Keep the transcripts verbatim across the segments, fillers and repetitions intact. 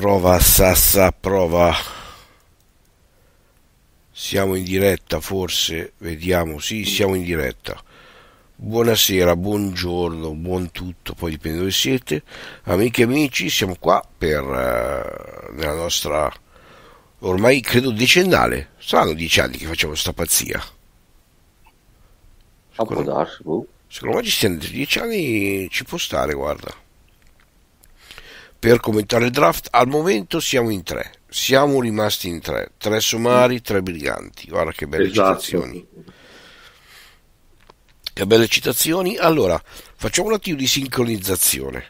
Prova Sassa, prova. Siamo in diretta, forse, vediamo, sì, siamo in diretta. Buonasera, buongiorno, buon tutto, poi dipende dove siete. Amiche e amici, siamo qua per uh, nella nostra ormai credo decennale. Saranno dieci anni che facciamo sta pazzia. Ah, può darsi, boh. Secondo me ci stiamo dieci anni, ci può stare, guarda. Per commentare il draft, al momento siamo in tre. Siamo rimasti in tre. Tre somari, tre brillanti. Guarda che belle Esatto. citazioni. Che belle citazioni. Allora, facciamo un attimo di sincronizzazione.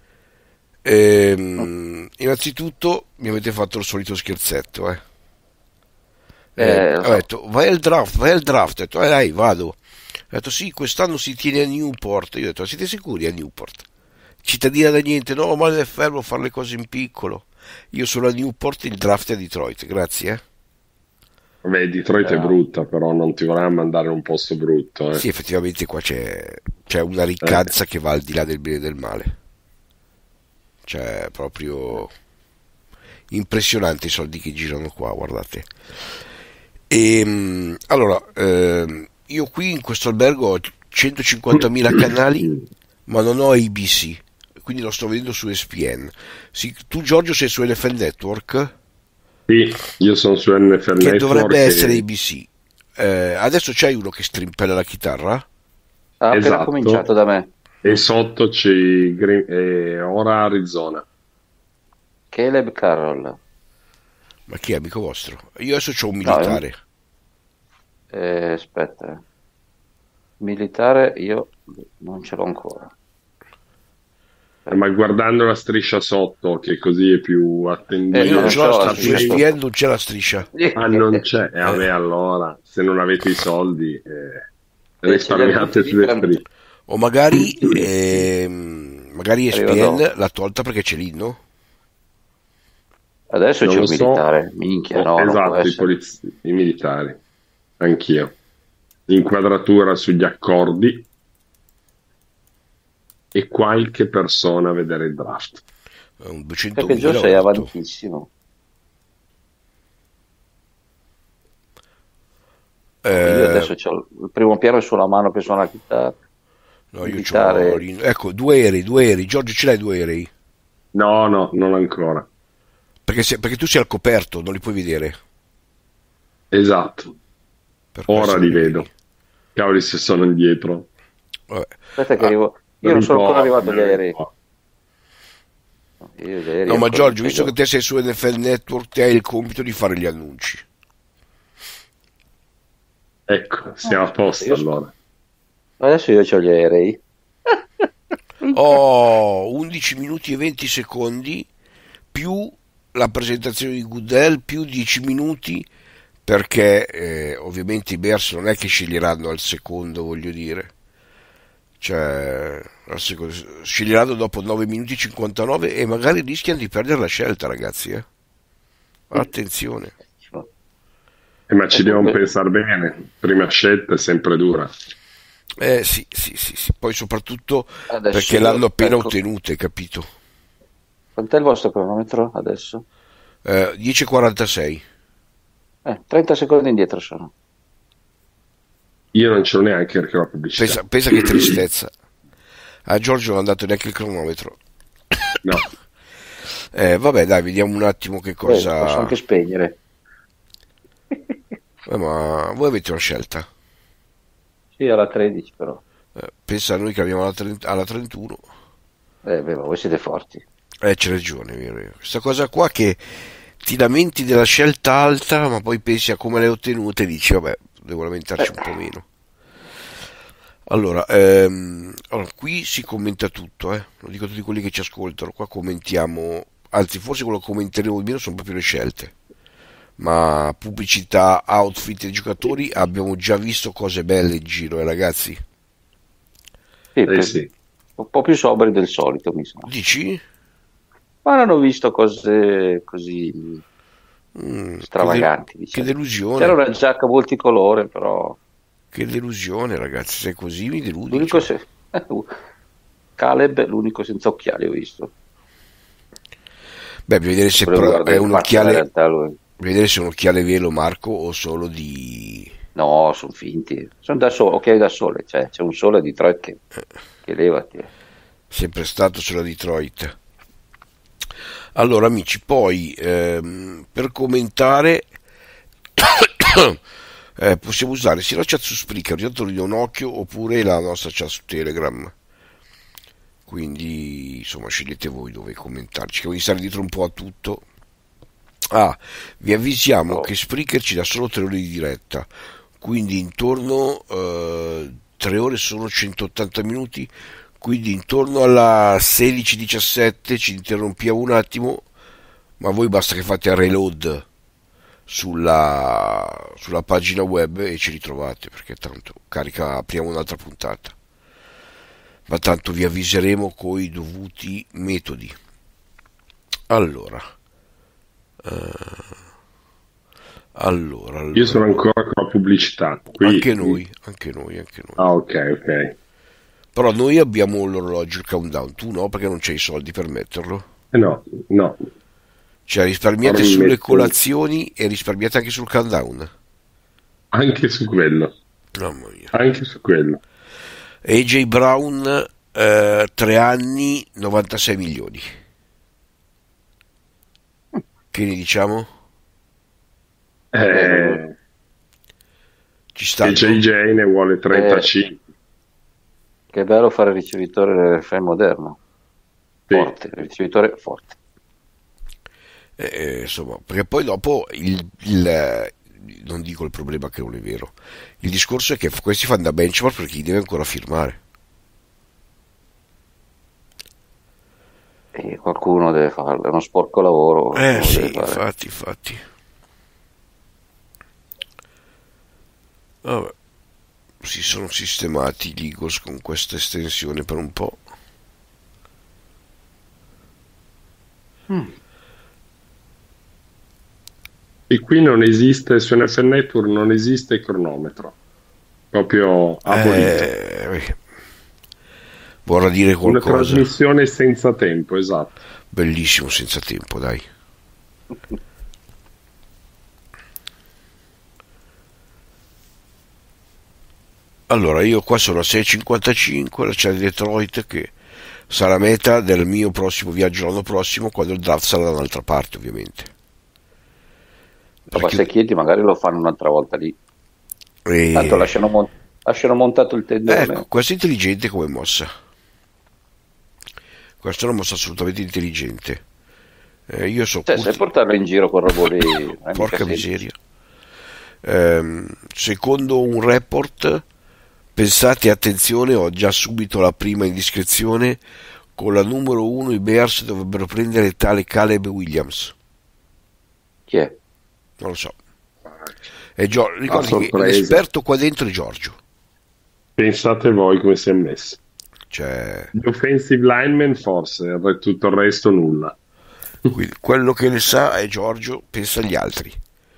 Ehm, innanzitutto mi avete fatto il solito scherzetto, eh. Eh, Eh, ho detto, vai al draft, vai al draft. Ho detto, eh dai, vado. Ho detto, sì, quest'anno si tiene a Newport. Io ho detto, siete sicuri a Newport? Cittadina da niente, no, ma è fermo fare le cose in piccolo. Io sono a Newport, il draft è a Detroit, grazie. Eh. Vabbè, Detroit è eh, brutta, però non ti vorrei mandare in un posto brutto, eh. Sì, effettivamente qua c'è, c'è una Eh, ricchezza che va al di là del bene e del male. Cioè, proprio impressionante i soldi che girano qua, guardate. E, allora, ehm, io qui in questo albergo ho centocinquantamila canali, ma non ho A B C, quindi lo sto vedendo su E S P N. Sì, tu Giorgio sei su N F L Network, Sì, io sono su N F L che dovrebbe Network essere e... A B C. Eh, adesso c'hai uno che strimpella la chitarra? ha appena Esatto, cominciato da me. e sotto c'è Green... e ora Arizona. Caleb Carroll. Ma chi è amico vostro? Io adesso c'ho un No, è un- militare. eh, aspetta. eh. Militare io non ce l'ho ancora. Eh, Ma guardando la striscia sotto, che così è più Eh, Io ma non attendibile, non ce ce l'ho la l'ho la striscia, su striscia altrimenti... E S P N sotto. non c'è la striscia. Ah, non c'è. E Eh, vabbè, allora, se non avete i soldi, eh, E c'è gli annunci risparmiate di sulle Prem- strisce. o magari, ehm, magari arriva E S P N dopo. l'ha tolta perché c'è l'inno. Adesso Non c'è lo un so. militare. Minchia, Oh, no, non può esatto, i essere. polizi, i militari, anch'io. Inquadratura sugli accordi e qualche persona a vedere il draft. È un Perché già duecentomila sei orto. avantissimo. No, io Eh, adesso c'ho il primo piano è sulla mano per suonare la chitarra. no, io c'ho Militare. l'inno. Ecco, due aerei, due aerei. Giorgio, ce l'hai due aerei? No, no, non ancora. Perché, se- perché tu sei al coperto, non li puoi vedere. Esatto, Per ora questo non li li vedi. vedo. Cavoli se sono indietro. Vabbè. Aspetta che Ah, arrivo. Io Non non sono ancora importa, arrivato agli non aerei. importa. Io gli aerei no, ma ancora non Giorgio, ce li visto che ho. te sei su N F L Network, te hai il compito di fare gli annunci. Ecco, No, siamo a aspetta, posto io... allora. adesso io ho gli aerei. Ho undici minuti e venti secondi più la presentazione di Goodell, più dieci minuti perché eh, ovviamente i Bears non è che sceglieranno al secondo, voglio dire. Cioè, al secondo, sceglieranno dopo nove minuti e cinquantanove e magari rischiano di perdere la scelta, ragazzi. Eh. Attenzione. Eh, ma ci Ecco, devono que- pensare bene. Prima scelta è sempre dura. Eh sì, sì, sì, sì. Poi soprattutto adesso perché l'hanno io, appena ecco, ottenuta, hai capito? quant'è il vostro cronometro adesso? Eh, dieci e quarantasei. Eh, trenta secondi indietro sono. Io non ce l'ho neanche perché ho la pubblicità. Pensa, pensa che tristezza. A Giorgio non è andato neanche il cronometro. No, Eh, vabbè, dai, vediamo un attimo che Eh, posso cosa. anche spegnere. Eh, ma voi avete una scelta. Sì, alla tredici però. Eh, pensa a noi che abbiamo alla, trenta alla trentuno. Eh, beh, ma voi siete forti. Eh, c'è ragione, vero, vero. Questa cosa qua che ti lamenti della scelta alta, ma poi pensi a come l'hai ottenuta e dici, vabbè, devo lamentarci Eh, un po' meno. Allora, ehm, allora, qui si commenta tutto, eh. Lo dico a tutti quelli che ci ascoltano. Qua commentiamo, anzi, forse quello che commenteremo di meno sono proprio le scelte. Ma pubblicità, outfit e giocatori abbiamo già visto cose belle in giro, eh, ragazzi. sì, eh per- sì. un po' più sobri del solito, mi sa. Dici? Ma non ho visto cose così Mm, che, de- stravaganti, che diciamo. C'era delusione, una giacca multicolore, però che delusione, ragazzi. Se è così mi deludi, l'unico cioè. se... Caleb, l'unico senza occhiali ho visto. Beh, bisogna vedere se Volevo però guardare è in un faccia la occhiale, realtà lui. bisogna vedere se è un occhiale velo, Marco, o solo di... No, sono finti. Sono da sole, ok, da sole, cioè c'è un sole a Detroit che, che levati. sempre stato sulla Detroit. Allora, amici, poi ehm, per commentare eh, possiamo usare sia la chat su Spreaker, ogni tanto un occhio, oppure la nostra chat su Telegram. Quindi, insomma, scegliete voi dove commentarci, che voglio stare dietro un po' a tutto. Ah, vi avvisiamo Oh. che Spreaker ci dà solo tre ore di diretta, quindi intorno eh, tre ore sono centottanta minuti, quindi intorno alla sedici diciassette ci interrompiamo un attimo, ma voi basta che fate a reload sulla, sulla pagina web e ci ritrovate, perché tanto carica, apriamo un'altra puntata, ma tanto vi avviseremo coi dovuti metodi. Allora, eh, allora, allora, Io sono allora. ancora con la pubblicità. Qui, Anche qui. noi, anche noi, anche noi. Ah, ok, ok. Però noi abbiamo l'orologio, il countdown, tu no, perché non c'hai i soldi per metterlo. Eh no, no. Cioè risparmiate Ora mi sulle metto- colazioni e risparmiate anche sul countdown. Anche su quello. Mamma mia. Anche su quello. A J Brown, eh, tre anni, novantasei milioni. Che ne diciamo? Eh, Ci sta? e J J ne vuole trentacinque. Che bello fare il ricevitore dell'R F M moderno. Sì. Forte, il ricevitore forte. Eh, insomma, perché poi dopo il, il, eh, non dico il problema che non è vero, il discorso è che questi fanno da benchmark perché chi deve ancora firmare. E qualcuno deve farlo, è uno sporco lavoro. Eh lo sì, deve fare. infatti, infatti. Vabbè, si sono sistemati gli Eagles con questa estensione per un po'. E qui non esiste, su N F L Network non esiste il cronometro. Proprio abolito. Eh, vorrà dire Una qualcosa. trasmissione senza tempo, esatto. Bellissimo senza tempo, dai. Allora, io qua sono a sei e cinquantacinque, la c'è di Detroit che sarà meta del mio prossimo viaggio l'anno prossimo, quando il draft sarà da un'altra parte, ovviamente. Ma se chiedi magari lo fanno un'altra volta lì. E... Tanto lasciano, mon- lasciano montato il tendone. Ecco, questo è intelligente come mossa. Questa è una mossa assolutamente intelligente. Eh, io so Cioè, curti- se portarlo in giro con robo lì, non è mica Porca semplice. miseria. Ehm, secondo un report, pensate, attenzione, ho già subito la prima indiscrezione, con la numero uno i Bears dovrebbero prendere tale Caleb Williams. Chi è? Non lo so. È Gio- ricordi che sorpresa. l'esperto qua dentro è Giorgio. Pensate voi come si è messo. Cioè, Gli offensive linemen forse, tutto il resto nulla. quindi quello che ne sa è Giorgio, pensa agli altri.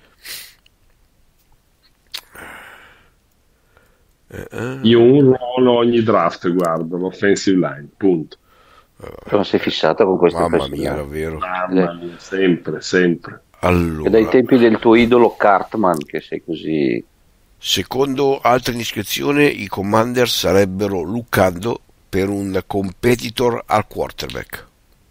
Eh, eh. Io un ruolo ogni draft guardo, l'offensive line, punto. Come sei fissata con questo Mamma personaggio? mia, davvero. Mamma mia, sempre, sempre. È dai Allora, tempi del tuo idolo Cartman che sei così. secondo altra indiscrezione, i Commanders sarebbero luccando per un competitor al quarterback.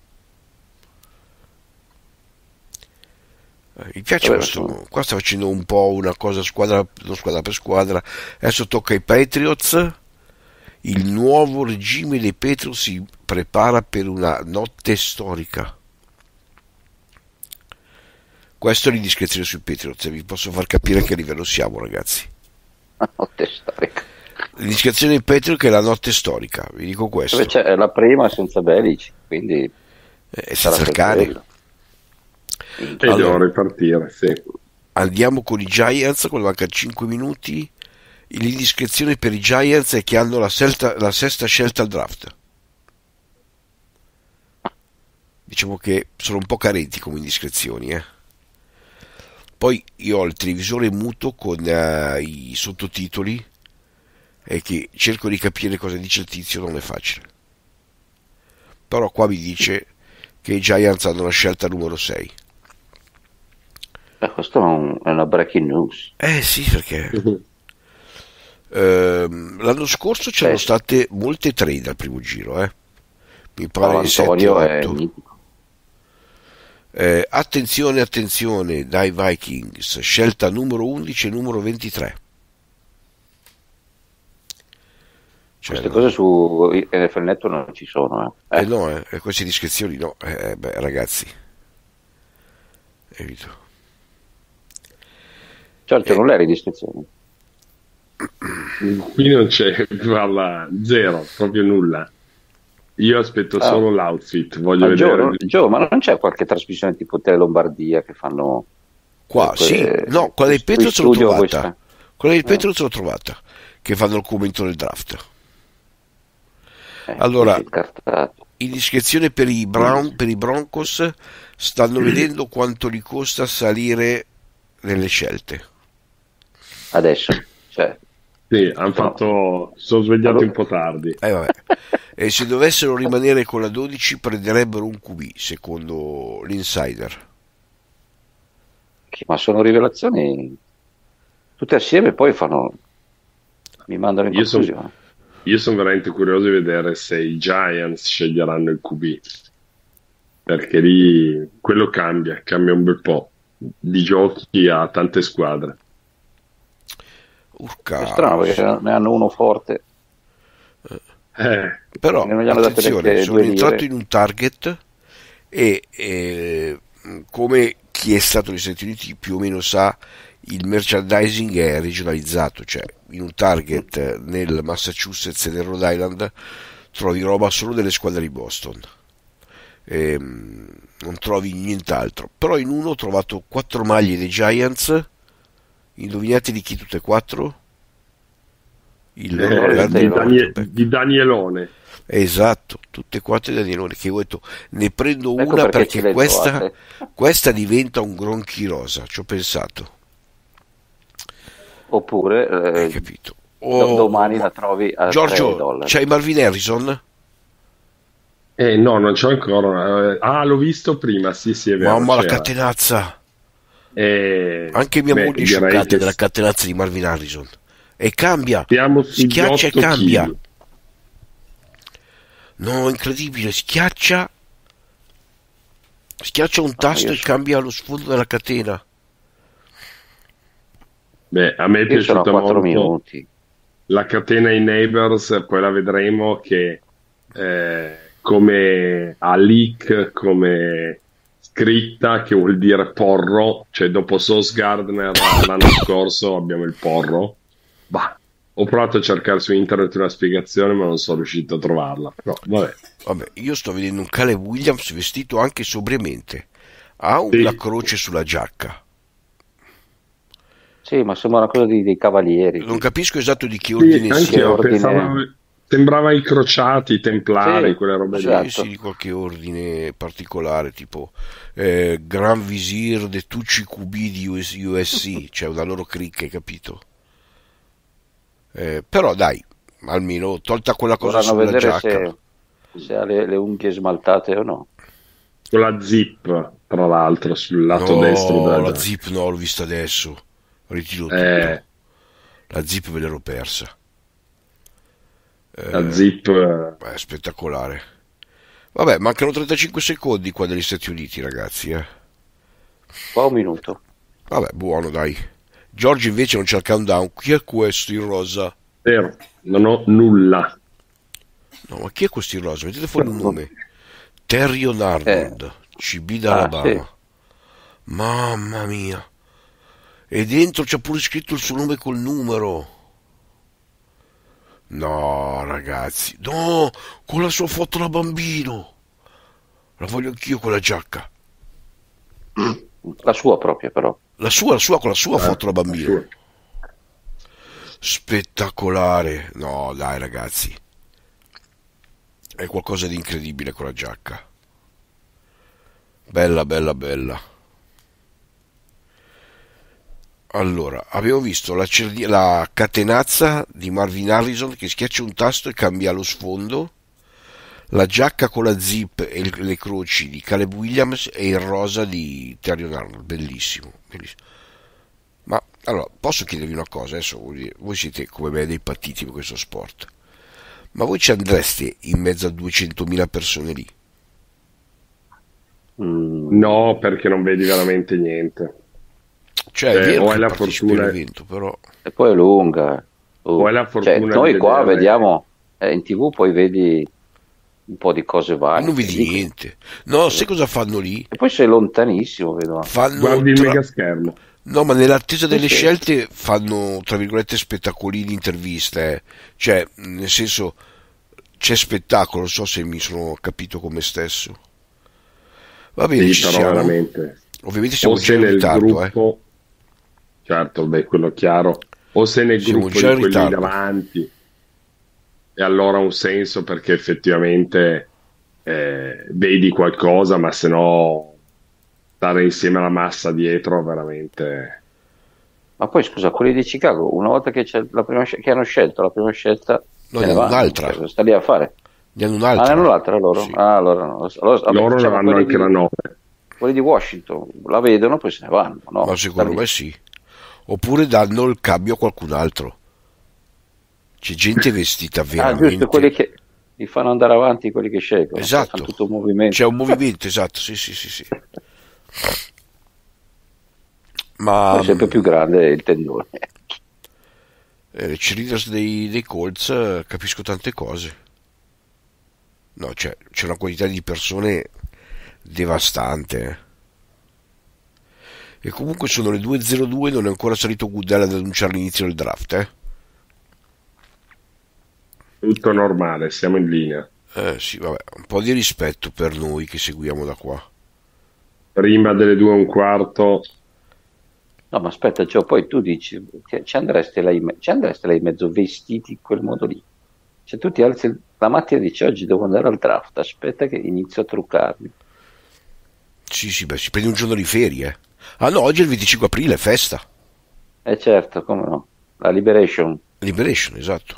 Eh, mi piace Vabbè, questo. insomma. Qua sta facendo un po' una cosa squadra, non squadra per squadra. Adesso tocca ai Patriots. Il nuovo regime dei Patriots si prepara per una notte storica. Questo è l'indiscrezione sui Patriots, e vi posso far capire a che livello siamo, ragazzi. Notte storica. L'indiscrezione dei Patriots che è la notte storica, vi dico questo. Dove c'è la prima senza Belici, quindi Eh, sarà senza il per cane. quello. E Allora. devo ripartire, sì. Andiamo con i Giants, quando mancano cinque minuti. L'indiscrezione per i Giants è che hanno la, selta- la sesta scelta al draft. Diciamo che sono un po' carenti come indiscrezioni, eh. Poi io ho il televisore muto con eh, i sottotitoli e che cerco di capire cosa dice il tizio, non è facile. Però qua mi dice che i Giants hanno la scelta numero sei. Eh, questo è, un, è una breaking news. Eh sì, perché ehm, l'anno scorso c'erano Eh. state molte trade al primo giro, eh. Mi pare Antonio è sette otto. mitico. Eh, attenzione, attenzione, dai Vikings, scelta numero undici e numero ventitré. Cioè, Queste no. cose su N F L Network non ci sono. Eh. Eh Eh, no, eh, queste discrezioni no, eh, beh, ragazzi, evito. Certo, Eh. non le discrezioni. Qui non c'è, guarda, zero, proprio nulla. Io aspetto Ah. solo l'outfit, voglio Ma Gio, vedere. non- Gio, ma non c'è qualche trasmissione tipo Tele Lombardia che fanno Qua, que- sì, no, quella dei qui Patriots l'ho studio trovata, questa. quella dei Eh. Patriots l'ho trovata, che fanno il commento del draft. Eh, Allora, così scartato. in discrezione per i, Brown, per i Broncos stanno vedendo quanto gli costa salire nelle scelte. Adesso, cioè, Sì, hanno fatto, sono svegliati Allora- un po' tardi. Eh, vabbè. E se dovessero rimanere con la dodici prenderebbero un Q B, secondo l'insider. che- ma sono rivelazioni tutte assieme, poi fanno, mi mandano in Io son- confusione. Io sono veramente curioso di vedere se i Giants sceglieranno il Q B, perché lì quello cambia, cambia un bel po' di giochi a tante squadre. Urca. È strano perché ne hanno uno forte. Eh, Però non gli hanno dato attenzione, neanche sono due entrato lire. in un target e eh, come chi è stato negli Stati Uniti più o meno sa, il merchandising è regionalizzato, cioè in un target nel Massachusetts e nel Rhode Island trovi roba solo delle squadre di Boston. Ehm, non trovi nient'altro, però in uno ho trovato quattro maglie dei Giants. Indovinate di chi tutte e quattro? Il eh, loro grande di, Danie- quarterback. di Danielone. Esatto, tutte e quattro di Danielone, che ho detto ne prendo Ecco una perché ce perché le questa, trovate. questa diventa un Gronchi rosa, ci ho pensato, Oppure hai eh, capito? do- Oh, domani ma- la trovi a tre Giorgio, dollari. c'hai Marvin Harrison? Eh no, non c'ho ancora. eh, Ah, l'ho visto prima, sì, sì, è vero. Mamma la c'era. catenazza! Eh, Anche mia beh, moglie è direi scioccata che della catenazza di Marvin Harrison. E cambia, siamo sugli schiaccia e otto cambia. chili. No, incredibile, schiaccia, schiaccia un tasto io e so- cambia lo sfondo della catena. Beh, a me è Io sono a piaciuta quattro molto minuti. la catena in Neighbors, poi la vedremo che eh, come a leak, come scritta, che vuol dire porro, cioè dopo Sauce Gardner l'anno scorso abbiamo il porro. Bah, ho provato a cercare su internet una spiegazione, ma non sono riuscito a trovarla. Però, vabbè. Vabbè, io sto vedendo un Caleb Williams vestito anche sobriamente. Ha Sì. una croce sulla giacca. Sì, ma sembra una cosa di- dei cavalieri. Non capisco esatto di che Sì, ordine anche sia. io ordine- pensavo, sembrava i crociati, i templari, Sì, quelle robe lì. Sì, esatto. sì, di qualche ordine particolare, tipo eh, Gran Visir de Tucci Q B di U S, U S C, cioè una loro cricca, hai capito? Eh, però dai, almeno tolta quella cosa Vorranno sulla vedere giacca. se, se ha le, le unghie smaltate o no. Con la zip, tra l'altro, sul lato No, destro della la giacca. zip no, l'ho vista adesso. Ritiro tutto. Eh, La zip me l'ero persa. Eh, la zip, eh, È spettacolare. Vabbè, mancano trentacinque secondi qua negli Stati Uniti, ragazzi. Eh. Qua un minuto. Vabbè, buono, dai. Giorgio invece non c'è il countdown. Chi è questo in rosa? vero, non ho nulla. No, ma chi è questo in rosa? Mettete fuori un nome. Terrion Arnold, C B d'Alabama. Ah, sì. Mamma mia. E dentro c'è pure scritto il suo nome col numero. No, ragazzi. No, con la sua foto da bambino. La voglio anch'io quella giacca. La sua propria, però. La sua, la sua, con la sua Eh, foto da bambino. sure. Spettacolare. No, dai, ragazzi. È qualcosa di incredibile quella giacca. Bella, bella, bella. Allora, abbiamo visto la, cerdi- la catenazza di Marvin Harrison che schiaccia un tasto e cambia lo sfondo. la giacca con la zip e il- le croci di Caleb Williams e il rosa di Terrion Arnold, bellissimo, bellissimo. Ma allora, posso chiedervi una cosa, adesso voi, voi siete come me dei patiti per questo sport, ma voi ci andreste in mezzo a duecentomila persone lì? Mm, No, perché non vedi veramente niente. Cioè, è Eh, vero o che hai la partecipi fortuna, all'evento, però e poi è lunga. Oh. o hai la Cioè, fortuna di noi qua vedere. vediamo eh, in T V, poi vedi un po' di cose varie. non vedi Lì- niente. No, sai cosa fanno lì? E poi sei lontanissimo, vedo. Fanno Guardi il tra- megaschermo. No, ma nell'attesa delle Sì, sì. scelte fanno, tra virgolette, spettacolini interviste, eh. Cioè, nel senso, c'è spettacolo, non so se mi sono capito come stesso. Va bene, Sì, ci però siamo. veramente. Ovviamente O siamo già sei in nel ritardo, eh. gruppo, certo, beh, quello è chiaro. O sei nel Siamo gruppo già di in quelli ritardo. davanti, e allora ha un senso perché effettivamente eh, vedi qualcosa, ma se no stare insieme alla massa dietro veramente. Ma poi scusa, quelli di Chicago, una volta che, c'è la prima scel- che hanno scelto la prima scelta, No, se ne ne hanno vanno. un'altra. Cioè, cosa sta lì a fare? Ne hanno Ah, ne un'altra. hanno l'altra loro? Sì. Ah, allora no. Allora, vabbè, Loro ne diciamo, vanno quelli anche la di, nove. quelli di Washington la vedono, poi se ne vanno. No, Ma sta secondo lì. me sì. Oppure danno il cambio a qualcun altro. C'è gente vestita Ah, giusto, quelli veramente. che li fanno andare avanti, quelli che scelgono. Poi fanno Esatto. tutto un movimento. C'è un movimento, esatto, sì, sì, sì, sì. Ma Poi è sempre più grande il tendone. eh, le cheerleaders dei, dei Colts, eh, capisco tante cose. No, c'è, c'è una quantità di persone devastante. eh. E comunque sono le due e zero due, non è ancora salito Goodell ad annunciare l'inizio del draft, eh? Tutto normale, siamo in linea. Eh sì, vabbè, un po' di rispetto per noi che seguiamo da qua. Prima delle due e un quarto, No, ma aspetta, Gio, poi tu dici che ci andreste lei, ci andreste lei mezzo vestiti in quel modo lì. Se tu ti alzi la mattina e dici oggi devo andare al draft, aspetta che inizio a truccarmi. Sì, sì, beh, si prende un giorno di ferie. Ah no, oggi è il venticinque aprile, è festa. Eh certo, come no? La Liberation. Liberation, esatto.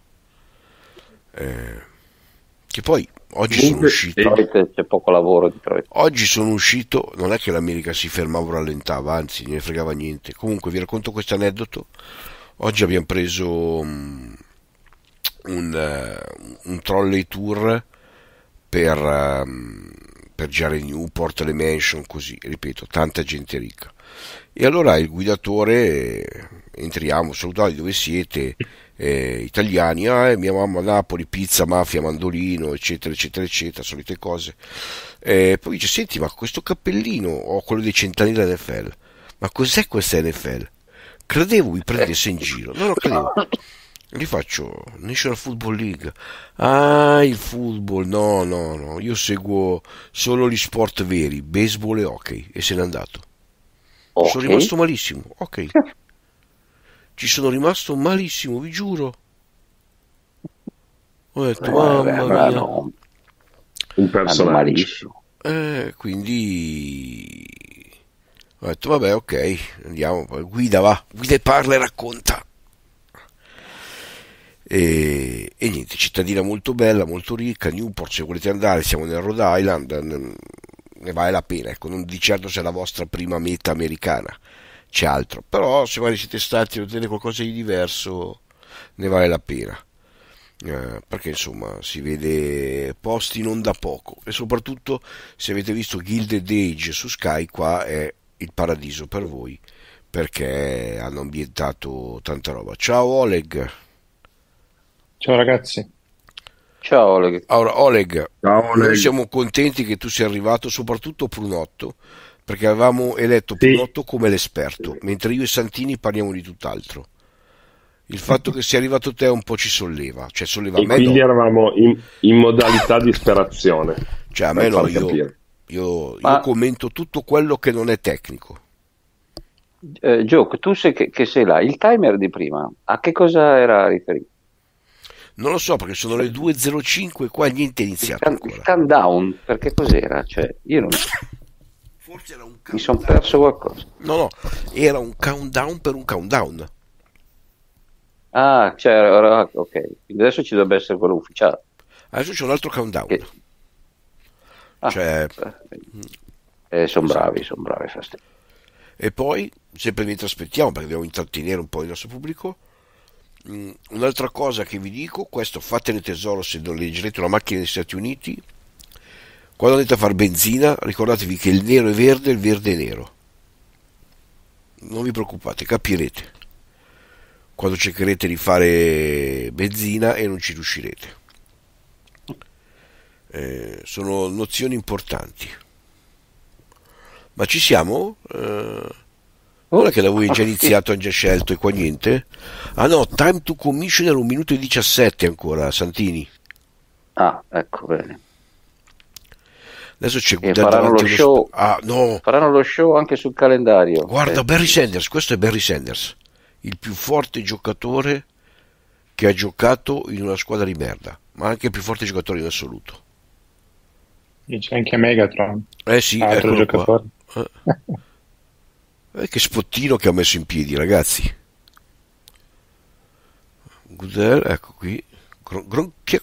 Eh, che poi oggi sono comunque, uscito. e- Detroit, c'è poco lavoro a Detroit. Oggi sono uscito, non è che l'America si fermava o rallentava, anzi, ne fregava niente. Comunque vi racconto questo aneddoto. Oggi abbiamo preso mm, un, eh, un trolley tour per, ehm, per girare Newport, le mansion, così, ripeto, tanta gente ricca. E allora il guidatore, eh, entriamo, salutati, dove siete? Eh, italiani, ah, eh, mia mamma a Napoli, pizza, mafia, mandolino, eccetera, eccetera, eccetera, solite cose. Eh, poi dice, senti, ma questo cappellino, ho quello dei cent'anni dell'N F L, ma cos'è questa N F L? Credevo mi prendesse in giro, no, no, credevo. Gli faccio National Football League. Ah, il football, no, no, no, io seguo solo gli sport veri, baseball e hockey, e se n'è andato. Ok. Sono rimasto malissimo, ok. Ci sono rimasto malissimo, vi giuro. Ho detto, Eh, mamma beh, mia. vanno, un vanno personaggio. malissimo. Eh, quindi ho detto, vabbè, ok, andiamo. Poi guida, va, guida e parla e racconta. E, e niente, cittadina molto bella, molto ricca. Newport, se volete andare, siamo nel Rhode Island, n- ne vale la pena. Ecco, non di certo se è la vostra prima meta americana, c'è altro. Però se magari siete stati a vedere qualcosa di diverso, ne vale la pena. Eh, perché insomma si vede posti non da poco, e soprattutto se avete visto Gilded Age su Sky, qua è il paradiso per voi, perché hanno ambientato tanta roba. Ciao Oleg. Ciao ragazzi. Ciao Oleg. Allora Oleg, Ciao, noi Oleg. siamo contenti che tu sia arrivato, soprattutto Prunotto, perché avevamo eletto Sì. Prunotto come l'esperto, mentre io e Santini parliamo di tutt'altro. Il fatto che sia arrivato te un po' ci solleva, cioè solleva a E me quindi no, eravamo in, in modalità disperazione. cioè a me per no, far io, capire. io, Ma- io commento tutto quello che non è tecnico. Eh, Gioc, tu sei che, che sei là, il timer di prima, a che cosa era riferito? Non lo so perché sono le due e zero cinque, qua niente è Il, iniziato can- il ancora. countdown, perché cos'era? Cioè, io non, Forse era un mi sono countdown. perso qualcosa. No, no, era un countdown per un countdown. Ah, cioè, ora- ok, quindi adesso ci dovrebbe essere quello ufficiale. Adesso c'è un altro countdown. Che... Ah, cioè... eh, sono esatto. bravi, sono bravi. Fasti. E poi, sempre mentre aspettiamo, perché dobbiamo intrattenere un po' il nostro pubblico, mh, un'altra cosa che vi dico, questo fatene tesoro se non leggerete una macchina negli Stati Uniti, quando andate a fare benzina, ricordatevi che il nero è verde e il verde è nero. Non vi preoccupate, capirete quando cercherete di fare benzina e non ci riuscirete. Eh, sono nozioni importanti. Ma ci siamo? Eh, non è che l'avevi già iniziato, hanno già scelto e qua niente? Ah no, time to commissioner un minuto e diciassette ancora, Santini. Ah, ecco, bene. Adesso c'è e faranno lo show. Sp- ah, no. Faranno lo show anche sul calendario. Guarda, eh. Barry Sanders, questo è Barry Sanders, il più forte giocatore che ha giocato in una squadra di merda, ma anche il più forte giocatore in assoluto. E c'è anche Megatron. Eh sì, altro giocatore. Eh. Eh, che spottino che ha messo in piedi, ragazzi. Goodell, ecco qui. Gron- Gron- chi è?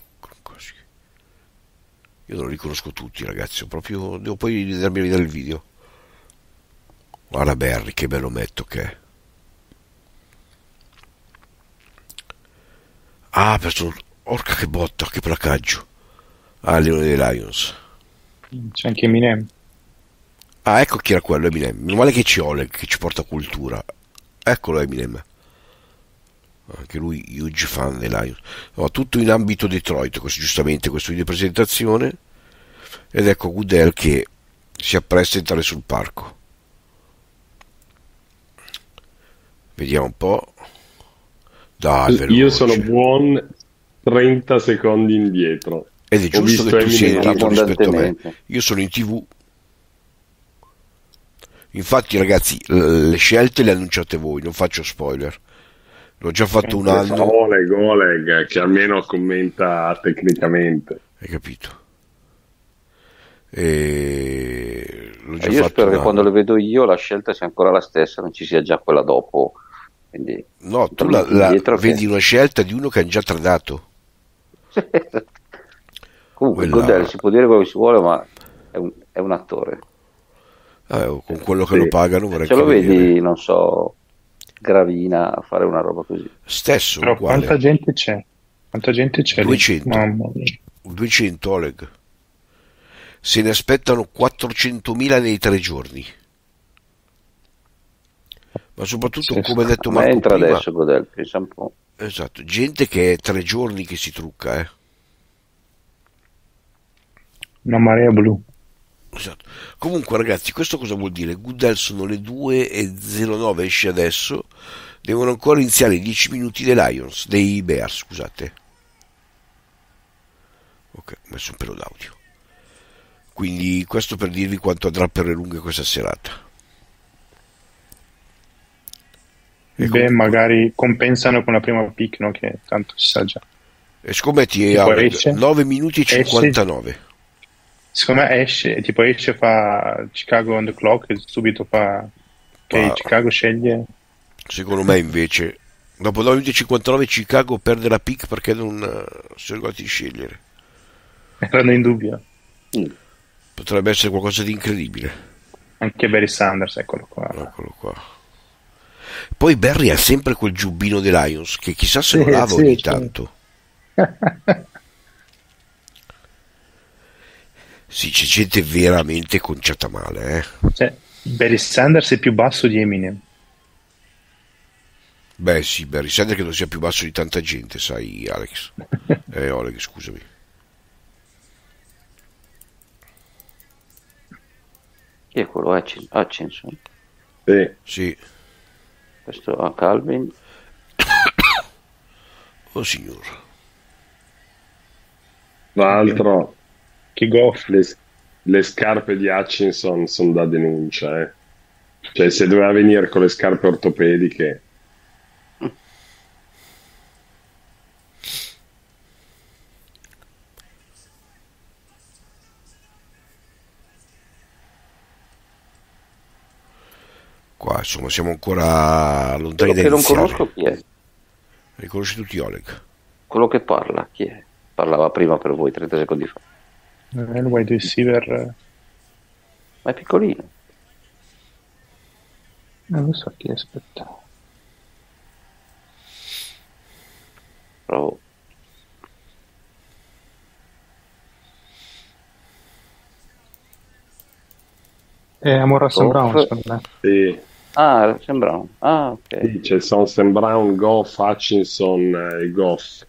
Io non li conosco tutti, ragazzi, proprio devo poi vedermi a vedere il video. Guarda Barry, che bello metto che è. Ah, perso... Orca che botta, che placaggio. Ah, Leone dei Lions. C'è anche Eminem. Ah, ecco chi era quello, Eminem. Meno male che c'è Oleg, che ci porta cultura. Eccolo Eminem. Anche lui huge fan dei Lions. No, tutto in ambito Detroit, questo, giustamente questo video di presentazione. Ed ecco Goodell che si appresta a entrare sul parco. Vediamo un po'. Dai, veloce. Io sono buon trenta secondi indietro. Ed è giusto che tu sia indietro rispetto a me. Io sono in tv. Infatti, ragazzi, le scelte le annunciate voi, non faccio spoiler. L'ho già fatto un anno. Oleg, Oleg, che almeno commenta tecnicamente. Hai capito? E... L'ho già io fatto spero un che anno. quando le vedo io la scelta sia ancora la stessa, non ci sia già quella dopo. Quindi, no, tu la, la vedi che... una scelta di uno che hanno già tradato. Comunque, Quella... Goodell si può dire quello che si vuole, ma è un, è un attore. Eh, con quello che sì. lo pagano vorrei Se lo vedi, vedere. non so, Gravina a fare una roba così. Stesso. Però uguale. quanta gente c'è? Quanta gente c'è? duecento. Mamma mia. duecento, Oleg. Se ne aspettano quattrocentomila nei tre giorni. Ma soprattutto, sì, come ha detto Marco entra prima, adesso Goodell, pensa un po'. Esatto, gente che è tre giorni che si trucca, eh. Una marea blu. Esatto. Comunque, ragazzi, questo cosa vuol dire? Goodell sono le due e zero nove, esce adesso. Devono ancora iniziare i dieci minuti dei Lions, dei Bears, scusate. Ok, ho messo un pelo d'audio. Quindi questo per dirvi quanto andrà per le lunghe questa serata. E Beh, comunque... magari compensano con la prima pick, no? Che tanto si sa già. E scommetti a nove minuti e cinquantanove. Esce, secondo me esce, tipo esce, fa Chicago on the clock e subito fa che ah, Chicago sceglie. Secondo me invece dopo nove minuti e cinquantanove Chicago perde la pick perché non uh, si è arrivati a scegliere. Erano in dubbio. Mm. Potrebbe essere qualcosa di incredibile. Anche Barry Sanders, eccolo qua. Eccolo qua. Poi Barry ha sempre quel giubbino dei Lions che chissà se sì, lo lava sì, ogni sì. tanto. Sì, c'è gente veramente conciata male, eh. Cioè, Barry Sanders è più basso di Eminem. Beh sì, Barry Sanders credo sia più basso di tanta gente, sai Alex. Eh, Oleg, scusami. Chi è quello? Hutchinson? Sì. Sì. Questo a Calvin. Oh signor. Tra l'altro, che goff. Le, le scarpe di Hutchinson sono da denuncia, eh. Cioè, se doveva venire con le scarpe ortopediche. Qua insomma siamo ancora lontani da iniziare. Quello che non conosco chi è? Riconosci tutti Oleg? Quello che parla chi è? parlava prima per voi, trenta secondi fa. Eh, il wide receiver... Ma è piccolino. Non lo so chi aspetta. Bravo. È Amon-Ra Saint Goff. Brown, secondo me. Sì. Ah, sembra. Ah, ok. Sì, c'è Sonsen Brown, Goff, Hutchinson e Goff.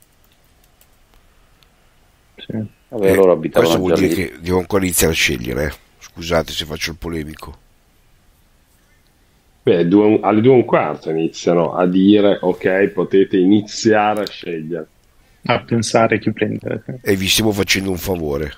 Sì. Vabbè, Eh, loro abitavano questo vuol già dire lì. che devo ancora iniziare a scegliere, eh. Scusate se faccio il polemico. Beh, due, alle due e un quarto iniziano a dire ok, potete iniziare a scegliere. A pensare chi prendere. Sì. E vi stiamo facendo un favore.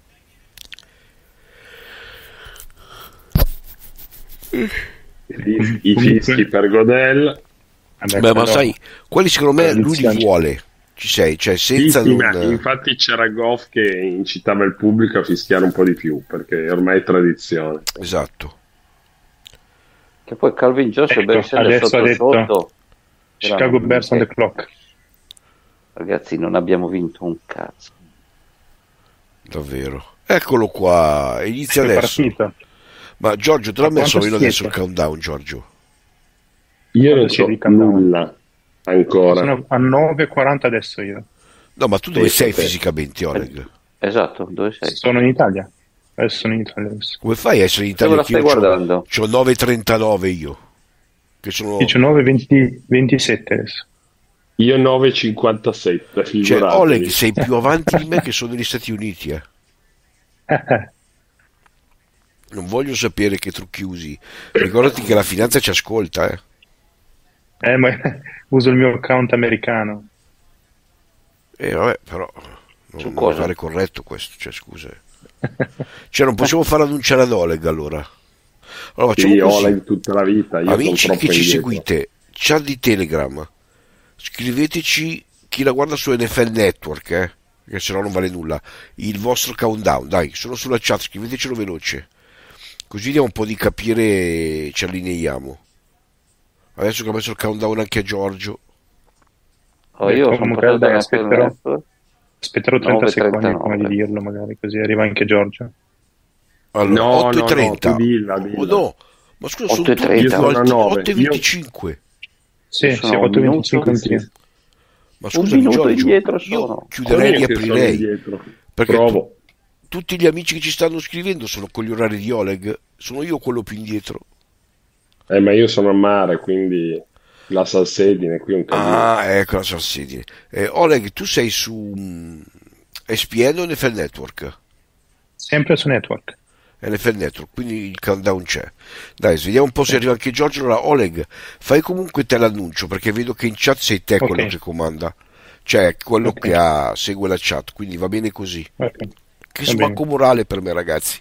I, i fischi per Godel. Vabbè, Beh, ma però- sai, quelli secondo me lui li Iniziamo. vuole. Ci sei, cioè Sì, senza sì, non... ma infatti c'era Goff che incitava il pubblico a fischiare un po' di più, perché ormai è tradizione. Esatto. Che poi Calvin Johnson Ecco, e Bergsende adesso sotto ha detto sotto. Chicago erano- Bears on the clock. Ragazzi, non abbiamo vinto un cazzo. Davvero. Eccolo qua, inizia È adesso. partito. Ma Giorgio, te l'ha Ma messo quanto io adesso il siete? countdown, Giorgio? Io Quando non si so dica no. nulla ancora. Sono a nove e quaranta adesso io. No, ma tu dove Sì, sei sì. fisicamente, Oleg? Esatto, dove sei? Sono in Italia. Adesso sono in Italia. Adesso. Come fai a essere in Dove Italia? la Che io stai c'ho- guardando? c'ho nove e trentanove io. Che sono... diciannove venti ventisette adesso. Io nove e cinquantasette, Cioè, figuratevi. Oleg, sei più avanti di me che sono negli Stati Uniti, eh. Non voglio sapere che trucchi usi. Ricordati che la finanza ci ascolta, eh. Eh, ma uso il mio account americano. Eh, vabbè, però non, Su non cosa? mi pare corretto questo, cioè, scusa. Cioè, non possiamo fare annunciare ad Oleg, allora. Allora, facciamo Sì, così. Oleg tutta la vita. Io Amici sono che troppo ci indietro. seguite, chat di Telegram, scriveteci chi la guarda su N F L Network, eh, che se no non vale nulla, il vostro countdown, dai, sono sulla chat, scrivetecelo veloce, così diamo un po' di capire e ci allineiamo. Adesso che ho messo il countdown anche a Giorgio, Oh, io Ecco, sono comunque, passato da dai, N F L aspetterò. Network. Aspetterò trenta nove e secondi trentanove. prima di dirlo, magari, così arriva anche Giorgio. allora, No, otto e no, trenta, no, tu dilla, dilla. oh no, ma scusa, sono otto e tutti trenta. più Io sono alti, a nove. otto e venticinque. Sì, Io sì, sono a un otto e venticinque minuto. anch'io. Ma Un scusami minuto Giorgio, indietro io sono. chiuderei e Io che sono riaprirei, indietro. perché Provo. tutti gli amici che ci stanno scrivendo sono con gli orari di Oleg, sono io quello più indietro. Eh, ma io sono a mare, quindi la salsedine qui è un casino. Ah, ecco la salsedine. Eh, Oleg, tu sei su mm, E S P N o N F L Network? Sempre su Network. N F L Network, quindi il countdown c'è. Dai, vediamo un po' se arriva anche Giorgio. Allora, Oleg, fai comunque te l'annuncio, perché vedo che in chat sei te quello Ok. che comanda. Cioè, quello Ok. che ha, segue la chat, quindi va bene così. Ok. Che Va smacco morale per me, ragazzi.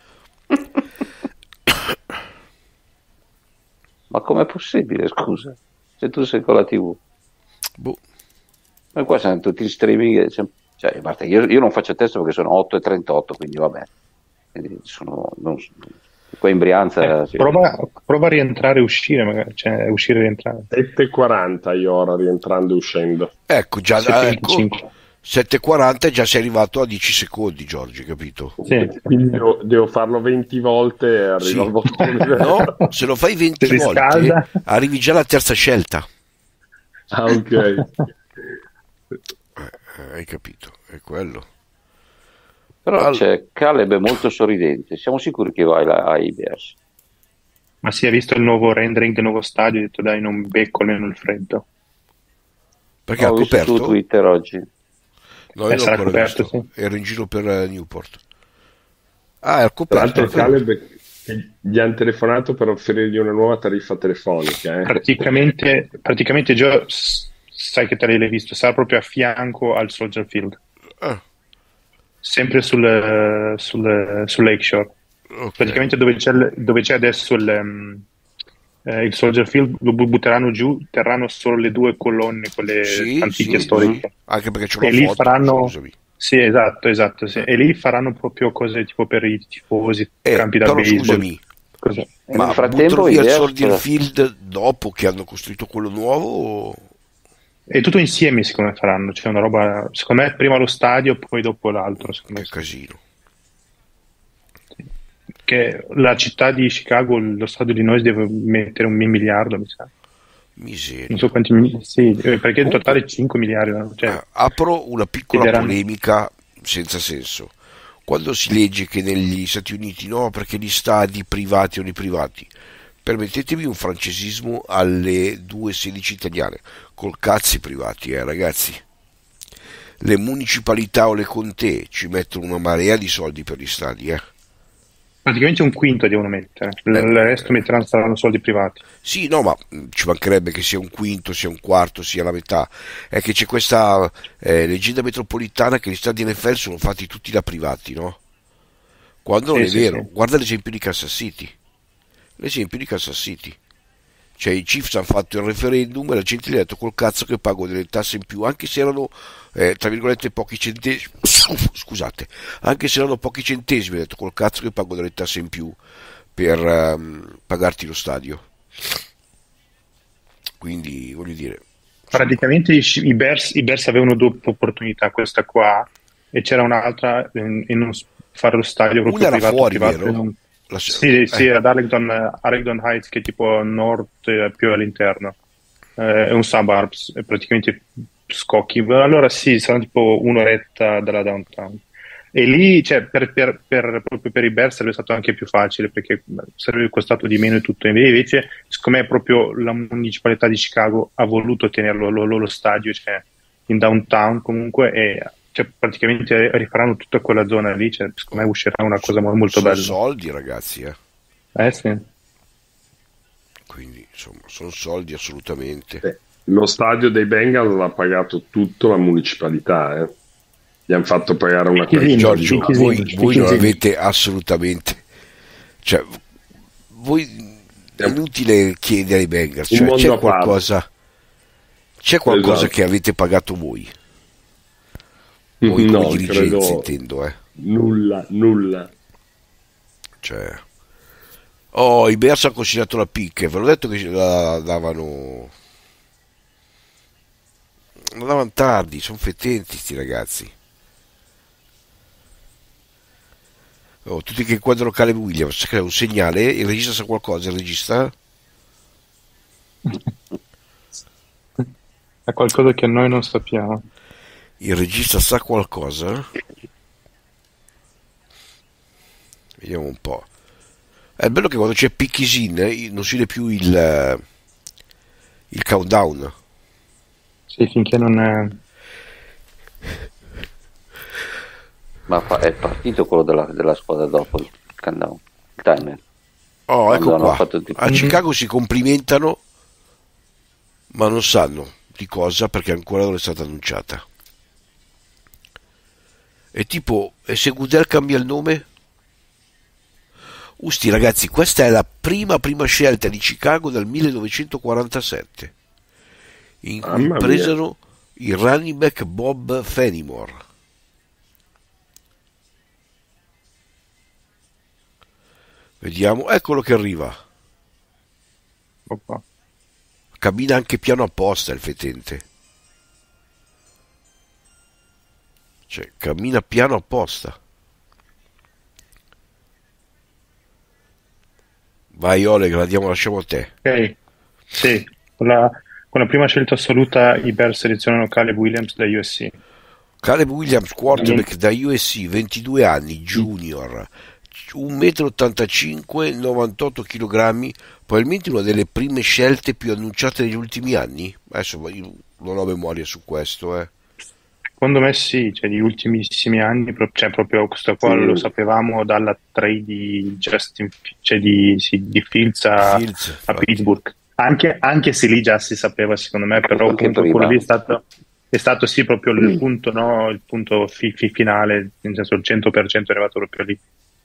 Ma com'è possibile, scusa? Se tu sei con la tivù. Boh. Ma qua siamo tutti in streaming. Cioè, cioè, a parte, io, io non faccio testo perché sono otto e trentotto, quindi vabbè. Quindi sono, non, qua in Brianza... Eh, sì. prova, prova a rientrare e uscire, magari. Cioè, uscire e rientrare. sette e quaranta io ora rientrando e uscendo. Ecco, già, sette e ecco, venticinque. sette e quaranta e già sei arrivato a dieci secondi, Giorgio, capito? Sì. Quindi devo, devo farlo venti volte e arrivo Sì. al bottone. No, se lo fai venti Si volte, riscalda. arrivi già alla terza scelta. Ah, ok. Eh, hai capito, è quello. Però All- c'è Caleb è molto sorridente. Siamo sicuri che vai là ai Bears? Ma si è visto il nuovo rendering, il nuovo stadio, ho detto dai, non becco almeno il freddo. Perché ha Ho visto coperto? su Twitter oggi. No, Eh, io non sarà ho ancora coperto, visto. sì. Ero in giro per eh, Newport. Ah, è Tra l'altro coperto. Caleb che gli hanno telefonato per offrirgli una nuova tariffa telefonica. Eh. Praticamente, praticamente già s- sai che te l'hai visto, sarà proprio a fianco al Soldier Field, Ah, sempre sul, sul, sul Lakeshore. ok. Praticamente dove c'è, il- dove c'è adesso il, ehm, eh, il Soldier Field lo bu- butteranno giù, terranno solo le due colonne, quelle Sì, antiche sì, storiche. Anche perché c'è E una lì foto, faranno, scusami. sì, esatto, esatto, sì. E lì faranno proprio cose tipo per i tifosi, Eh, campi da però baseball. scusami, Così. E ma nel frattempo buttano i via il Bears, Soldier Field dopo che hanno costruito quello nuovo? o- è tutto insieme, secondo me faranno, c'è una roba, secondo me prima lo stadio, poi dopo l'altro, secondo Che me. casino. Che la città di Chicago, lo stadio di Illinois deve mettere un miliardo, mi sa. Miseria. Non so quanti, mi- sì, eh, perché in Comunque, totale cinque miliardi, no? Cioè, ah, apro una piccola chiederanno. polemica senza senso. Quando si legge che negli Stati Uniti no, perché gli stadi privati o i privati, permettetemi un francesismo alle due sedici italiane, col cazzi privati, eh ragazzi. Le municipalità o le contee ci mettono una marea di soldi per gli stadi, eh. Praticamente un quinto devono mettere, il Eh, il resto metteranno saranno soldi privati. Sì, no, ma mh, ci mancherebbe che sia un quinto, sia un quarto, sia la metà. È che c'è questa eh, leggenda metropolitana che gli stadi N F L sono fatti tutti da privati, no? Quando non Sì, è sì, vero. sì. Guarda l'esempio di Kansas City. L'esempio di Kansas City. Cioè i Chiefs hanno fatto il referendum e la gente gli ha detto col cazzo che pago delle tasse in più, anche se erano, eh, tra virgolette, pochi centesimi. Scusate, anche se erano pochi centesimi, ha detto col cazzo che pago delle tasse in più per ehm, pagarti lo stadio. Quindi, voglio dire, insomma, Praticamente i, i Bears, i Bears avevano doppia opportunità, questa qua, e c'era un'altra in, in non s- fare lo stadio una proprio era privato fuori, privato. e vero? non- La- Sì, sì, eh, ad Arlington, eh, Arlington Heights, che è tipo nord, eh, più all'interno. Eh, è un suburbs, è praticamente scocchi. Allora sì, saranno tipo un'oretta dalla downtown. E lì, cioè, per, per, per- proprio per i Bears sarebbe stato anche più facile perché sarebbe costato di meno e tutto. Invece, siccome è proprio la municipalità di Chicago ha voluto tenerlo lo, lo- lo stadio, cioè, in downtown comunque, e cioè, praticamente rifaranno tutta quella zona lì, cioè, secondo me uscirà una cosa mo- molto sono bella. soldi, ragazzi, eh. Eh sì. Quindi, insomma, sono soldi assolutamente. Eh, Lo stadio dei Bengals l'ha pagato tutto la municipalità, eh. Gli hanno fatto pagare una Picchesini, quantità di Giorgio, soldi. voi, picchesini, voi non picchesini. avete assolutamente, cioè, voi è È inutile chiedere ai Bengals, un cioè, mondo c'è a parte. qualcosa, c'è qualcosa Esatto. che avete pagato voi, voi come No, dirigenza credo intendo, eh. nulla, nulla. Cioè, oh, i Bears hanno consigliato la picche, ve l'ho detto che la davano, la davano tardi, sono fetenti sti ragazzi. Oh, tutti che inquadrano Caleb Williams, c'è un segnale, il regista sa qualcosa, il regista? È qualcosa che noi non sappiamo. Il regista sa qualcosa? Vediamo un po'. È bello che quando c'è Picky's in eh, non si vede più il, eh, il countdown. Sì, finché non è... Ma fa- è partito quello della, della squadra dopo il countdown, il timer. Oh, Quando ecco hanno qua. fatto tipo- A Chicago si complimentano, ma non sanno di cosa perché ancora non è stata annunciata. E tipo, e se Goodell cambia il nome? Usti ragazzi, questa è la prima prima scelta di Chicago dal millenovecentoquarantasette, in cui Mamma mia. presero il running back Bob Fenimore. Vediamo, eccolo che arriva. Oppa. Cammina anche piano apposta il fetente. Cioè, cammina piano apposta. Vai Oleg, la diamo, lasciamo a te. Ok, sì, con la, con la prima scelta assoluta i Bears selezionano Caleb Williams da U S C. Caleb Williams, quarterback da U S C, ventidue anni, junior, un metro e ottantacinque, novantotto chilogrammi, probabilmente una delle prime scelte più annunciate negli ultimi anni. Adesso io non ho memoria su questo, eh. Secondo me sì, cioè gli ultimissimi anni, pro- cioè proprio questo qua Sì. lo sapevamo dalla trade di Justin, Fi- cioè di, sì, di Fields a, Fields, a infatti. Pittsburgh. Anche, anche se lì già si sapeva, secondo me, però Anche comunque prima. quello lì è stato, è stato sì proprio il punto, no? Il punto fi- fi- finale, nel senso il cento per cento è arrivato proprio lì.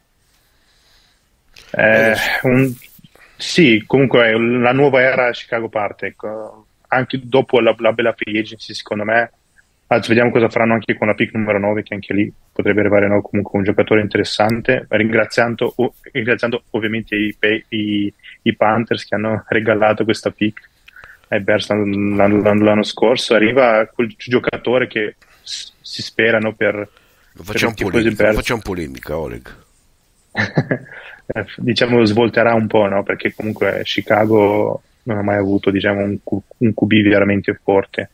Eh, Adesso- un- sì, comunque la nuova era Chicago parte, ecco. Anche dopo la, la bella free agency, secondo me. Adesso vediamo cosa faranno anche con la pick numero nove, che anche lì potrebbe arrivare, no, comunque un giocatore interessante, ringraziando, o- ringraziando ovviamente i, Pe- i- i Panthers che hanno regalato questa pick. ai Bears l'anno, l'anno, l'anno scorso, arriva quel giocatore che s- si spera, no, per, Non facciamo per i tifosi polemica, non Bears. facciamo polemica, Oleg. Diciamo svolterà un po', no? Perché comunque Chicago non ha mai avuto, diciamo, un, Q- un Q B veramente forte.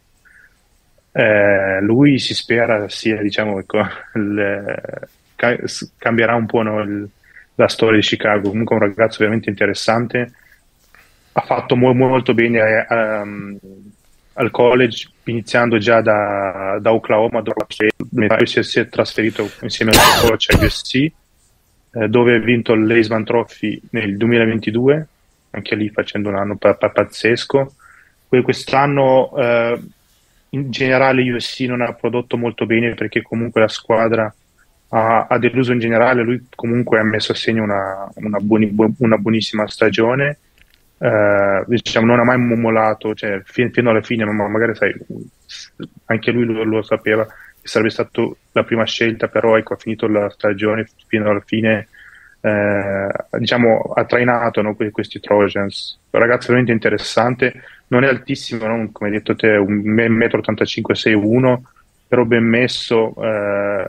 Eh, lui si spera sia, diciamo, ecco, il- ca- s- cambierà un po', no, il- la storia di Chicago. Comunque è un ragazzo veramente interessante, ha fatto mo- molto bene eh, ehm, al college, iniziando già da, da Oklahoma, dove poi si è, si è trasferito insieme al suo coach a U S C, eh, dove ha vinto l'Heisman Trophy nel duemilaventidue, anche lì facendo un anno pa- pa- pazzesco. Que- Quest'anno eh, in generale U S C non ha prodotto molto bene, perché comunque la squadra ha, ha deluso in generale. Lui comunque ha messo a segno una, una, buoni- bu- una buonissima stagione. Eh, diciamo, non ha mai mollato, cioè, fin- fino alla fine, ma magari sai, anche lui lo, lo sapeva che sarebbe stato la prima scelta, però ecco, ha finito la stagione fino alla fine, eh, diciamo, ha trainato, no, que- questi Trojans. Un ragazzo veramente interessante, non è altissimo, no? Come hai detto te, un uno e ottantacinque sei uno, però ben messo. eh,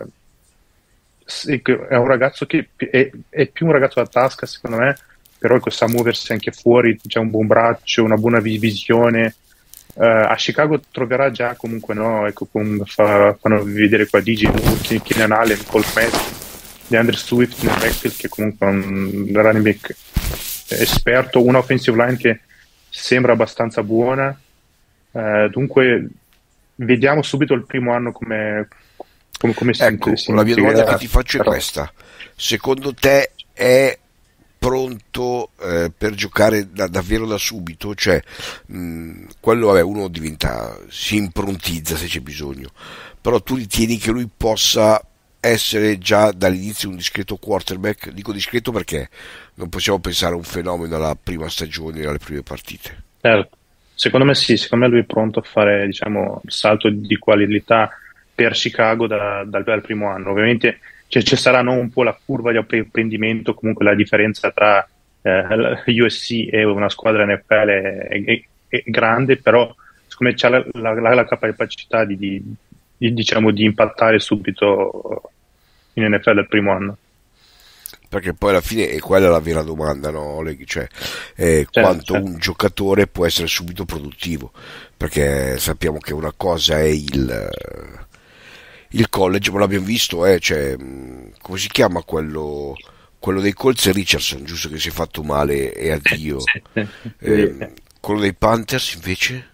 sì, che è un ragazzo che è, è più un ragazzo da tasca, secondo me, però ecco, sa muoversi anche fuori, c'è un buon braccio, una buona vi- visione. Eh, a Chicago troverà già comunque, no, ecco, con, fa, fanno vedere qua D J Moore, Keenan Allen, Cole Kmet, DeAndre Swift nel backfield, che comunque è un running back esperto, una offensive line che sembra abbastanza buona. Eh, dunque vediamo subito il primo anno come, come, come si, Ecco, si la mia domanda integrerà. che ti faccio è Però- questa: secondo te è pronto eh, per giocare da- davvero da subito? Cioè, mh, quello, vabbè, uno diventa, si improntizza se c'è bisogno, però tu ritieni che lui possa essere già dall'inizio un discreto quarterback? Dico discreto perché non possiamo pensare a un fenomeno alla prima stagione, alle prime partite. Certo. Secondo me sì, secondo me lui è pronto a fare, diciamo, il salto di qualità per Chicago da- dal, dal primo anno. Ovviamente ci ci sarà, no, un po' la curva di apprendimento, comunque la differenza tra eh, la U S C e una squadra N F L è, è- è grande, però secondo me c'ha la, la- la- la capacità di, di- di, diciamo, di impattare subito in N F L al primo anno. Perché poi alla fine è quella la vera domanda, no, Oleg? Cioè, eh, Certo, quanto certo. un giocatore può essere subito produttivo, perché sappiamo che una cosa è il, eh, il college, ma l'abbiamo visto, eh, cioè, mh, come si chiama quello, quello dei Colts? È Richardson, giusto, che si è fatto male e addio. Sì, sì, sì. Eh, quello dei Panthers invece,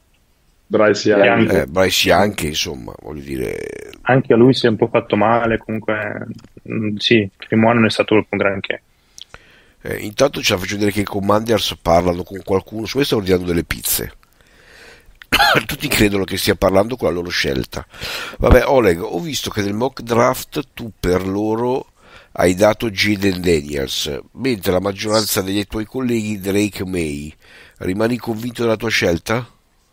Bryce Young. Young. eh, Bryce Young, insomma, voglio dire, Anche a lui si è un po' fatto male, comunque mm, sì, il primo anno non è stato un granché. eh, intanto ce la faccio vedere che i Commanders parlano con qualcuno, su questo ordinando delle pizze. Tutti credono che stia parlando con la loro scelta. Vabbè, Oleg, ho visto che nel mock draft tu per loro hai dato Jaden Daniels, mentre la maggioranza dei tuoi colleghi Drake May. Rimani convinto della tua scelta?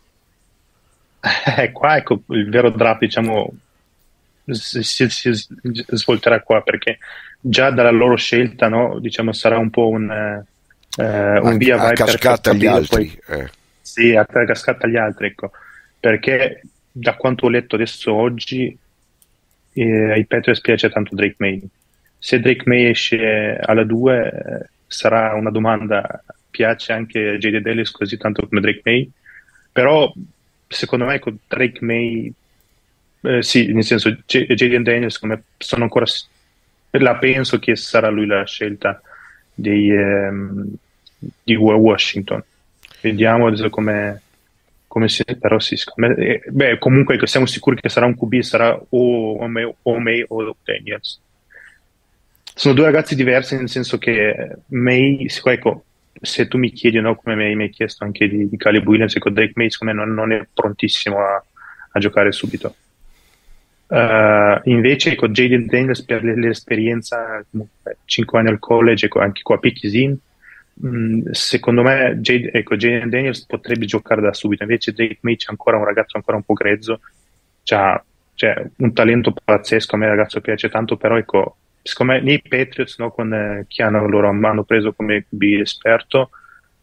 Eh, qua ecco il vero draft, diciamo, si, si- si svolterà qua, perché già dalla loro scelta, no, diciamo, sarà un po' un, eh, eh, un A, via a vai per cascata agli capire altri. poi. Eh. Sì, a a cascata agli altri, ecco, perché da quanto ho letto adesso oggi, eh, ai Patriots piace tanto Drake May. Se Drake May esce alla due, eh, sarà una domanda: piace anche J D Dallas così tanto come Drake May? Però secondo me, ecco, Drake May, eh, sì, nel senso, J- Jaden Daniels, come sono ancora, la penso che sarà lui la scelta dei, ehm, di Washington. Vediamo adesso come, come si, però sì, secondo me, eh, beh, comunque ecco, siamo sicuri che sarà un Q B, sarà o, o, May, o May o Daniels. Sono due ragazzi diversi, nel senso che May, sic- ecco, se tu mi chiedi, no, come mi mi hai chiesto anche di, di Caleb Williams, ecco, Drake May secondo me non, non è prontissimo a, a giocare subito. Uh, invece ecco, Jaden Daniels, per l- l'esperienza, comunque, cinque anni al college, ecco, anche qua a Pickett, mh, secondo me Jade, ecco, Jaden Daniels potrebbe giocare da subito. Invece Drake May c'è ancora un ragazzo ancora un po' grezzo, c'ha, c'è un talento pazzesco, a me il ragazzo piace tanto, però ecco, secondo me nei Patriots, no, con eh, chi hanno loro hanno preso come Q B esperto,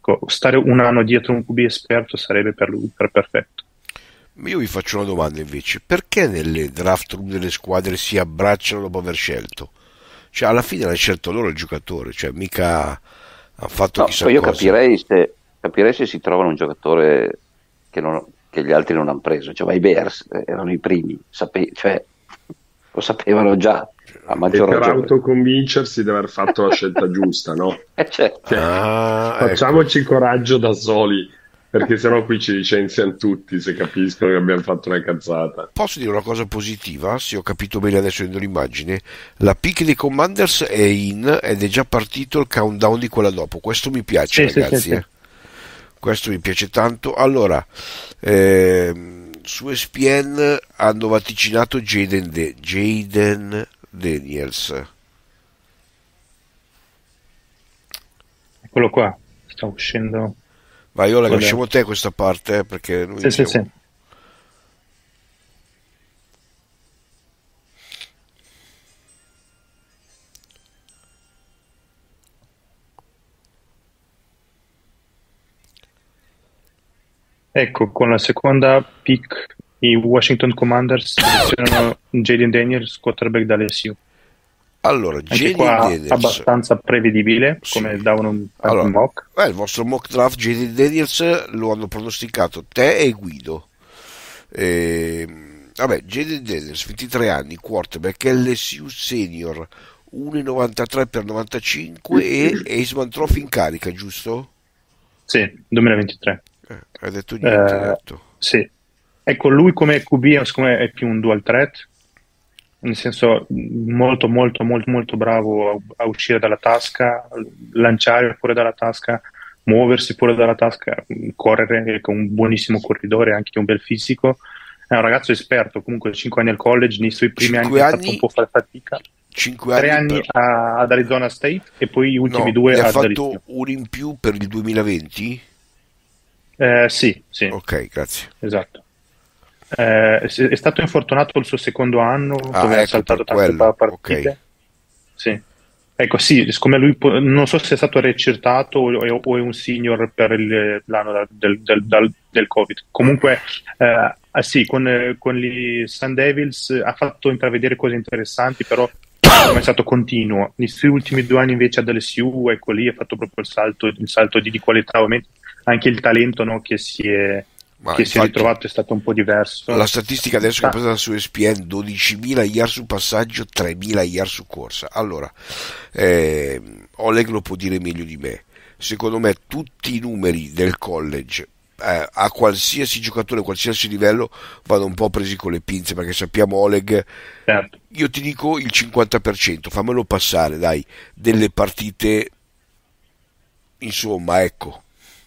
ecco, stare un anno dietro un Q B esperto sarebbe per lui per perfetto. Io vi faccio una domanda invece: perché nelle draft room delle squadre si abbracciano dopo aver scelto? Cioè alla fine l'ha scelto loro il giocatore, cioè mica ha fatto No, chissà poi io cosa. capirei se, capirei se si trovano un giocatore che, non, che gli altri non hanno preso, cioè ma i Bears erano i primi, sape, cioè, lo sapevano già, a E maggior per ragione. autoconvincersi di aver fatto la scelta giusta, no? Eh, certo. Cioè, Ah, facciamoci coraggio da soli, perché sennò qui ci licenziano tutti se capiscono che abbiamo fatto una cazzata. Posso dire una cosa positiva? Se ho capito bene adesso vedendo l'immagine, la pick dei Commanders è in ed è già partito il countdown di quella dopo. Questo mi piace, Sì, ragazzi. sì, sì, eh. Questo mi piace tanto. Allora, ehm, su E S P N hanno vaticinato Jaden, De- Jaden Daniels. Eccolo qua, sta uscendo. Vai, Oleg, Quello- lasciamo te questa parte, eh, perché noi Sì, sì, siamo... sì. Ecco, con la seconda pick i Washington Commanders selezionano Jaden Daniels, quarterback da L S U. Allora, Anche Jaden qua Daniels. abbastanza prevedibile, Sì. come davano un Allora, mock. eh, il vostro mock draft Jaden Daniels lo hanno pronosticato te e Guido. Ehm, vabbè, Jaden Daniels, ventitré anni, quarterback L S U senior, uno virgola novantatré per novantacinque e Heisman Trophy in carica, giusto? Sì, duemilaventitré. Eh, hai detto niente, hai Eh, detto. sì. Ecco, lui come Q B secondo me è più un dual threat, nel senso molto molto molto molto bravo a, a uscire dalla tasca, lanciare fuori dalla tasca, muoversi fuori dalla tasca, correre, con un buonissimo corridore, anche un bel fisico. È un ragazzo esperto, comunque cinque anni al college, nei suoi primi Cinque anni ha fatto anni- un po' fare fatica. cinque Tre anni anni per... a- ad Arizona State e poi gli ultimi No, due ne ha ad Arizona. fatto uno in più per il duemilaventi? Eh, sì, sì, Ok, grazie. esatto. Eh, è è stato infortunato il suo secondo anno, Ah, dove ha ecco, saltato per tante quello, pa- partite. ok. Sì. Ecco, sì, siccome lui po- non so se è stato recertato o è, o è un senior per il- l'anno da- del, del- dal- del Covid. Comunque, eh, ah, sì, con, eh, con gli Sun Devils eh, ha fatto intravedere cose interessanti, però non è stato continuo. Nei suoi ultimi due anni invece ad L S U, ecco lì ha fatto proprio il salto, il salto di, di qualità, ovviamente anche il talento, no, che si è, Ma che si è infatti, ritrovato è stato un po' diverso. la statistica adesso che ho Ah, preso su E S P N: dodicimila yard su passaggio, tremila yard su corsa. Allora, eh, Oleg lo può dire meglio di me. Secondo me tutti i numeri del college eh, a qualsiasi giocatore, a qualsiasi livello, vanno un po' presi con le pinze, perché sappiamo, Oleg, certo. io ti dico il cinquanta per cento, fammelo passare, dai, delle partite, insomma, ecco.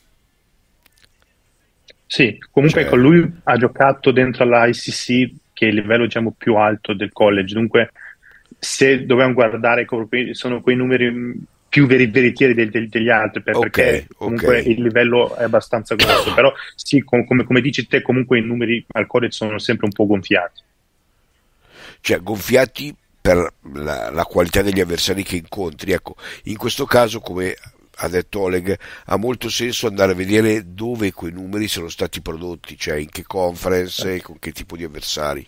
Sì, comunque Cioè, ecco, lui ha giocato dentro la I C C, che è il livello diciamo più alto del college, dunque se dobbiamo guardare, ecco, sono quei numeri mh, più veri- veritieri del- del- degli altri, per- ok, perché comunque ok. il livello è abbastanza grosso, però sì, com- come, come dici te, comunque i numeri al college sono sempre un po' gonfiati. Cioè gonfiati per la, la qualità degli avversari che incontri. Ecco, in questo caso, come ha detto Oleg, ha molto senso andare a vedere dove quei numeri sono stati prodotti, cioè in che conference e con che tipo di avversari.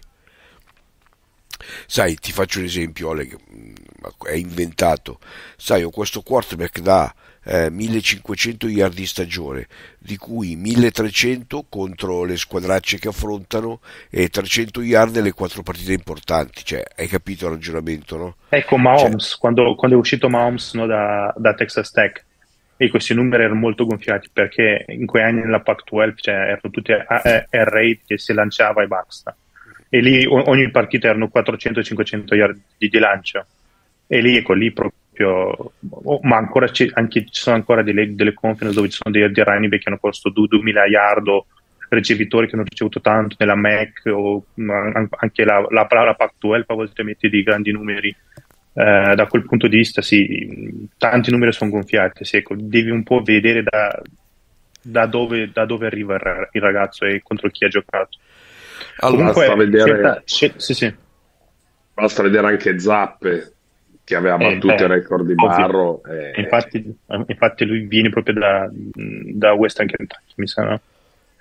Sai, ti faccio un esempio, Oleg, è inventato. Sai, ho questo quarterback da eh, millecinquecento yard di stagione, di cui milletrecento contro le squadracce che affrontano e trecento yard nelle quattro partite importanti. Cioè, hai capito il ragionamento, no? Ecco, Cioè, Mahomes, quando, quando è uscito Mahomes, no, da, da Texas Tech, e questi numeri erano molto gonfiati perché in quei anni nella Pac dodici, cioè, erano tutti air raid che si lanciava e basta. E lì o- ogni partita erano quattrocento cinquecento yard di, di lancio. E lì, ecco, lì proprio... oh, ma ancora ci, anche, ci sono ancora delle, delle conference dove ci sono dei, dei running back che hanno corso duemila yard, o ricevitori che hanno ricevuto tanto nella M A C, o ma anche la, la, la Pac dodici a volte mette dei grandi numeri. Eh, da quel punto di vista sì, tanti numeri sono gonfiati, sì, ecco, devi un po' vedere da, da, dove, da dove arriva il, ra- il ragazzo e contro chi ha giocato. allora, Basta Comunque, vedere, scelta- scel- sì, sì. basta vedere anche Zappe, che aveva Eh, battuto beh, il record di ovvio. Barro. eh, Infatti, infatti lui viene proprio da, da Western Kentucky, mi sa, no?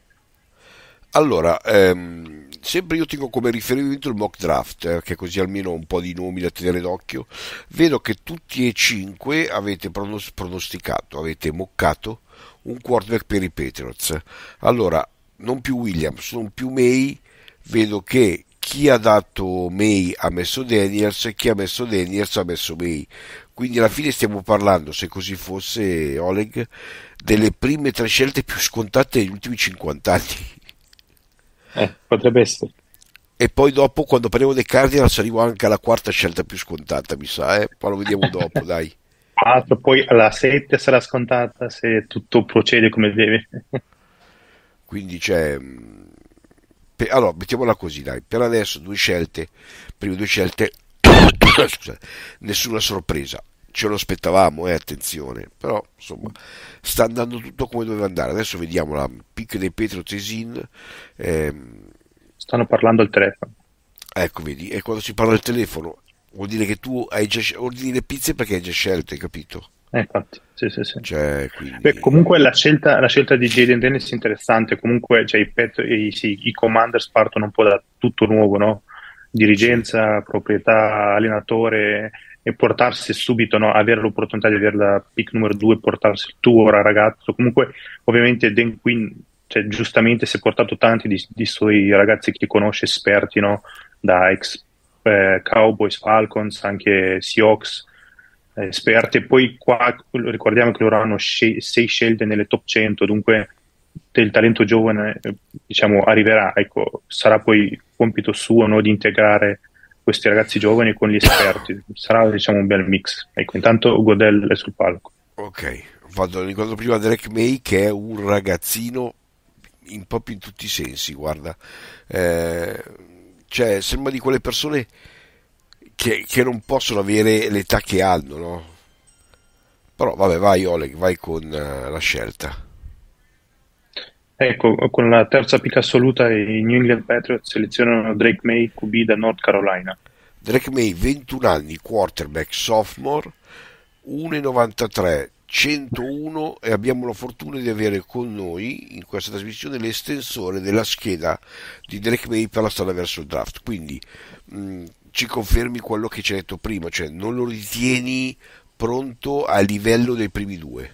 Allora, ehm, sempre io tengo come riferimento il mock draft, eh, che così almeno ho un po' di nomi da tenere d'occhio. Vedo che tutti e cinque avete pronos- pronosticato, avete moccato un quarterback per i Patriots. Allora, non più Williams, non più May, vedo che chi ha dato May ha messo Daniels e chi ha messo Daniels ha messo May. Quindi alla fine stiamo parlando, se così fosse, Oleg, delle prime tre scelte più scontate degli ultimi cinquanta anni. Eh, potrebbe essere. E poi dopo, quando parliamo dei Cardinals, arrivo anche alla quarta scelta più scontata, mi sa, eh? Poi lo vediamo dopo, dai. Quattro, poi alla sette sarà scontata se tutto procede come deve. Quindi c'è... mh, pe- allora, mettiamola così, dai. Per adesso due scelte, prime due scelte, scusate, nessuna sorpresa. Ce lo aspettavamo, eh, attenzione. Però, insomma, sta andando tutto come doveva andare. Adesso vediamo la pick dei Patriots e Zin. Ehm, Stanno parlando al telefono. ecco, vedi, e quando si parla al telefono vuol dire che tu hai già sc- ordini le pizze perché hai già scelto, hai capito? Eh, infatti, sì, sì, sì. Cioè, Beh, quindi... comunque la scelta, la scelta di Jaden Dennis è interessante. Comunque, cioè, i, Pet- i, sì, i Commanders partono un po' da tutto nuovo, no? Sì. Dirigenza, proprietà, allenatore, e portarsi subito, no? Avere l'opportunità di avere la pick numero due e portarsi il tuo ragazzo. Comunque, ovviamente, Dan Quinn, cioè, giustamente si è portato tanti di, di suoi ragazzi che conosce, esperti, no? Da ex eh, Cowboys, Falcons, anche Seahawks, eh, esperti. E poi qua ricordiamo che loro hanno sce- sei scelte nelle top cento, dunque del talento giovane, eh, diciamo, arriverà. Ecco, sarà poi compito suo, no, di integrare questi ragazzi giovani con gli esperti. Sarà, diciamo, un bel mix. Ecco, intanto Godel è sul palco. Ok, vado, ricordo prima Derek May che è un ragazzino in proprio in tutti i sensi, guarda. Eh, cioè, sembra di quelle persone che, che non possono avere l'età che hanno, no? Però vabbè, vai Oleg, vai con eh, la scelta. Ecco, con la terza pick assoluta i New England Patriots selezionano Drake May, Q B da North Carolina. Drake May, ventuno anni, quarterback, sophomore, uno virgola novantatré, centouno, e abbiamo la fortuna di avere con noi in questa trasmissione l'estensore della scheda di Drake May per la strada verso il draft. Quindi mh, ci confermi quello che ci hai detto prima, cioè non lo ritieni pronto a livello dei primi due?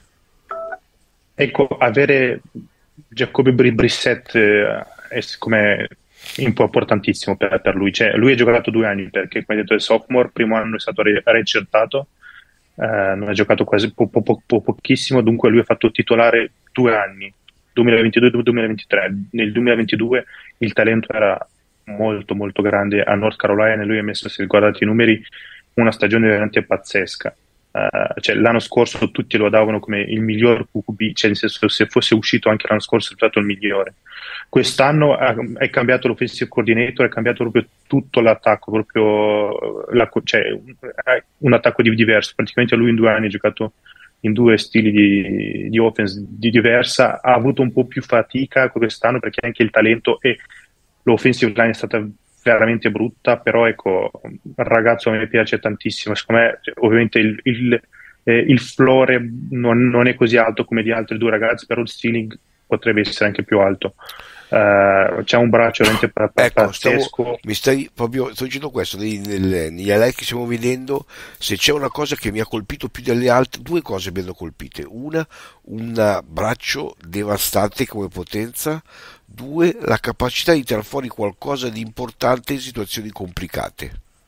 Ecco, avere Jacoby Bri- Brissett eh, è come un po' importantissimo per, per lui. Cioè, lui ha giocato due anni perché, come hai detto, è sophomore, primo anno è stato re- redshirtato, eh, non ha giocato quasi po- po- po- po- pochissimo, dunque lui ha fatto titolare due anni, duemilaventidue-duemilaventitré. Nel duemilaventidue il talento era molto molto grande a North Carolina e lui ha messo, se guardate i numeri, una stagione veramente pazzesca. Uh, cioè, l'anno scorso tutti lo davano come il miglior Q B, cioè nel senso, se fosse uscito anche l'anno scorso è stato il migliore. Quest'anno ha, è cambiato l'offensive coordinator, è cambiato proprio tutto l'attacco, proprio la, cioè, un attacco di, diverso. Praticamente lui in due anni ha giocato in due stili di, di offense di diversa, ha avuto un po' più fatica quest'anno perché anche il talento e l'offensive line è stata veramente brutta, però ecco, il ragazzo a me piace tantissimo. Secondo me, cioè, ovviamente il, il, eh, il floor non, non è così alto come di altri due ragazzi, però il ceiling potrebbe essere anche più alto. Uh, c'è un braccio veramente pa- pa- Ecco, stavo, pazzesco. mi stai proprio, sto dicendo questo, nei- nel- negli highlight che stiamo vedendo, se c'è una cosa che mi ha colpito più delle altre, due cose mi hanno colpite. Una, un braccio devastante come potenza. Due, la capacità di tirar fuori qualcosa di importante in situazioni complicate.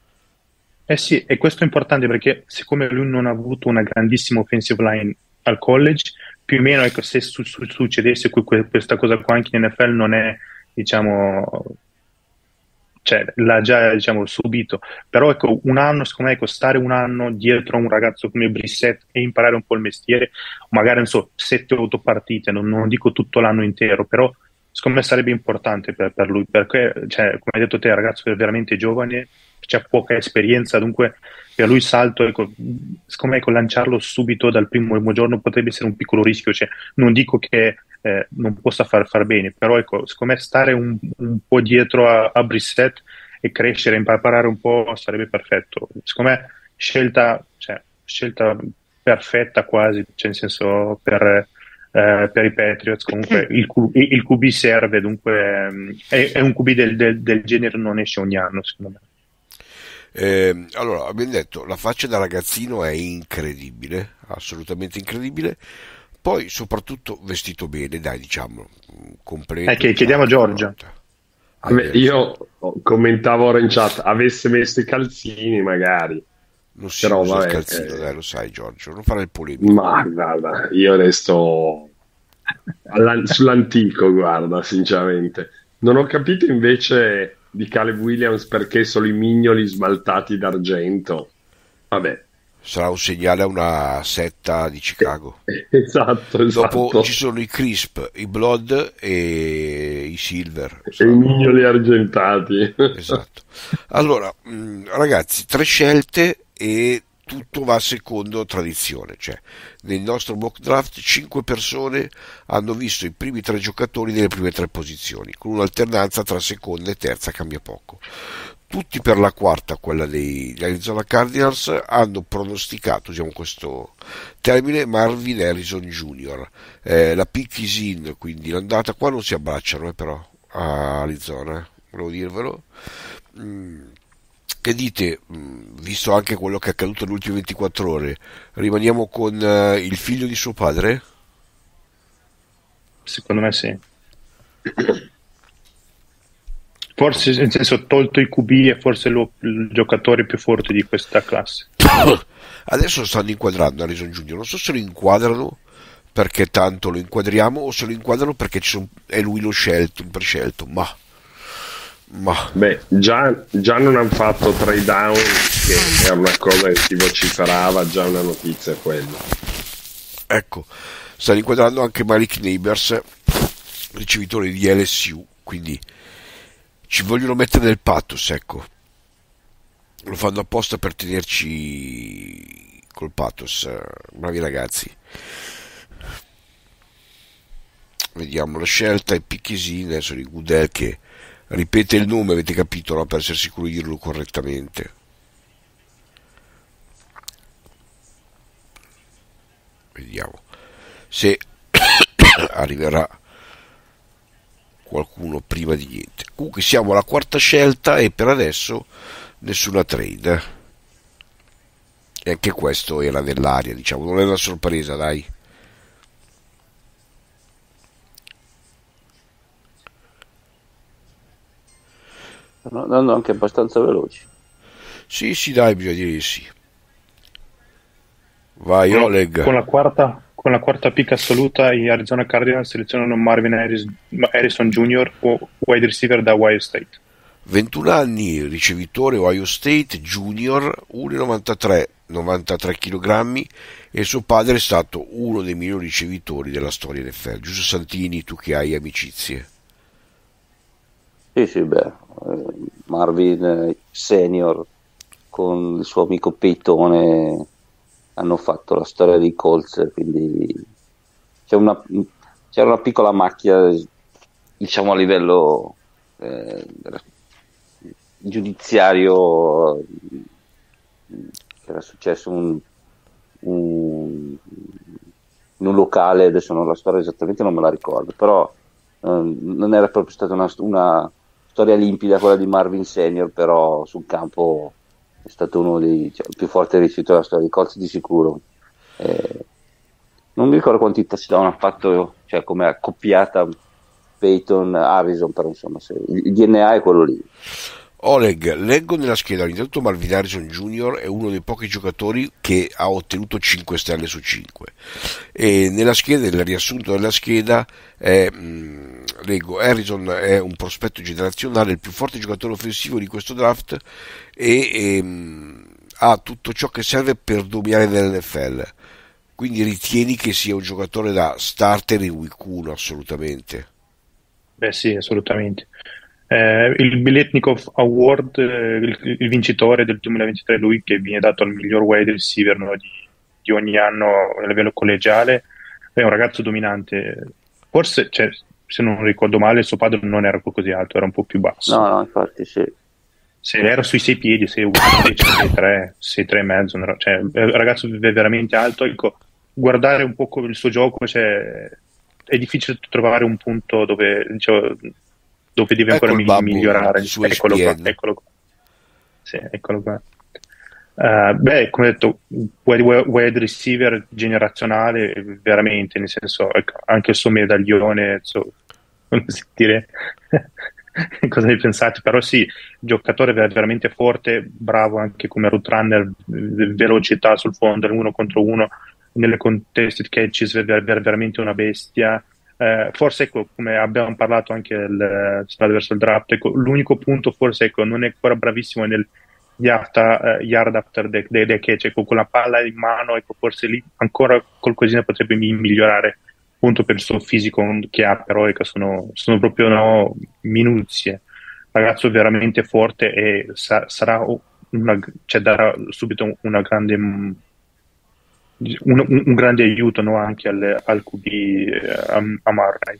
Eh sì, e questo è importante perché siccome lui non ha avuto una grandissima offensive line al college, più o meno, ecco, se su- su- succedesse que- que- questa cosa qua anche in N F L non è, diciamo, cioè l'ha già, diciamo, subito. Però ecco, un anno, secondo me, ecco, stare un anno dietro a un ragazzo come Brissett e imparare un po' il mestiere, magari non so, sette o otto partite, non, non dico tutto l'anno intero, però secondo me sarebbe importante per, per lui, perché, cioè, come hai detto te, è un ragazzo veramente giovane, c'è poca esperienza, dunque per lui il salto, ecco, secondo me, ecco, lanciarlo subito dal primo giorno potrebbe essere un piccolo rischio. Cioè, non dico che eh, non possa far, far bene, però ecco, secondo me stare un, un po' dietro a, a Brissett e crescere, imparare un po' sarebbe perfetto. Secondo me scelta, cioè, scelta perfetta quasi, cioè, nel senso per, eh, per i Patriots comunque il, Q- il Q B serve, dunque ehm, è, è un Q B del, del, del genere non esce ogni anno secondo me. Eh, allora, abbiamo detto, la faccia da ragazzino è incredibile, assolutamente incredibile. Poi, soprattutto, vestito bene, dai, diciamo, completo. Eh, che chiediamo a Giorgia. Vabbè, io commentavo ora in chat, avesse messo i calzini magari. Non si Però, usa vabbè, il calzino, eh, dai, lo sai, Giorgio, non fare il polemico. Ma guarda, io resto alla- sull'antico, guarda, sinceramente. Non ho capito invece di Caleb Williams perché solo i mignoli smaltati d'argento. Vabbè. Sarà un segnale a una setta di Chicago. Esatto, esatto. Dopo ci sono i crisp, i blood e i silver. E i mignoli argentati. Esatto. Allora, mh, ragazzi, tre scelte e tutto va secondo tradizione. Cioè, nel nostro mock draft cinque persone hanno visto i primi tre giocatori nelle prime tre posizioni, con un'alternanza tra seconda e terza, cambia poco. Tutti per la quarta, quella degli Arizona Cardinals, hanno pronosticato, usiamo questo termine, Marvin Harrison Junior Eh, la pick is in, quindi l'andata qua non si abbracciano, eh, però a Arizona, eh, volevo dirvelo. Mm, che dite, mm, visto anche quello che è accaduto nelle ultime ventiquattro ore, rimaniamo con eh, il figlio di suo padre? Secondo me sì. Forse, nel senso, tolto i Q B è forse lo, il giocatore più forte di questa classe. Adesso lo stanno inquadrando Harrison Junior, non so se lo inquadrano perché tanto lo inquadriamo o se lo inquadrano perché ci son, è lui lo scelto, il prescelto, ma... ma... Beh, già, già non hanno fatto trade down, che è una cosa che si vociferava, già una notizia quella. Ecco, stanno inquadrando anche Malik Neighbors, ricevitore di L S U, quindi ci vogliono mettere nel pathos, ecco. Lo fanno apposta per tenerci col pathos, bravi ragazzi. Vediamo la scelta, è Picchesini, adesso di Goodell che ripete il nome, avete capito, no? Per essere sicuro di dirlo correttamente. Vediamo se arriverà qualcuno prima di niente. Comunque siamo alla quarta scelta e per adesso nessuna trade. E anche questo era nell'aria, diciamo, non è una sorpresa, dai. Stanno andando anche abbastanza veloci. Sì, sì, dai, bisogna dire di sì. Vai, Con, Oleg. con la quarta con la quarta pick assoluta gli Arizona Cardinals selezionano Marvin Harris, Harrison Junior o wide receiver da Ohio State. ventuno anni, ricevitore Ohio State, junior, uno virgola novantatré, novantatré chilogrammi, e suo padre è stato uno dei migliori ricevitori della storia N F L. Giusto Santini, tu che hai amicizie? Sì, sì, beh, Marvin eh, Senior con il suo amico Peitone hanno fatto la storia dei Colts, quindi c'è una, c'è una piccola macchia, diciamo, a livello eh, giudiziario, che era successo un, un, in un locale, adesso non la storia esattamente non me la ricordo, però eh, non era proprio stata una, una storia limpida quella di Marvin Senior, però sul campo è stato uno dei cioè, più forti riusciti della storia dei Colts di sicuro. Eh, non mi ricordo quanti touchdown ha fatto, cioè come accoppiata Peyton Harrison, però insomma se, il D N A è quello lì. Oleg, leggo nella scheda, intanto Marvin Harrison Junior è uno dei pochi giocatori che ha ottenuto cinque stelle su cinque, e nella scheda, nel riassunto della scheda, è, mh, leggo, Harrison è un prospetto generazionale, il più forte giocatore offensivo di questo draft e, e mh, ha tutto ciò che serve per dominare nell'N F L, quindi ritieni che sia un giocatore da starter in week uno assolutamente? Beh sì, assolutamente. Eh, il Biletnikov Award, eh, il, il vincitore del duemilaventitré, lui che viene dato al miglior wide receiver, no, di, di ogni anno a livello collegiale, è un ragazzo dominante. Forse, cioè, se non ricordo male, suo padre non era così alto, era un po' più basso. No, no, infatti sì. Se era sui sei piedi, sei uno, sei tre, sei tre e mezzo, cioè, è un ragazzo veramente alto. Ecco, guardare un po' il suo gioco, cioè, è difficile trovare un punto dove, diciamo, dove deve ancora Ecco il babbo migliorare. su Eccolo qua, E S P N. eccolo qua. Sì, eccolo qua. Uh, beh, come detto, wide, wide receiver generazionale, veramente, nel senso, ecco, anche il suo medaglione, so, non si dire cosa ne pensate, però sì, giocatore veramente forte, bravo anche come route runner, velocità sul fondo, uno contro uno, nelle contested catches, ver- ver- veramente una bestia. Eh, forse, ecco, come abbiamo parlato anche il, verso il draft, ecco, l'unico punto forse, ecco, non è ancora bravissimo nel yard, uh, yard after the, the, the catch, ecco, con la palla in mano, ecco, forse lì ancora qualcosina potrebbe migliorare, appunto per il suo fisico che ha, però ecco, sono, sono proprio no, minuzie. Ragazzo veramente forte e sa, sarà una, cioè darà subito una grande un, un, un grande aiuto, no, anche al, al Q B eh, a, a Murray.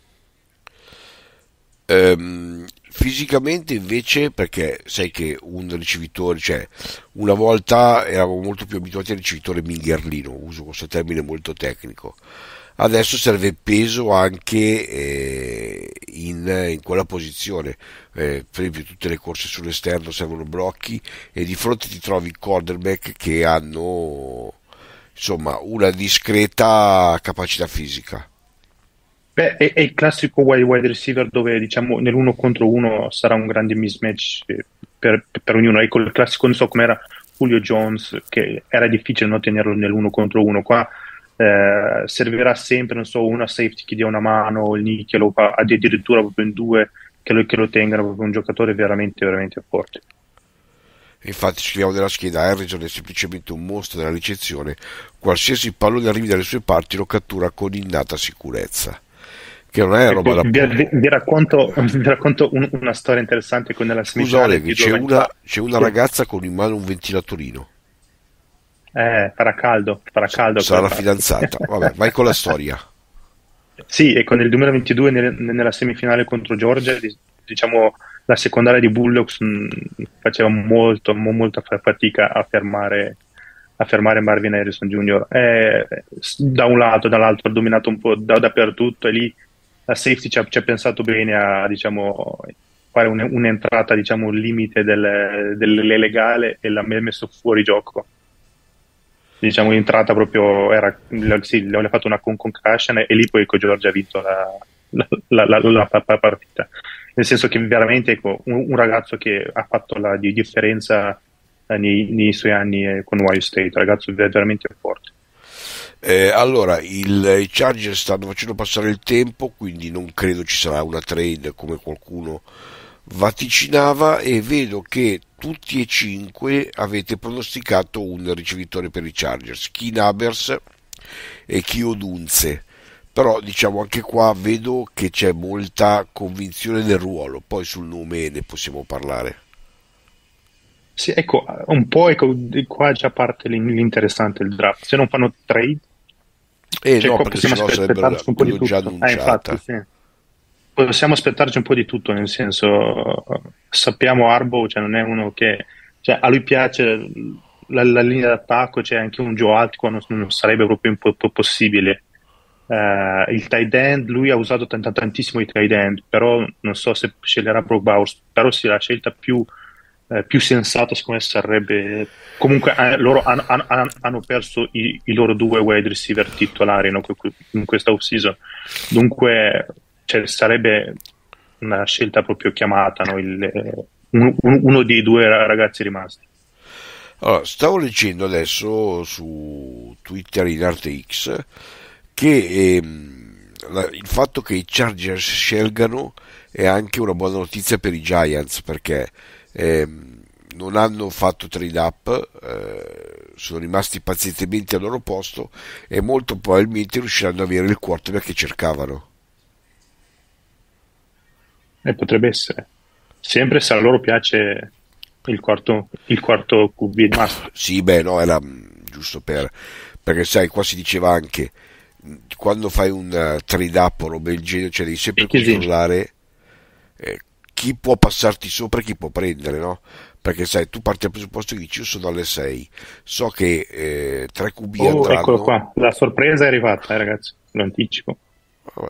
Um, fisicamente invece, perché sai che un ricevitore, cioè una volta eravamo molto più abituati al ricevitore mingherlino, uso questo termine molto tecnico, adesso serve peso anche eh, in, in quella posizione, eh, per esempio tutte le corse sull'esterno servono blocchi e di fronte ti trovi quarterback che hanno insomma una discreta capacità fisica. Beh, è, è il classico wide, wide receiver dove diciamo nell'uno contro uno sarà un grande mismatch per, per ognuno. Ecco il classico, non so com'era Julio Jones, che era difficile non tenerlo nell'uno contro uno. Qua eh, servirà sempre, non so, una safety che dia una mano, il nickel o addirittura proprio in due che lo, che lo tengano, proprio un giocatore veramente, veramente forte. Infatti scriviamo nella scheda: Harrison è semplicemente un mostro della ricezione, qualsiasi pallone arrivi dalle sue parti lo cattura con innata sicurezza. Che non è roba da vi, vi, vi racconto, vi racconto un, una storia interessante con nella semifinale. Scusa, c'è una, c'è una ragazza con in mano un ventilatorino. Eh, farà caldo, farà caldo. Sarà la fidanzata. Vabbè, vai con la storia. Sì, e con il duemilaventidue nel, nella semifinale contro Georgia, diciamo la secondaria di Bulldogs mh, faceva molto, mo, molta fatica a fermare, a fermare Marvin Harrison Junior Eh, da un lato, dall'altro ha dominato un po' da, dappertutto e lì la safety ci ha, ci ha pensato bene a diciamo, fare un, un'entrata diciamo limite del, del legale e l'ha messo fuori gioco. Diciamo l'entrata proprio era sì, gli aveva fatto una concussion e lì poi ecco, Georgia ha vinto la, la, la, la, la partita, nel senso che veramente ecco, un, un ragazzo che ha fatto la di differenza eh, nei, nei suoi anni eh, con Ohio State, ragazzo veramente forte. Eh, allora, il, i Chargers stanno facendo passare il tempo, quindi non credo ci sarà una trade come qualcuno vaticinava, e vedo che tutti e cinque avete pronosticato un ricevitore per i Chargers, chi Nabers e chi Odunze, però diciamo anche qua vedo che c'è molta convinzione nel ruolo, poi sul nome ne possiamo parlare. Sì, ecco, un po' ecco, di qua già parte l'interessante il draft. Se non fanno trade, eh cioè, no, qua perché possiamo sennò aspettarci un po' di tutto. già Ah, infatti, sì. Possiamo aspettarci un po' di tutto, nel senso, sappiamo Harbaugh, cioè non è uno che, cioè a lui piace la, la linea d'attacco, c'è cioè anche un Joe Alt non, non sarebbe proprio un po', po possibile. Uh, il tight end, lui ha usato tant- tantissimo i tight end, però non so se sceglierà Brock Bowers, però sì, la scelta più Eh, più sensato secondo me sarebbe comunque eh, loro hanno, hanno, hanno perso i, i loro due wide receiver titolari, no, in questa off season, dunque cioè, sarebbe una scelta proprio chiamata, no, il, un, uno dei due ragazzi rimasti. Allora, stavo leggendo adesso su Twitter in ArtX che ehm, la, il fatto che i Chargers scelgano è anche una buona notizia per i Giants, perché Eh, non hanno fatto trade up, eh, sono rimasti pazientemente al loro posto e molto probabilmente riusciranno ad avere il quarterback che cercavano. E potrebbe essere, sempre se a loro piace il quarto, il quarto Q B master. Sì, beh, no, era giusto per, perché sai, qua si diceva anche quando fai un uh, trade up o roba del genere, cioè devi sempre controllare eh, chi può passarti sopra e chi può prendere, no? perché sai, tu parti dal presupposto che dici io sono alle sei, so che eh, tre Q B Oh, andranno. eccolo qua, la sorpresa è arrivata, eh, ragazzi, lo anticipo. Vabbè.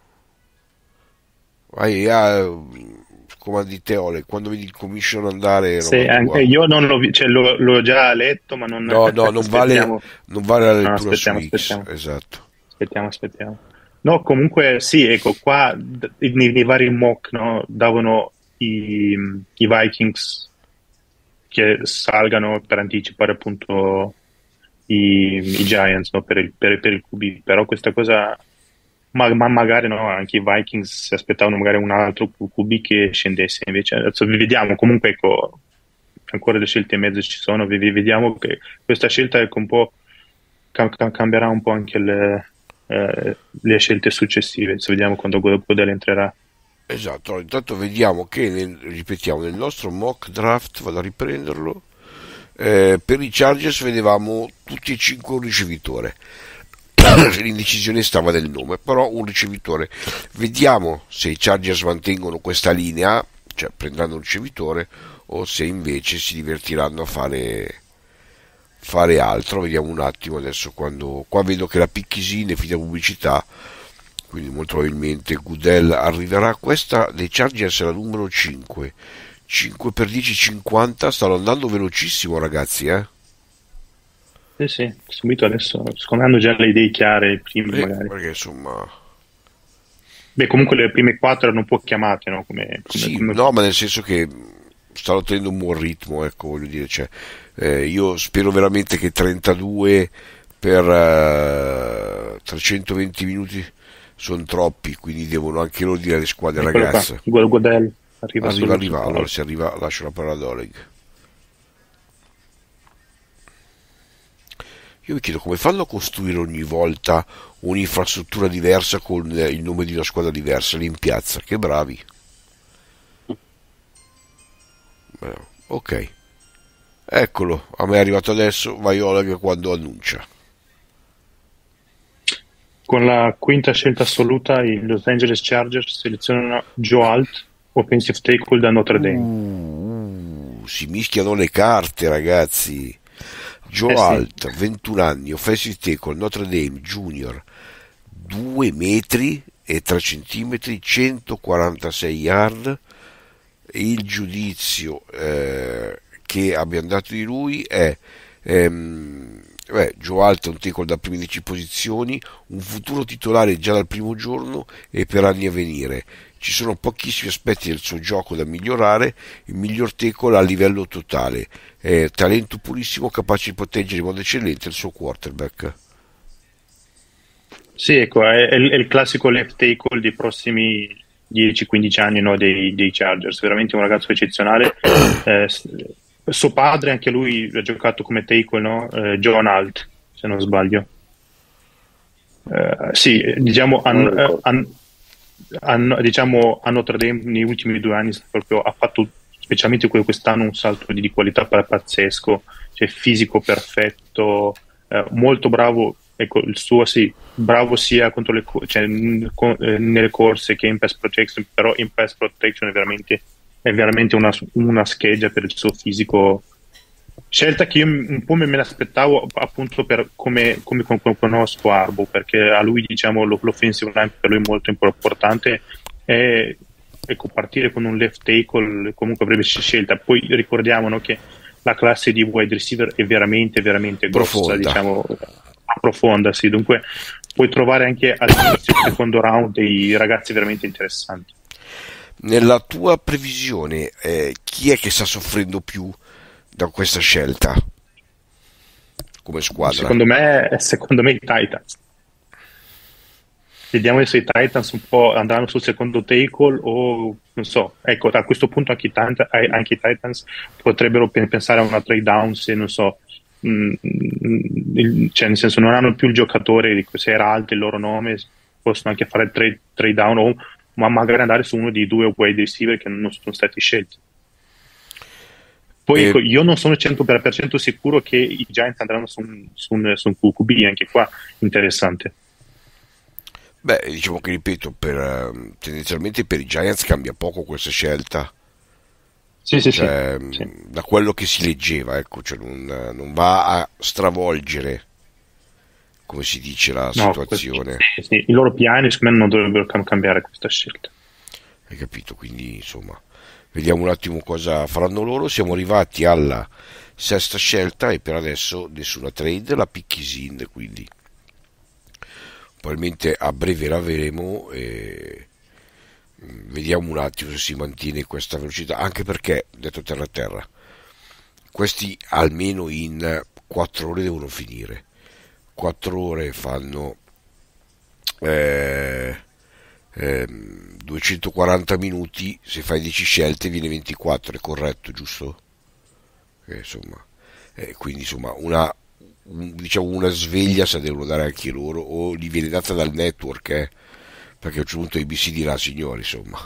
Vai a comandi te Ole, quando vedi il commission andare Sì, roba tua. anche io non l'ho, vi- cioè, l'ho, l'ho già letto, ma non, No, no, non vale, aspettiamo, non vale la no, lettura aspettiamo, su X, aspettiamo, esatto. aspettiamo, aspettiamo. No, comunque sì, ecco, qua d- nei, nei vari mock, no, davano i, i Vikings che salgano per anticipare appunto i, i Giants, no, per il, per, per il Q B, però questa cosa, ma, ma magari no, anche i Vikings si aspettavano magari un altro Q B che scendesse, invece adesso vi vediamo, comunque ecco, ancora le scelte in mezzo ci sono, vi- vi- vediamo che questa scelta ecco, un po' cam- cam- cambierà un po' anche le, eh, le scelte successive, adesso vediamo quando God- Godel entrerà. Esatto, allora, intanto vediamo che, nel, ripetiamo, nel nostro mock draft, vado a riprenderlo, eh, per i Chargers vedevamo tutti e cinque un ricevitore. L'indecisione stava nel nome, però un ricevitore. Vediamo se i Chargers mantengono questa linea, cioè prenderanno un ricevitore, o se invece si divertiranno a fare, fare altro. Vediamo un attimo adesso, quando qua vedo che la Picchesine è finita pubblicità, quindi molto probabilmente Goodell arriverà. Questa dei Chargers è la numero cinque, cinque per dieci cinquanta, stanno andando velocissimo ragazzi, eh? Sì, sì, subito adesso, secondo me hanno già le idee chiare, prima Eh, magari. perché insomma... Beh, comunque le prime quattro erano un po' chiamate, no? Come, come, Sì, come- no, ma nel senso che stanno tenendo un buon ritmo, ecco, voglio dire, cioè, eh, io spero veramente che trentadue per eh, trecentoventi minuti sono troppi, quindi devono anche loro dire alle squadre, Eccolo qua, ragazze, Go- Godel arriva, arriva, sul- arriva, sul- allora se arriva lascio la parola ad Oleg. Io mi chiedo come fanno a costruire ogni volta un'infrastruttura diversa con eh, il nome di una squadra diversa lì in piazza, che bravi. Beh, ok, eccolo, a me è arrivato adesso, vai Oleg quando annuncia. Con la quinta scelta assoluta i Los Angeles Chargers selezionano Joe Alt, offensive tackle da Notre Dame. Uh, si mischiano le carte ragazzi. Joe Eh sì. Alt, ventuno anni, offensive tackle, Notre Dame, junior, due metri e tre centimetri, centoquarantasei yard. Il giudizio eh, che abbiamo dato di lui è ehm, beh, Joe Alt è un tackle da prime dieci posizioni, un futuro titolare già dal primo giorno e per anni a venire. Ci sono pochissimi aspetti del suo gioco da migliorare, il miglior tackle a livello totale, è talento purissimo, capace di proteggere in modo eccellente il suo quarterback. Sì, ecco, è, è il, è il classico left tackle dei prossimi dieci quindici anni, no, dei, dei Chargers, veramente un ragazzo eccezionale. Eh, s- suo padre, anche lui ha giocato come tackle, no? Eh, John Alt, se non sbaglio. Eh, sì, diciamo, Non lo han- ricordo. han- han- diciamo a Notre Dame negli ultimi due anni proprio, ha fatto, specialmente que- quest'anno, un salto di, di qualità pa- pazzesco, cioè fisico perfetto, eh, molto bravo, ecco, il suo sì, bravo sia contro le, co- cioè, n- co- eh, nelle corse che in pass protection, però in pass protection è veramente, è veramente una, una scheggia per il suo fisico. Scelta che io un po' me me l'aspettavo appunto per come, come con- con- conosco Arbo, perché a lui diciamo lo- l'offensive line per lui è molto importante, e ecco, partire con un left tackle comunque avrebbe scelta. Poi ricordiamo, no, che la classe di wide receiver è veramente veramente grossa, Profonda. diciamo profonda, sì, dunque puoi trovare anche all'inizio del secondo round dei ragazzi veramente interessanti. Nella tua previsione, eh, chi è che sta soffrendo più da questa scelta come squadra? Secondo me, secondo me i Titans. Vediamo se i Titans un po' andranno sul secondo tackle o non so. Ecco, a questo punto anche i, Tant- eh, anche i Titans potrebbero pe- pensare a una trade down se non so, mh, mh, il- cioè nel senso non hanno più il giocatore, dico, se era alto il loro nome, possono anche fare trade, trade down o ma magari andare su uno dei due wide receiver che non sono stati scelti. Poi Eh, ecco, io non sono cento per cento sicuro che i Giants andranno su un, su un, su un Q Q B, anche qua interessante. Beh, diciamo che ripeto, per, ehm, tendenzialmente per i Giants cambia poco questa scelta. Sì, sì, sì, cioè, sì. da quello che si leggeva, ecco, cioè non, non va a stravolgere, come si dice, la No, questo- situazione. sì, sì. I loro piani, secondo me, non dovrebbero cam- cambiare questa scelta. Hai capito? Quindi insomma, vediamo un attimo cosa faranno loro. Siamo arrivati alla sesta scelta e per adesso nessuna trade, la pick is in, quindi probabilmente a breve la avremo e vediamo un attimo se si mantiene questa velocità, anche perché, detto terra a terra, questi almeno in quattro ore devono finire. quattro ore fanno eh, ehm, duecentoquaranta minuti, se fai dieci scelte viene ventiquattro, è corretto, giusto? Eh, insomma, eh, quindi insomma una, un- diciamo una sveglia se devono dare anche loro, o gli viene data dal network, eh, perché a un certo punto A B C dirà: signori, insomma,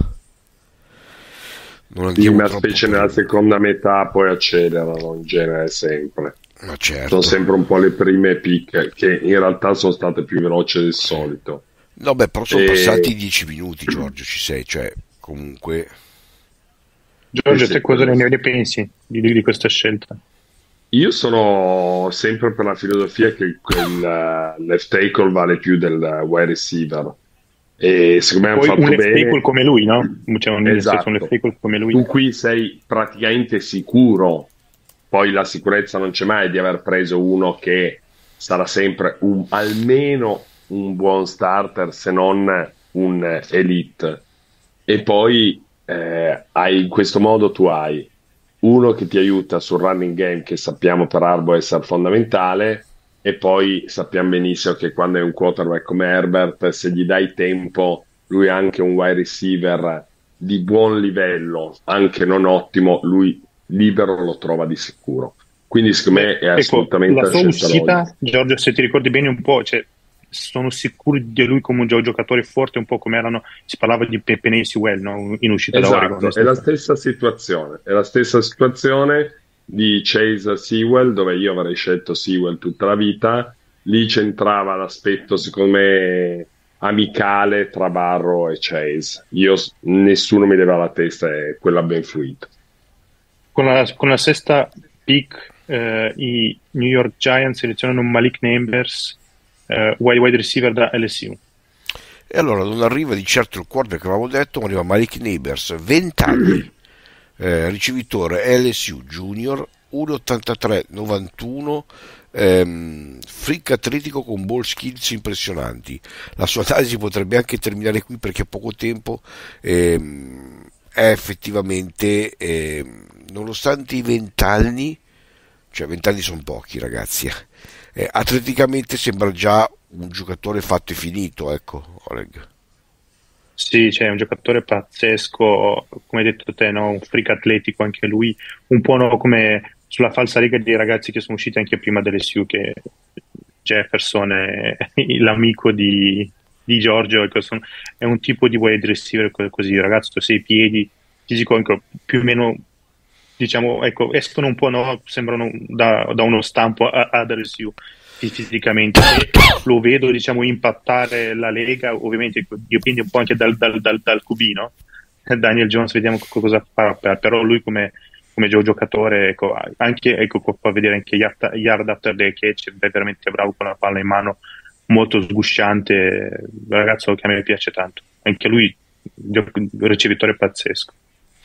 non Sì, andiamo ma troppo specie per nella lungo. seconda metà poi accelerano in genere sempre. Ma Sono certo. sempre un po' le prime pick che in realtà sono state più veloci del solito. No, beh, però sono passati E dieci minuti, Giorgio, ci sei, cioè, comunque. sì, Giorgio, sì, te cosa quello ne sì. ne pensi di, di questa scelta? Io sono sempre per la filosofia che il eh, left tackle vale più del wide receiver e secondo me hanno Poi un fatto left tackle bene. come lui, no? Cioè, un, nel senso, un left Esatto. tackle come lui. Tu qui sei praticamente sicuro, poi la sicurezza non c'è mai di aver preso uno che sarà sempre un, almeno un buon starter, se non un eh, elite. E poi eh, hai, in questo modo tu hai uno che ti aiuta sul running game, che sappiamo per Arbo essere fondamentale, e poi sappiamo benissimo che quando è un quarterback come Herbert, se gli dai tempo, lui è anche un wide receiver di buon livello, anche non ottimo, lui libero lo trova di sicuro. Quindi secondo me Beh, è ecco, la assolutamente la sua scelta logica. uscita, Giorgio, se ti ricordi bene un po', cioè, sono sicuri di lui come un gio- giocatore forte, un po' come erano, si parlava di Pe- Penei Sewell, no? In uscita da Oregon. nel Esatto, è la senso- stessa situazione, è la stessa situazione di Chase Sewell, dove io avrei scelto Sewell tutta la vita. Lì c'entrava l'aspetto, secondo me, amicale tra Barrow e Chase. Io, nessuno mi leva la testa e quella ben fluida. Con la, con la sesta pick, eh, i New York Giants selezionano Malik Neighbors, eh, wide wide receiver da L S U. E allora non arriva di certo il quarterback che avevamo detto, ma arriva Malik Neighbors, venti anni, eh, ricevitore L S U Junior, uno virgola ottantatré novantuno, ehm, freak atletico con ball skills impressionanti. La sua analisi potrebbe anche terminare qui perché ha poco tempo. ehm, è effettivamente, ehm, nonostante i venti anni, cioè venti anni sono pochi, ragazzi, eh, eh, atleticamente sembra già un giocatore fatto e finito, ecco, Oleg. Sì, c'è un giocatore pazzesco, come hai detto te, no? Un freak atletico anche lui, un po' no, come sulla falsariga dei ragazzi che sono usciti anche prima delle S U, che Jefferson è l'amico di, di Giorgio, ecco, sono- è un tipo di wide receiver co- così, ragazzo, sei piedi, fisico anche più o meno, diciamo, ecco, escono un po', no? Sembrano da, da uno stampo a- ad L S U fisicamente. E lo vedo, diciamo, impattare la Lega, ovviamente dipende un po' anche dal, dal, dal, dal Q B, no? Daniel Jones, vediamo co- cosa farà, per- però lui come, come gio- giocatore, ecco, anche, ecco, può vedere anche yard, yard after the catch, è veramente bravo con la palla in mano, molto sgusciante, un ragazzo che a me piace tanto, anche lui gio- ricevitore pazzesco.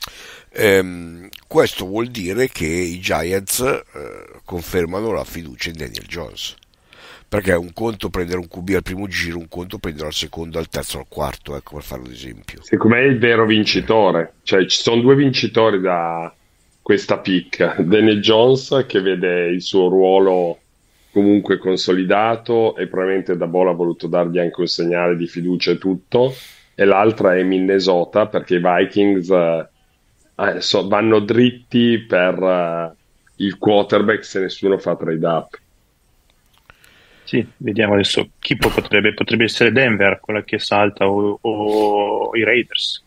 Ehm, questo vuol dire che i Giants eh, confermano la fiducia in Daniel Jones, perché è un conto prendere un Q B al primo giro, un conto prendere al secondo, al terzo, al quarto, ecco, per fare un esempio. Secondo me è il vero vincitore, cioè ci sono due vincitori da questa pick. Daniel Jones, che vede il suo ruolo comunque consolidato e probabilmente da Bola ha voluto dargli anche un segnale di fiducia e tutto, e l'altra è Minnesota, perché i Vikings eh, eh, so- vanno dritti per eh, il quarterback se nessuno fa trade up. Sì, vediamo adesso chi può- potrebbe, potrebbe essere Denver, quella che salta, o, o i Raiders.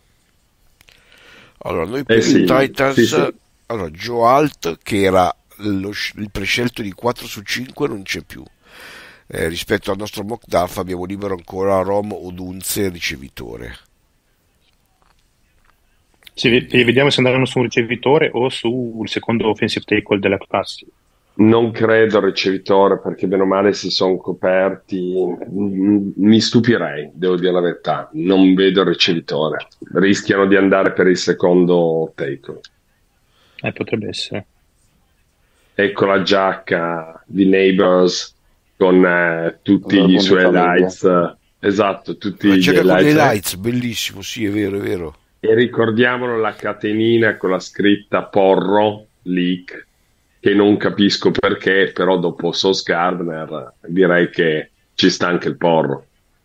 Allora, noi Eh per i sì, Titans, sì, sì. allora, Joe Alt, che era lo sc- il prescelto di quattro su cinque, non c'è più. Eh, rispetto al nostro mock draft abbiamo libero ancora Rom Odunze, ricevitore. Sì, Sì, e vediamo se andranno su un ricevitore o sul secondo offensive tackle della classe. Non credo al ricevitore perché bene o male si sono coperti. Mm, Mi stupirei, devo dire la verità. Non vedo il ricevitore. Rischiano di andare per il secondo tackle. Eh, potrebbe essere. Ecco la giacca di Neighbors con eh, tutti L'album i di suoi famiglia. lights. eh, Esatto, tutti La gli giacca con le highlights. lights, bellissimo, sì, è vero, è vero. E ricordiamolo la catenina con la scritta Porro Leak, che non capisco perché, però dopo Sauce Gardner direi che ci sta anche il porro.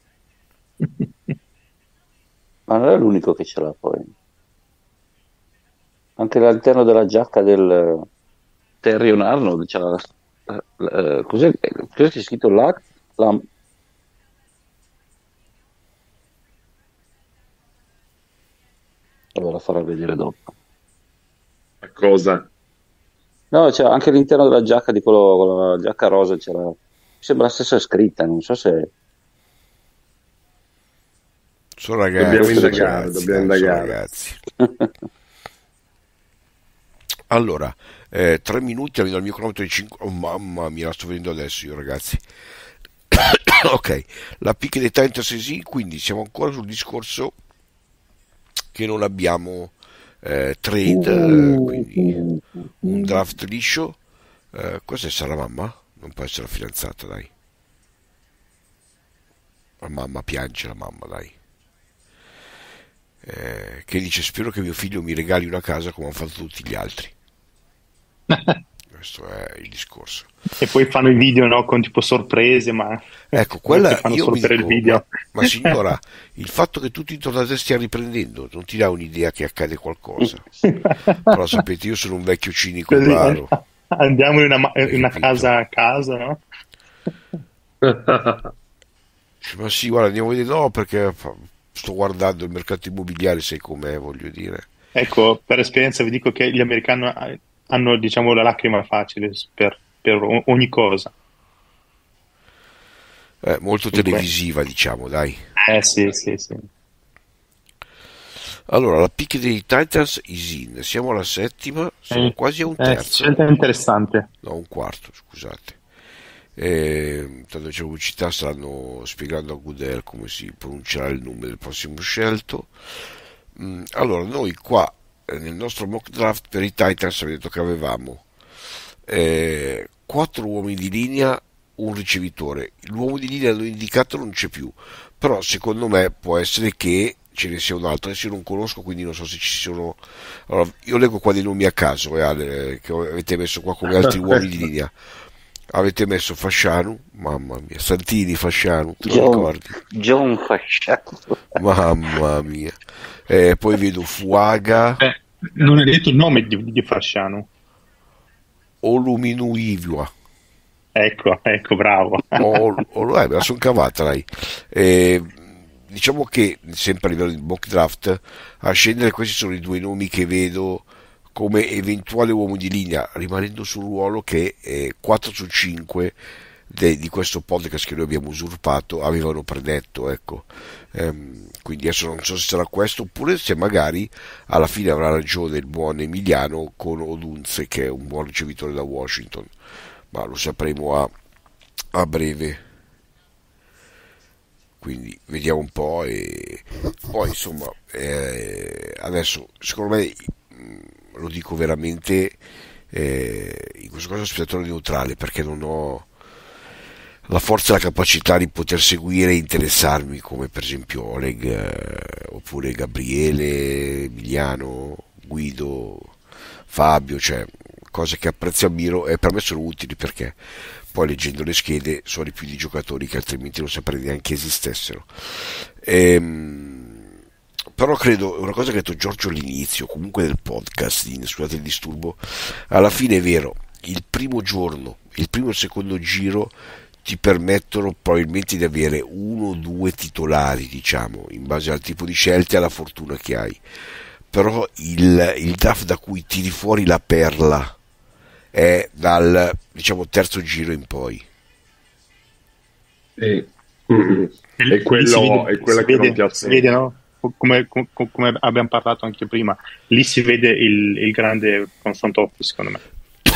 Ma non è l'unico che ce l'ha poi. Anche all'interno della giacca del Terrion Arnold c'è la, eh, cos'è, cos'è che c'è scritto là? La, vabbè, la farò vedere dopo. La cosa? No, c'è anche all'interno della giacca di quello con la giacca rosa c'era, mi sembra la stessa scritta, non so se Sono ragazzi, Dobbiamo sono indagare, ragazzi, dobbiamo dai, sono indagare. ragazzi. Allora, eh, tre minuti, avevo il mio cronometro di cinque. Oh, mamma mia, la sto vedendo adesso io, ragazzi. Ok, la pick dei Titans è sì, quindi siamo ancora sul discorso che non abbiamo eh, trade, eh, quindi un draft liscio. Eh, questa sarà la mamma? Non può essere la fidanzata, dai. La mamma piange, la mamma, dai. Eh, che dice: spero che mio figlio mi regali una casa come hanno fatto tutti gli altri. Questo è il discorso. E poi fanno i video, no, con tipo sorprese, ma Ecco, quella fanno io solo mi per dico, il video. Ma, ma signora, il fatto che tutto intorno a te stia riprendendo non ti dà un'idea che accade qualcosa? Però sapete, io sono un vecchio cinico Così, raro. eh, andiamo in una, ma- in una capito? casa a casa, no? Ma sì, guarda, andiamo a vedere. No, perché fa- sto guardando il mercato immobiliare, sai com'è, voglio dire. Ecco, per esperienza vi dico che gli americani hanno, diciamo, la lacrima facile per, per o- ogni cosa. Eh, molto Dunque, televisiva, diciamo, dai. eh sì, sì, sì. Allora, la pick dei Titans is in. Siamo alla settima, siamo Eh, quasi a un eh, terzo. scelta interessante. No, un quarto, scusate. Eh, tanto c'è pubblicità, stanno spiegando a Goodell come si pronuncerà il nome del prossimo scelto. Mm, allora, noi qua eh, nel nostro mock draft per i Titans abbiamo detto che avevamo eh, quattro uomini di linea, un ricevitore. L'uomo di linea l'ho indicato, non c'è più, però secondo me può essere che ce ne sia un altro. Adesso io non conosco, quindi non so se ci sono. Allora, io leggo qua dei nomi a caso, eh, Ale, che avete messo qua come altri uomini di linea. Avete messo Fasciano, mamma mia, Santini, Fasciano, te lo John, ricordi? John Fasciano. Mamma mia. Eh, poi vedo Fuaga, Eh, non hai detto il nome di, di Fasciano. Oluminuivua. Ecco, ecco, bravo. O, o, eh, me la sono cavata, dai. Eh, diciamo che, sempre a livello di mock draft, a scendere questi sono i due nomi che vedo come eventuale uomo di linea, rimanendo sul ruolo che eh, quattro su cinque de, di questo podcast che noi abbiamo usurpato avevano predetto, ecco. Ehm, quindi adesso non so se sarà questo oppure se magari alla fine avrà ragione il buon Emiliano con Odunze, che è un buon ricevitore da Washington, ma lo sapremo a, a breve. Quindi vediamo un po' e poi insomma eh, adesso secondo me, lo dico veramente, eh, in questo caso spettatore neutrale, perché non ho la forza e la capacità di poter seguire e interessarmi come per esempio Oleg, eh, oppure Gabriele, Emiliano, Guido, Fabio, cioè cose che apprezzo e ammiro, e per me sono utili perché poi leggendo le schede so di più di giocatori che altrimenti non saprei neanche esistessero. Ehm, però credo, una cosa che ha detto Giorgio all'inizio comunque del podcast di Scusate il disturbo, alla fine è vero, il primo giorno, il primo e il secondo giro ti permettono probabilmente di avere uno o due titolari, diciamo, in base al tipo di scelte e alla fortuna che hai, però il, il draft da cui tiri fuori la perla è dal, diciamo, terzo giro in poi. E, mm, e Lì si quello vede- è quello si che vede- non piace. si vede, no? come, come, come abbiamo parlato anche prima, lì si vede il, il grande front office, secondo me.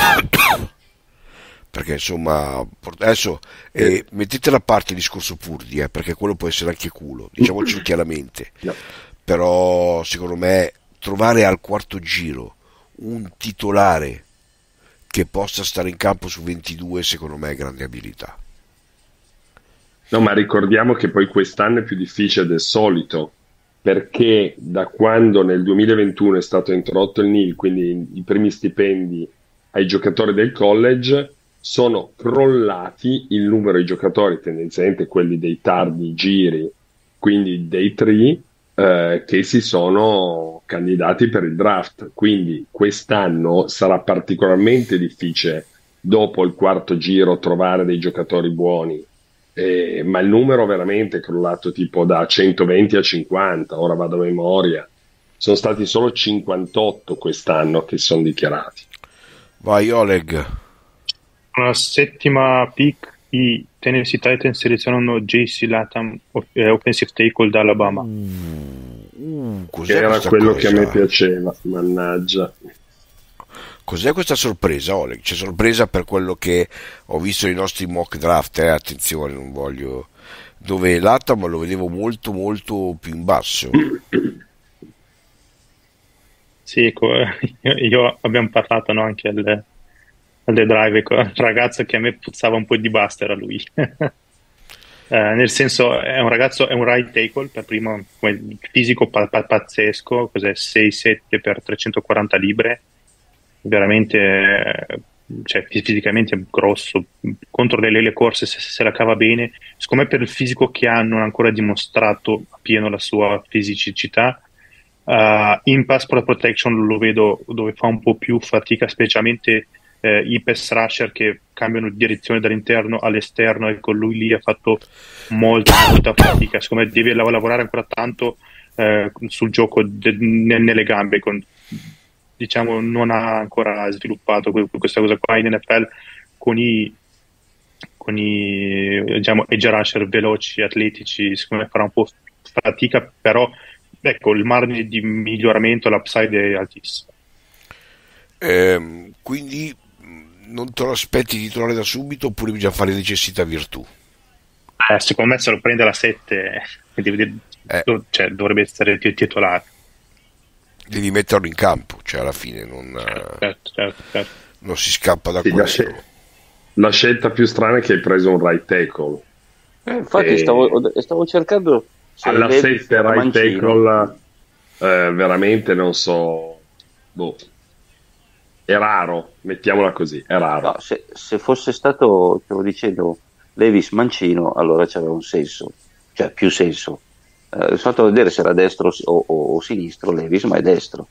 Perché insomma, adesso eh, mettete da parte il discorso Purdy, eh, perché quello può essere anche culo, diciamocelo chiaramente. No. Però secondo me trovare al quarto giro un titolare che possa stare in campo su ventidue, secondo me è grande abilità. No, ma ricordiamo che poi quest'anno è più difficile del solito, perché da quando nel duemilaventuno è stato introdotto il N I L, quindi i primi stipendi ai giocatori del college, sono crollati il numero di giocatori, tendenzialmente quelli dei tardi giri, quindi dei tri, eh, che si sono candidati per il draft. Quindi quest'anno sarà particolarmente difficile dopo il quarto giro trovare dei giocatori buoni, eh, ma il numero veramente è crollato tipo da centoventi a cinquanta, ora vado a memoria, sono stati solo cinquantotto quest'anno che si sono dichiarati. Vai Oleg. Alla settima pick i Tennessee Titans selezionano J C Latham, eh, offensive tackle da Alabama. Uh, uh, che era quello cosa? Che a me piaceva, mannaggia. Cos'è questa sorpresa, Oleg? C'è sorpresa per quello che ho visto nei nostri mock draft, eh? Attenzione, non voglio... Dove Latham lo vedevo molto molto più in basso. Sì, ecco, io, io abbiamo parlato, no, anche al... del drive, un ragazzo che a me puzzava un po' di Buster a lui. eh, nel senso, è un ragazzo, è un right tackle per primo, fisico pa- pa- pazzesco, cos'è, sei sette per trecentoquaranta libre, veramente, cioè fisicamente è grosso, contro le, le corse se, se la cava bene. Secondo me per il fisico che ha non ha ancora dimostrato appieno la sua fisicità. Uh, in pass pro protection lo vedo dove fa un po' più fatica, specialmente Eh, i pass rusher che cambiano direzione dall'interno all'esterno, e con lui lì ha fatto molta molta fatica. Secondo me deve lavorare ancora tanto eh, sul gioco de- nelle gambe, con, diciamo non ha ancora sviluppato questa cosa qua in N F L con i con i diciamo edge rusher veloci, atletici. Secondo me farà un po' fatica, però ecco, il margine di miglioramento, l'upside è altissimo. Eh, quindi non te lo aspetti titolare da subito, oppure bisogna fare necessità virtù? Eh, secondo me se lo prende alla sette deve, eh. cioè, dovrebbe essere titolare. Devi metterlo in campo, cioè alla fine non, certo, certo, certo. non si scappa da sì, questo. La, scel- la scelta più strana è che hai preso un right tackle. Eh, infatti e... stavo, stavo cercando alla sette right tackle, eh, veramente non so, boh. È raro, mettiamola così, è raro. No, se, se fosse stato, stavo dicendo, Levis Mancino, allora c'aveva un senso, cioè più senso. Eh, sono stato a vedere se era destro o, o, o sinistro Levis, ma è destro.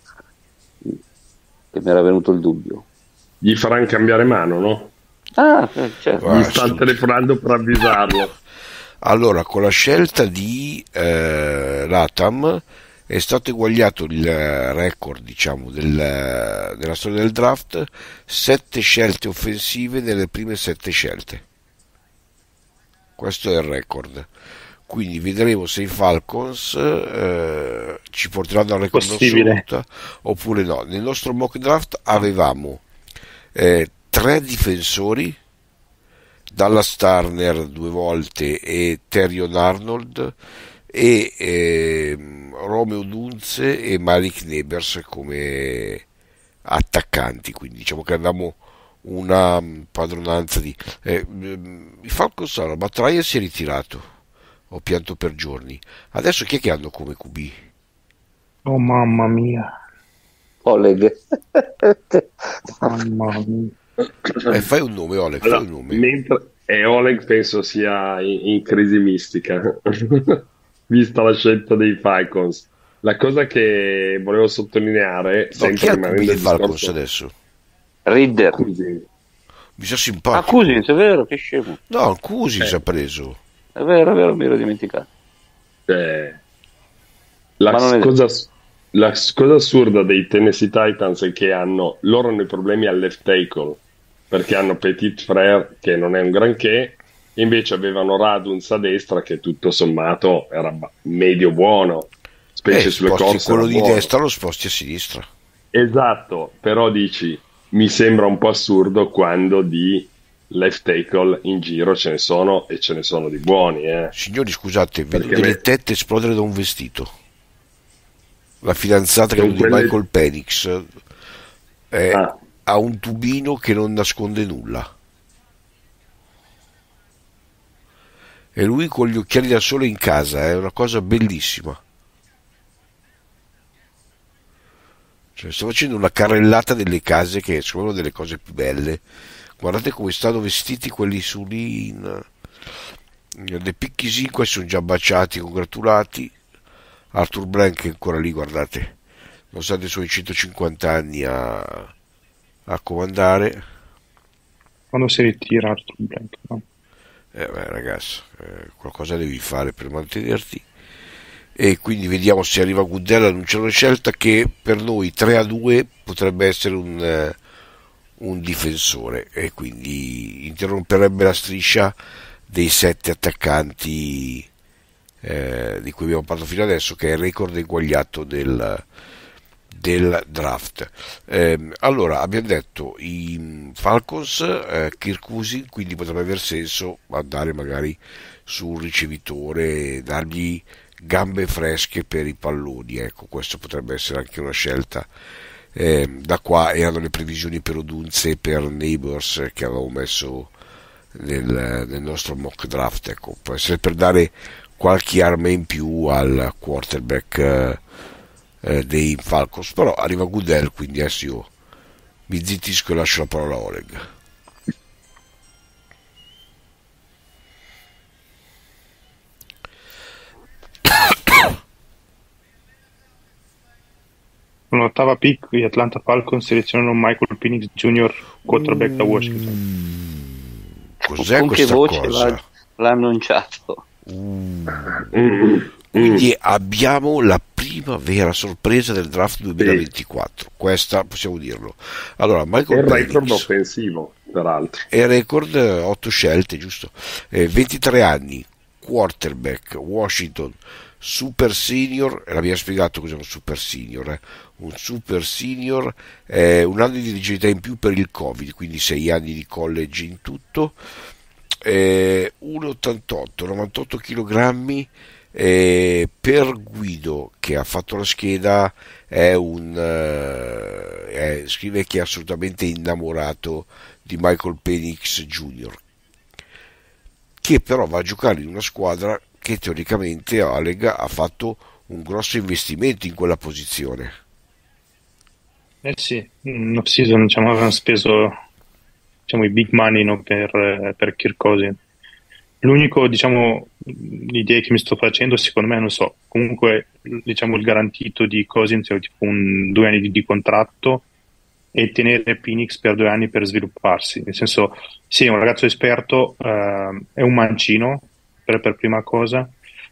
Che mi era venuto il dubbio. Gli faranno cambiare mano, no? Ah, eh, certo. Gli stanno telefonando per avvisarlo. Allora, con la scelta di eh, Latham è stato eguagliato il record, diciamo, del, della storia del draft, sette scelte offensive nelle prime sette scelte. Questo è il record. Quindi vedremo se i Falcons eh, ci porteranno al record assoluto oppure no. Nel nostro mock draft avevamo eh, tre difensori, Dallas Turner due volte e Terrion Arnold, e eh, Romeo Dunze e Malik Neighbors come attaccanti, quindi diciamo che avevamo una padronanza di eh, i Falcons. Allora, Battaglia si è ritirato, ho pianto per giorni. Adesso chi è che hanno come Q B? Oh mamma mia, Oleg. mamma mia. Eh, fai un nome, Oleg, allora, fai un nome. Mentre, e Oleg penso sia in, in crisi mistica vista la scelta dei Falcons. La cosa che volevo sottolineare, no, chi è il Q B dei Falcons adesso? Ridder. Cousins. Mi sa simpatico. Ah, Cousins, è vero, che scemo. No, Cousins eh. ha preso. È vero, è vero, mi ero dimenticato. Eh, la, cosa, la cosa assurda dei Tennessee Titans è che hanno loro hanno i problemi al left tackle, perché hanno Petit Frere che non è un granché, invece avevano Raduns a destra che tutto sommato era medio buono, specie eh, sulle sposti corse quello era di buono. destra, lo sposti a sinistra. Esatto, però dici, mi sembra un po' assurdo quando di left tackle in giro ce ne sono e ce ne sono di buoni, eh. Signori, scusate, vedo Perché delle me- tette esplodere da un vestito. La fidanzata credo con di quelle... Michael Penix eh, Ah, ha un tubino che non nasconde nulla. E lui con gli occhiali da sole in casa, è una cosa bellissima. Cioè, sto facendo una carrellata delle case che sono delle cose più belle. Guardate come stanno vestiti quelli su lì in... The Picchisi, questi sono già baciati, congratulati. Arthur Blank è ancora lì, guardate, nonostante i suoi centocinquanta anni a, a comandare. Quando si ritira Arthur Blank, no? Eh beh, ragazzo, eh, qualcosa devi fare per mantenerti. E quindi vediamo se arriva Goodell. Annuncia una scelta che per noi tre a due potrebbe essere un, eh, un difensore, e quindi interromperebbe la striscia dei sette attaccanti eh, di cui abbiamo parlato fino adesso, che è il record eguagliato del, del draft. Eh, allora, abbiamo detto i Falcons, eh, Kirk Cousins, quindi potrebbe aver senso andare magari su un ricevitore e dargli gambe fresche per i palloni. Ecco, questo potrebbe essere anche una scelta. Eh, da qua erano le previsioni per Odunze e per Neighbors che avevo messo nel, nel nostro mock draft. Ecco, può essere per dare qualche arma in più al quarterback eh, eh, dei Falcons. Però arriva Goodell, quindi adesso io mi zittisco e lascio la parola a Oleg. Con l'ottava pick gli Atlanta Falcons selezionano Michael Penix Junior, quarterback da Washington. Cos'è Con che questa voce cosa? l'ha, l'ha annunciato? Quindi abbiamo la prima vera sorpresa del draft duemilaventiquattro, questa possiamo dirlo. Allora, è Michael il record Penix offensivo, peraltro. è record, otto scelte, giusto? Eh, ventitré anni, quarterback, Washington, super senior. E l'abbiamo spiegato cos'è un super senior, eh? Un super senior è un anno di rigidità in più per il Covid, quindi sei anni di college in tutto. eh, uno virgola ottantotto, novantotto chilogrammi. Eh, per Guido, che ha fatto la scheda, è un eh, è- scrive che è assolutamente innamorato di Michael Penix Junior, che però va a giocare in una squadra che teoricamente Oleg ha fatto un grosso investimento in quella posizione. Eh sì, in off-season diciamo, avevano speso diciamo, i big money, no, per, eh, per Kirk Cousins. L'unico, diciamo, l'idea che mi sto facendo, secondo me, non so, comunque, diciamo, il garantito di Cousins è tipo un due anni di, di contratto e tenere Penix per due anni per svilupparsi. Nel senso, sì, è un ragazzo esperto, eh, è un mancino, per, per prima cosa.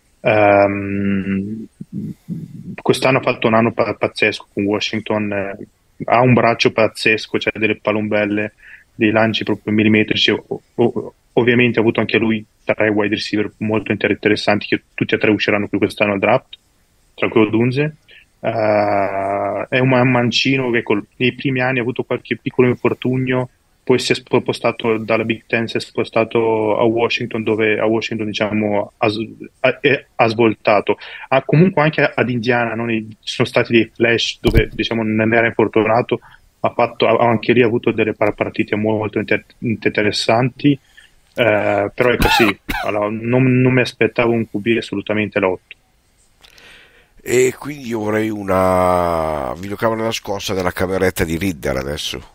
Ehm, quest'anno ha fatto un anno pa- pazzesco con Washington, eh, ha un braccio pazzesco, c'è delle palombelle, dei lanci proprio millimetrici. O- o- ovviamente ha avuto anche lui tre wide receiver molto inter- interessanti, che tutti e tre usciranno qui quest'anno al draft, tra cui Odunze. Eh, è un man- mancino che col- nei primi anni ha avuto qualche piccolo infortunio, poi si è spostato dalla Big Ten, si è spostato a Washington, dove a Washington diciamo ha, s- ha- è- ha svoltato. Ha comunque anche ad Indiana, no? Ci sono stati dei flash dove diciamo non era infortunato, ha fatto, ha anche lì avuto delle par- partite molto inter- interessanti. Eh, però ecco sì, allora, non, non mi aspettavo un Q B assolutamente l'otto. E quindi io vorrei una videocamera nascosta della cameretta di Ridder adesso,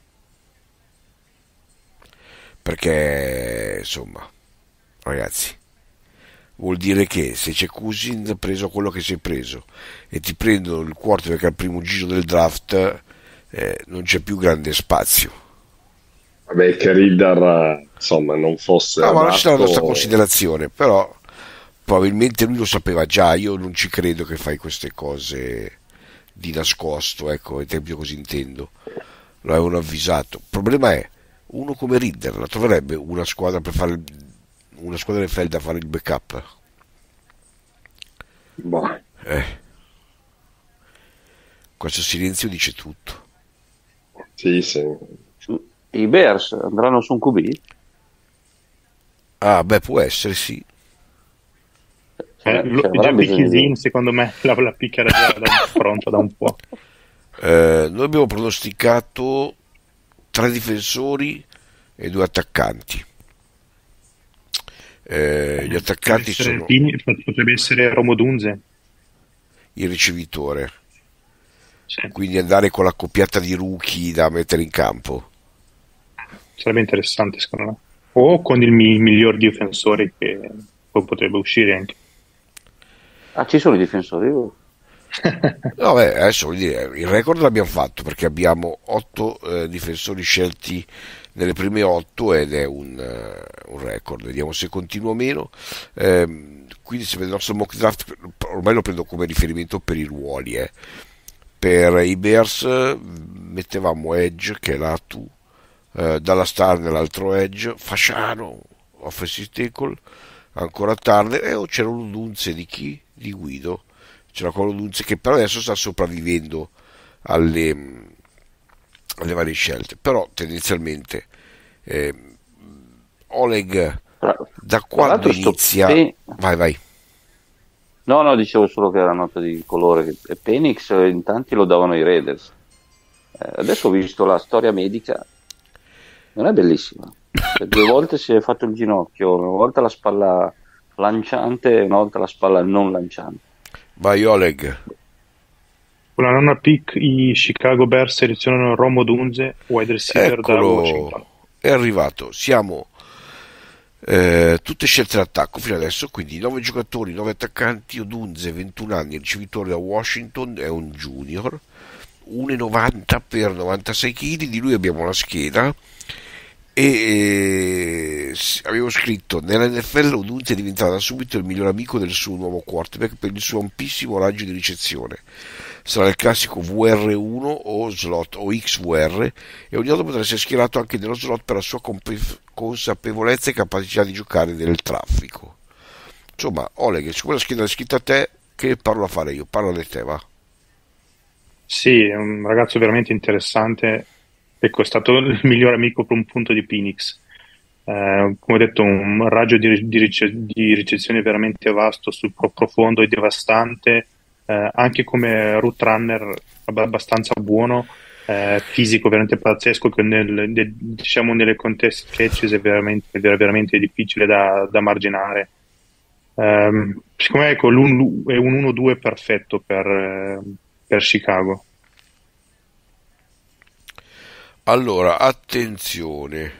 perché insomma, ragazzi, vuol dire che se c'è Cousins preso quello che si è preso e ti prendono il quarterback al primo giro del draft, eh, non c'è più grande spazio. Vabbè, che Riddar, insomma, non fosse No, ma lascia la adatto... nostra considerazione, però probabilmente lui lo sapeva già. Io non ci credo che fai queste cose di nascosto, ecco, ai tempi così intendo. Lo avevano avvisato. Il problema è, uno come Ridder la troverebbe una squadra per fare il, una squadra N F L da fare il backup? Boh. Eh. Questo silenzio dice tutto. Sì, sì. I Bears andranno su un Q B? Ah, beh, può essere, sì. Eh, lo, già Picchisin, secondo me, la, la picca era già da, pronta da un po'. Eh, noi abbiamo pronosticato tre difensori e due attaccanti. Eh, gli attaccanti potrebbe sono Pini, potrebbe essere Romo Dunze, il ricevitore, sì. Quindi andare con la coppiata di rookie da mettere in campo sarebbe interessante, secondo me, o con il mi- miglior difensore che poi potrebbe uscire anche. Ah, ci sono i difensori? no, beh, adesso vuol dire, il record l'abbiamo fatto perché abbiamo otto eh, difensori scelti nelle prime otto ed è un, uh, un record, vediamo se continua o meno. Eh, quindi se vedo il nostro mock draft, ormai lo prendo come riferimento per i ruoli. Eh. Per i Bears mettevamo Edge, che è l'Atu, eh, dalla Star nell'altro Edge, Fasciano, offensive tackle, ancora tardi, e oh, c'era un Dunze di chi? Di Guido. C'era quello Dunze che però adesso sta sopravvivendo alle, alle varie scelte, però tendenzialmente eh, Oleg da quando inizia Pe- vai vai no no dicevo solo che era nota di colore che Penix in tanti lo davano i Raiders, eh, adesso ho visto la storia medica, non è bellissima, cioè, due volte si è fatto il ginocchio, una volta la spalla lanciante e una volta la spalla non lanciante. Vai Oleg. Con la nonna pick i Chicago Bears selezionano Romo Dunze, wide receiver Eccolo, da Washington. È arrivato, siamo eh, tutte scelte d'attacco fino adesso, quindi nove giocatori, nove attaccanti. Odunze, ventuno anni, ricevitore da Washington, è un junior, uno virgola novanta per novantasei chili, di lui abbiamo la scheda e eh, avevo scritto nell'N F L Odunze diventerà da subito il miglior amico del suo nuovo quarterback per il suo ampissimo raggio di ricezione. Sarà il classico V R uno o slot o X V R e ogni volta potrà essere schierato anche nello slot per la sua comp- consapevolezza e capacità di giocare nel traffico. Insomma, Oleg, su quella scheda scritta a te, che parlo a fare io? Parla di te, va. Sì, è un ragazzo veramente interessante. Ecco, è stato il miglior amico per un punto di Penix. Eh, come ho detto, un raggio di, di, rice- di ricezione veramente vasto, sul pro- profondo e devastante. Eh, anche come route runner ab- abbastanza buono, eh, fisico veramente pazzesco, che nel, de- diciamo nelle contest catches è veramente, è veramente difficile da, da marginare. Eh, secondo me ecco, l'un- è un uno due perfetto per, eh, per Chicago. Allora, attenzione.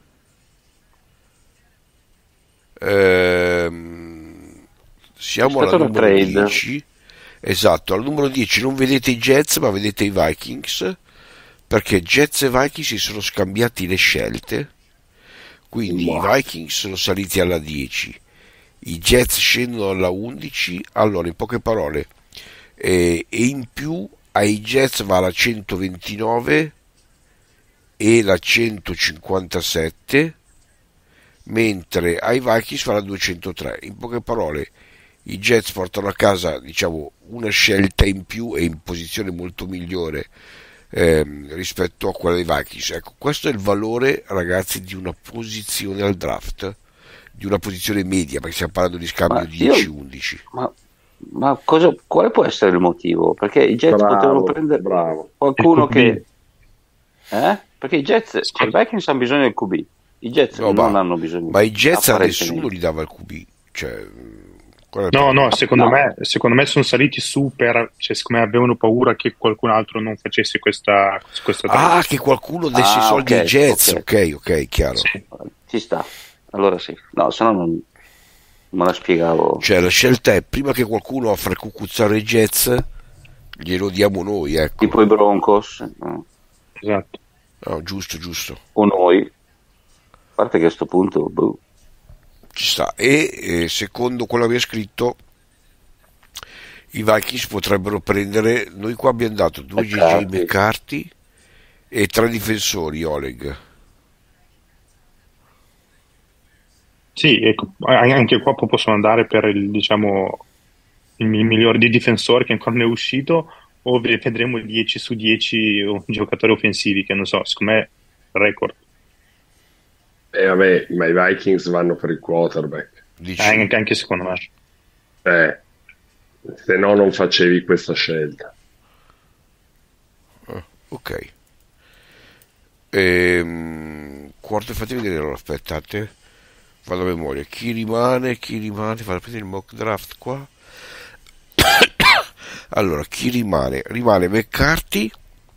Ehm, siamo alla numero dieci. Esatto, al numero dieci non vedete i Jets ma vedete i Vikings, perché Jets e Vikings si sono scambiati le scelte, quindi wow. I Vikings sono saliti alla dieci, i Jets scendono alla undici. Allora, in poche parole, eh, e in più ai Jets va la centoventinove e la centocinquantasette, mentre ai Vikings va la duecentotré. In poche parole, i Jets portano a casa, diciamo, una scelta in più e in posizione molto migliore ehm, rispetto a quella dei Vikings. Ecco, questo è il valore, ragazzi, di una posizione al draft, di una posizione media, perché stiamo parlando di scambio dieci undici. Ma, ma cosa, quale può essere il motivo? Perché i Jets bravo, potevano prendere bravo. qualcuno che... Eh? Perché i Jets, cioè, i Vikings hanno bisogno del Q B, i Jets no, non ma, hanno bisogno. Ma i Jets a nessuno gli dava il Q B, cioè... No, no, secondo, no. Me, secondo me sono saliti su per, cioè, siccome avevano paura che qualcun altro non facesse questa, questa ah, che qualcuno desse ah, i soldi okay, ai Jets, ok, ok, okay chiaro. Sì. Ci sta, allora sì, no, se no non me la spiegavo. Cioè la scelta è, prima che qualcuno offra a cucuzzare i Jets, glielo diamo noi, ecco. Tipo i Broncos. No. Esatto. No, giusto, giusto. O noi, a parte che a questo punto, boh. Ci sta. E eh, secondo quello che avevo scritto, i Vikings potrebbero prendere, noi qua abbiamo dato due G J McCarthy e tre difensori, Oleg. Sì, ecco, anche qua possono andare per il, diciamo, il migliore di difensori che ancora non è uscito, o vedremo dieci su dieci giocatori offensivi, che non so, secondo me record. E vabbè, ma i Vikings vanno per il quarterback. Eh, anche, anche secondo me. Eh, se no non facevi questa scelta. Ah, ok. Ehm, quarto, fate vedere, allora, aspettate, vado a memoria. Chi rimane? Chi rimane? Vado a prendere il mock draft qua. Allora, chi rimane? Rimane McCarthy.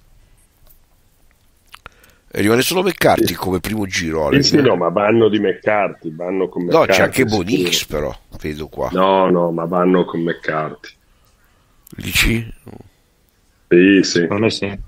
E rimane solo McCarthy sì. Come primo giro. Sì, sì, no, ma vanno di McCarthy, vanno con McCarthy. No, c'è anche Bonix, però, vedo qua. No, no, ma vanno con McCarthy. Dici? Sì, sì. Per me sì.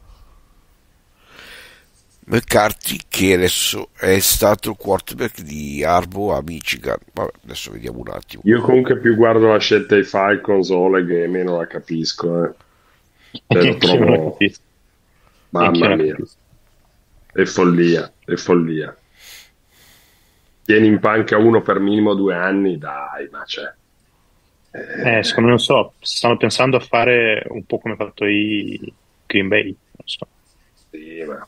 McCarthy, che adesso è stato quarterback di Arbo a Michigan. Vabbè, adesso vediamo un attimo. Io comunque più guardo la scelta dei Falcons, Oleg, e meno la capisco. Eh. Te lo trovo... Mamma mia. È follia, è follia. Tieni in panca uno per minimo due anni, dai, ma c'è. Eh, eh, secondo me, non so, stanno pensando a fare un po' come ha fatto i Green Bay, non so. Sì, ma...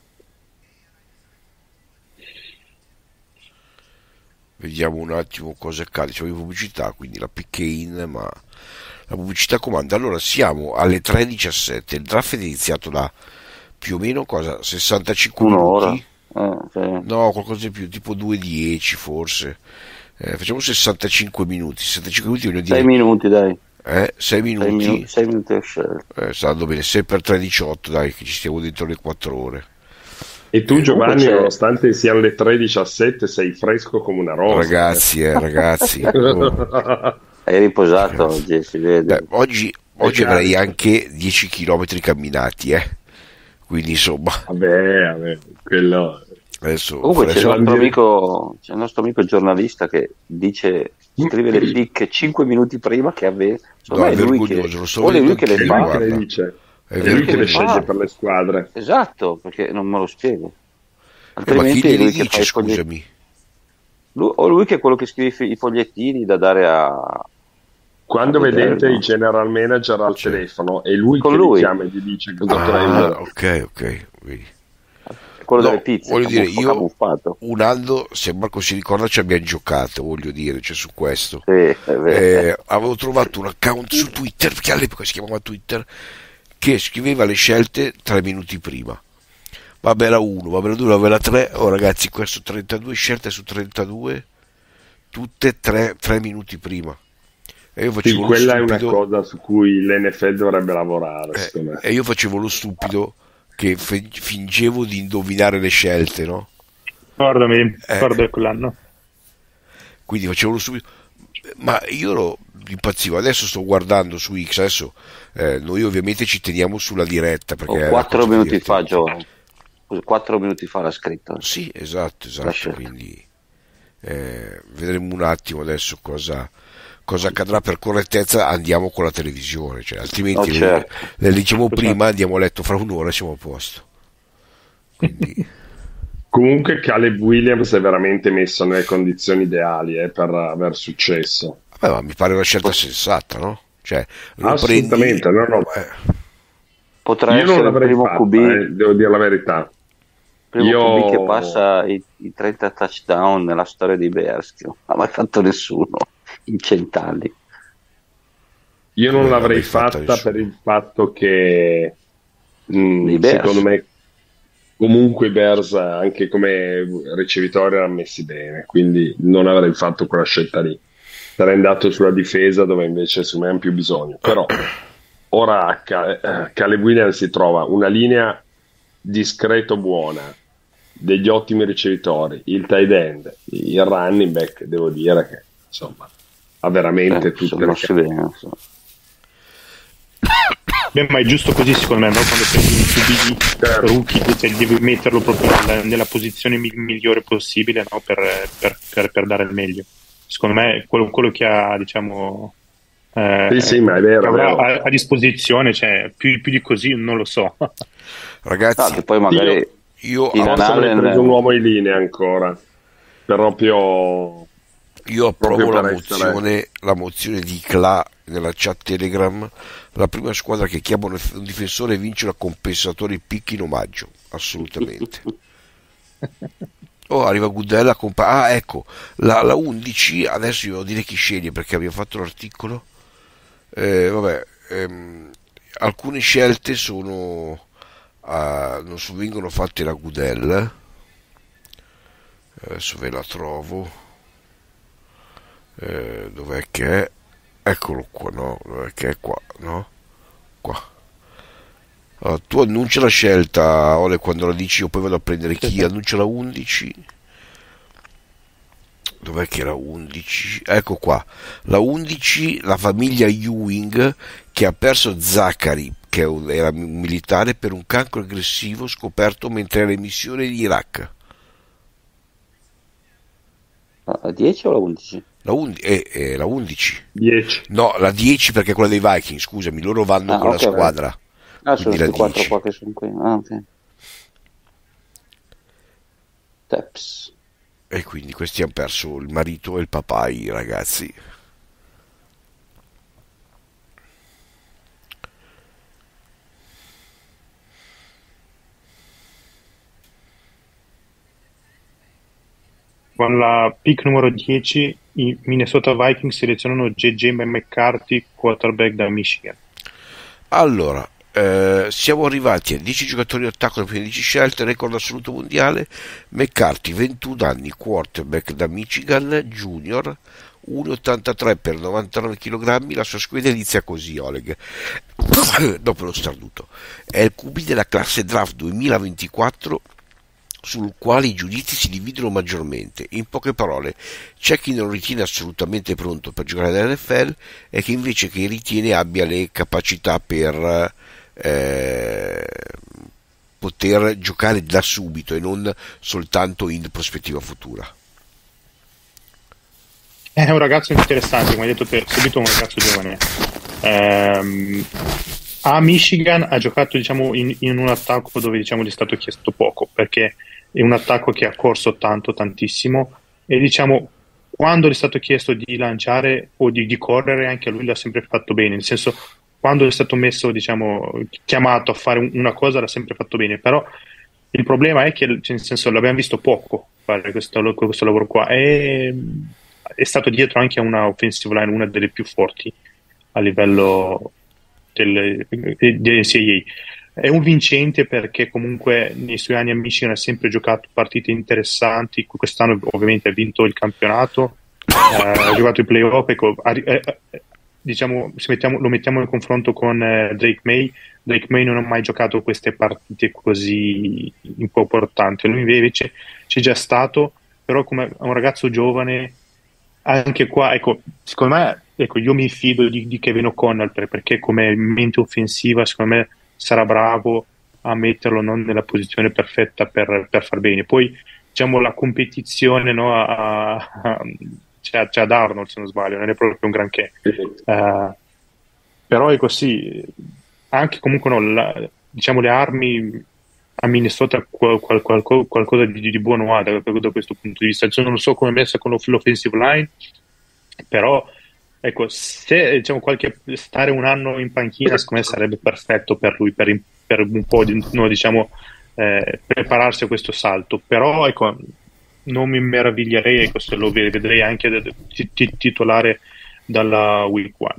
Vediamo un attimo cosa accade. C'è una pubblicità, quindi la picche in, ma la pubblicità comanda. Allora, siamo alle tre e diciassette. Il draft è iniziato da più o meno cosa? sessantacinque Un'ora. minuti? Eh, sì. No, qualcosa di più, tipo due e dieci forse. Eh, facciamo sessantacinque minuti. sessantacinque minuti voglio dire. sei minuti, dai. Eh, sei minuti. sei minuti a scelta. Eh, sta andando bene. sei per tre diciotto, dai, che ci stiamo dentro le quattro ore. E tu, Giovanni, c'è... nonostante siano le tre e diciassette, sei fresco come una rosa. Ragazzi, eh, ragazzi. Oh. Hai riposato oggi, si vede. Beh, oggi oggi avrei anche dieci chilometri camminati, eh. Quindi insomma. Vabbè, vabbè, quello... Adesso Comunque c'è il, dire... nostro amico, c'è il nostro amico giornalista che dice, scrive le pick cinque minuti prima che aveva. No, è lui vergognoso, che, lo so o è lui che le è fa. lui che le dice. È, è lui che le fa. sceglie per le squadre. Esatto, perché non me lo spiego. Eh, ma chi Altrimenti è lui glieli che dice, fa i scusami? fogliettini. Lui, o lui che è quello che scrive i fogliettini da dare a... Quando a vedete vedere, il general manager al Cioè. telefono, è lui Con che lui. li chiama e gli dice cosa Ah, prendere. ok, ok. Vedi. quello No, delle pizze, voglio dire, camuffa- io camuffato. un anno, se Marco si ricorda, ci abbiamo giocato, voglio dire, cioè su questo. Sì, è vero. Eh, avevo trovato un account su Twitter, perché all'epoca si chiamava Twitter, che scriveva le scelte tre minuti prima. Vabbè, la uno, vabbè la due, vabbè la tre. Oh ragazzi, questo trentadue scelte su trentadue, tutte tre minuti prima. E io Sì, facevo lo quella è una stupido, cosa su cui l'N F L dovrebbe lavorare, secondo me. eh, e io facevo lo stupido che fe- fingevo di indovinare le scelte, no? Ricordami, Eh. ricordo quell'anno. Quindi facevo lo stupido, ma io lo impazzivo. Adesso sto guardando su X, adesso eh, noi ovviamente ci teniamo sulla diretta perché O è la quattro cosa minuti divertente. fa, Giovanni. Quattro minuti fa l'ha scritto. Sì, esatto, esatto, Lascia. quindi eh, vedremo un attimo adesso cosa, cosa accadrà. Per correttezza andiamo con la televisione, cioè, altrimenti Oh, certo. le, le diciamo prima, andiamo a letto fra un'ora e siamo a posto. Quindi Comunque Caleb Williams è veramente messo nelle condizioni ideali eh, per aver successo. vabbè, ma mi pare una scelta sensata, no? Cioè, lo Assolutamente, prendi, no, no. eh, Potrà Io essere non il l'avrei primo fatta, Q B, eh, devo dire la verità. primo Io- Q B che passa i, i trenta touchdown nella storia dei Bears, che non ha mai fatto nessuno in cent'anni. Io non Come l'avrei l'avrei fatta fatta nessuno. per il fatto che mh, Dei Bears. secondo me comunque i Bears anche come ricevitori erano messi bene, quindi non avrei fatto quella scelta lì. Sarei andato sulla difesa dove invece secondo me hanno più bisogno. Però ora Ca- eh, Caleb Williams si trova una linea discreto buona, degli ottimi ricevitori, il tight end, il running back, devo dire che insomma ha veramente Eh, tutte sono le messi bene, non so. Beh, ma è giusto così secondo me, no? Quando prendi un Q B rookie, cioè, devi metterlo proprio nella, nella posizione mi- migliore possibile, no? per, per, per, per dare il meglio. Secondo me quello, quello che ha, diciamo, eh, Sì, sì, ma è vero, che è avrà vero. a, a disposizione, cioè, più, più di così non lo so. No, ragazzi, che poi magari Io- io in Forse avrei Allen- preso un uomo in linea ancora, proprio Io approvo proprio la per mozione, la mozione di Cla nella chat Telegram, la prima squadra che chiama un un difensore vince la compensatore picchi in omaggio, assolutamente. Oh, arriva Goodell a compa- ah, ecco, la, la undici, adesso io devo dire chi sceglie perché abbiamo fatto l'articolo. Eh, vabbè, ehm, alcune scelte sono ah, non so, vengono fatte da Goodell. Adesso ve la trovo. Eh, dov'è che è? Eccolo qua, no? Dov'è che è qua, no? Qua. Allora, tu annuncia la scelta, Ole, quando la dici io poi vado a prendere chi annuncia la undici. Dov'è che era undici? Ecco qua, la undici, la famiglia Ewing che ha perso Zachary, che era un militare, per un cancro aggressivo scoperto mentre era in missione in Iraq. La dieci o la undici? La, undi- eh, eh, la undici. dieci. No, la dieci perché è quella dei Viking, scusami, loro vanno Ah, con ok, la squadra. Ah, sono Quindi la questi quattro dieci. qua che sono qui. Ah, ok. Teps. E quindi questi hanno perso il marito e il papà, i ragazzi. Con la pick numero dieci, i Minnesota Vikings selezionano J J McCarthy, quarterback da Michigan. Allora, eh, siamo arrivati a dieci giocatori d'attacco da prime dieci scelte, record assoluto mondiale. McCarthy, ventuno anni, quarterback da Michigan, junior, uno virgola ottantatré per novantanove chilogrammi. La sua scheda inizia così, Oleg, dopo lo starnuto. È il Q B della classe draft duemilaventiquattro, sul quale i giudizi si dividono maggiormente. In poche parole, c'è chi non ritiene assolutamente pronto per giocare all'N F L e che invece che ritiene abbia le capacità per eh, poter giocare da subito e non soltanto in prospettiva futura. È un ragazzo interessante, come hai detto te, subito un ragazzo giovane. Ehm, a Michigan ha giocato, diciamo, in, in un attacco dove, diciamo, gli è stato chiesto poco, perché è un attacco che ha corso tanto, tantissimo, e, diciamo, quando gli è stato chiesto di lanciare o di, di correre, anche a lui l'ha sempre fatto bene, nel senso, quando è stato messo, diciamo, chiamato a fare un- una cosa l'ha sempre fatto bene, però il problema è che, cioè, nel senso, l'abbiamo visto poco fare questo, questo lavoro qua, e è stato dietro anche a una offensive line, una delle più forti a livello del, dell'N C A A. È un vincente perché comunque nei suoi anni a Michigan ha sempre giocato partite interessanti. Quest'anno ovviamente ha vinto il campionato, eh, ha giocato i playoff. Ecco, ha- eh, eh, diciamo, se mettiamo- lo mettiamo in confronto con eh, Drake May. Drake May non ha mai giocato queste partite così importanti. Lui invece c'è già stato, però come un ragazzo giovane, anche qua, ecco, secondo me, ecco, io mi fido di, di Kevin O'Connell per- perché come mente offensiva, secondo me sarà bravo a metterlo, non nella posizione perfetta per, per far bene. Poi, diciamo, la competizione, no, a, a- c'è, c'è ad Arnold, se non sbaglio, non è proprio un granché. Eh, però è così, anche comunque no, la- diciamo le armi a Minnesota qual- qual- qualco- qualcosa di, di buono ha da, da questo punto di vista. Cioè, non so come è messa con l'off- l'offensive line, però ecco, se diciamo qualche stare un anno in panchina, secondo me sarebbe perfetto per lui, per, per un po' di, no, diciamo, eh, prepararsi a questo salto. Però ecco, non mi meraviglierei, ecco, se lo ve- vedrei anche de- ti- ti- titolare dalla week one.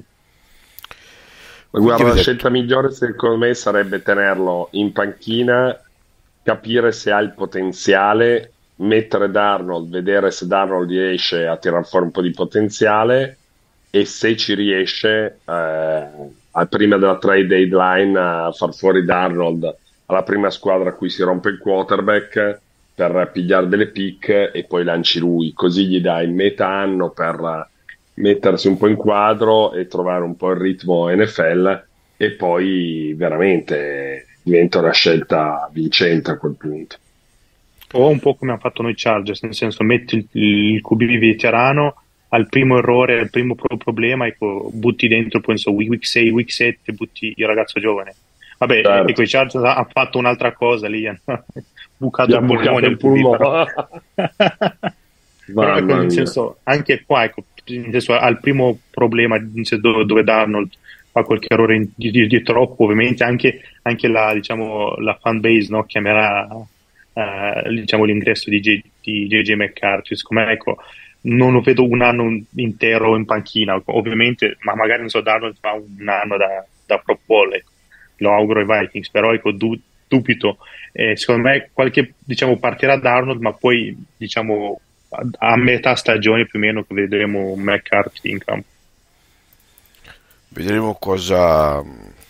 Ma guarda, la vedete- scelta migliore secondo me sarebbe tenerlo in panchina, capire se ha il potenziale, mettere Darnold, vedere se Darnold riesce a tirare fuori un po' di potenziale e se ci riesce eh, al prima della trade deadline a far fuori Darnold alla prima squadra a cui si rompe il quarterback per pigliare delle pick e poi lanci lui, così gli dai metà anno per mettersi un po' in quadro e trovare un po' il ritmo N F L e poi veramente diventa una scelta vincente a quel punto. O un po' come hanno fatto noi Chargers, nel senso metti il, il Q B veterano, al primo errore, al primo pro- problema, ecco, butti dentro, poi non so, week sei, week sette, butti il ragazzo giovane. Vabbè, Certo. ecco, i Chargers hanno fatto un'altra cosa lì, hanno bucato Gli il ha bucato polmone il al Q B, però. polmone. Però ecco, Mamma nel mia. senso, anche qua, ecco, nel senso, al primo problema dove, dove Darnold fa qualche errore di, di, di troppo, ovviamente anche, anche la, diciamo, la fan base, no, chiamerà uh, diciamo, l'ingresso di J J McCarthy. Secondo me, ecco, non lo vedo un anno intero in panchina, ovviamente, ma magari non so, Darnold fa un anno da, da Pro Bowl, ecco. Lo auguro ai Vikings, però ecco, du, dubito. Eh, secondo me qualche, diciamo, partirà Darnold, ma poi, diciamo, a, a metà stagione più o meno che vedremo McCarthy in campo. Vedremo cosa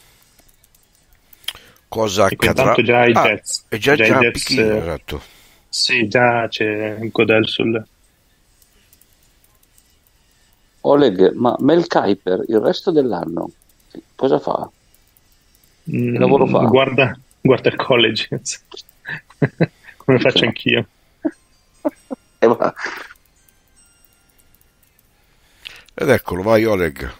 cosa ecco, accadrà. Intanto già i ah, Jets, è già, già, già i Jets Picchino, eh, esatto. sì, già c'è un Godel sul... Oleg, ma Mel Kiper il resto dell'anno cosa fa? Che Mm, lavoro fa? guarda, guarda il college come faccio Diciamo. anch'io. E va. Ed eccolo, vai Oleg.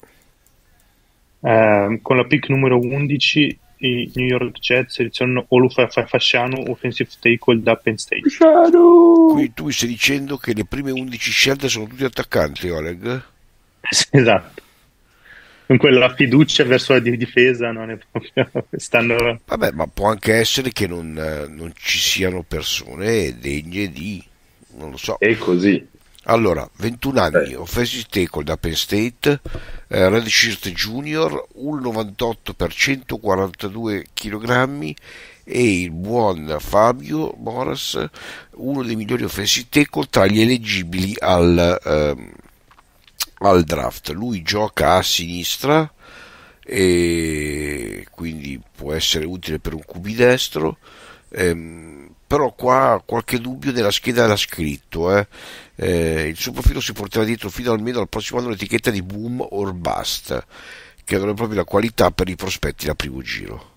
Eh, con la pick numero undici i New York Jets selezionano Olufa Fasciano, offensive tackle da Penn State. Qui tu mi stai dicendo che le prime undici scelte sono tutti attaccanti, Oleg? Esatto, con quella fiducia verso la di- difesa non è proprio stanno... Vabbè, ma può anche essere che non, eh, non ci siano persone degne di... non lo so. È così. Allora, ventuno anni, Eh. offensive tackle da Penn State, eh, Redshirt Junior, uno virgola novantotto per centoquarantadue chilogrammi, e il buon Fabio Moras, uno dei migliori offensive tackle tra gli eleggibili al, ehm, al draft. Lui gioca a sinistra e quindi può essere utile per un Q B destro, ehm, però qua qualche dubbio nella scheda l'ha scritto, eh. Eh, il suo profilo si porterà dietro fino almeno al prossimo anno l'etichetta di boom or bust, che non è proprio la qualità per i prospetti da primo giro.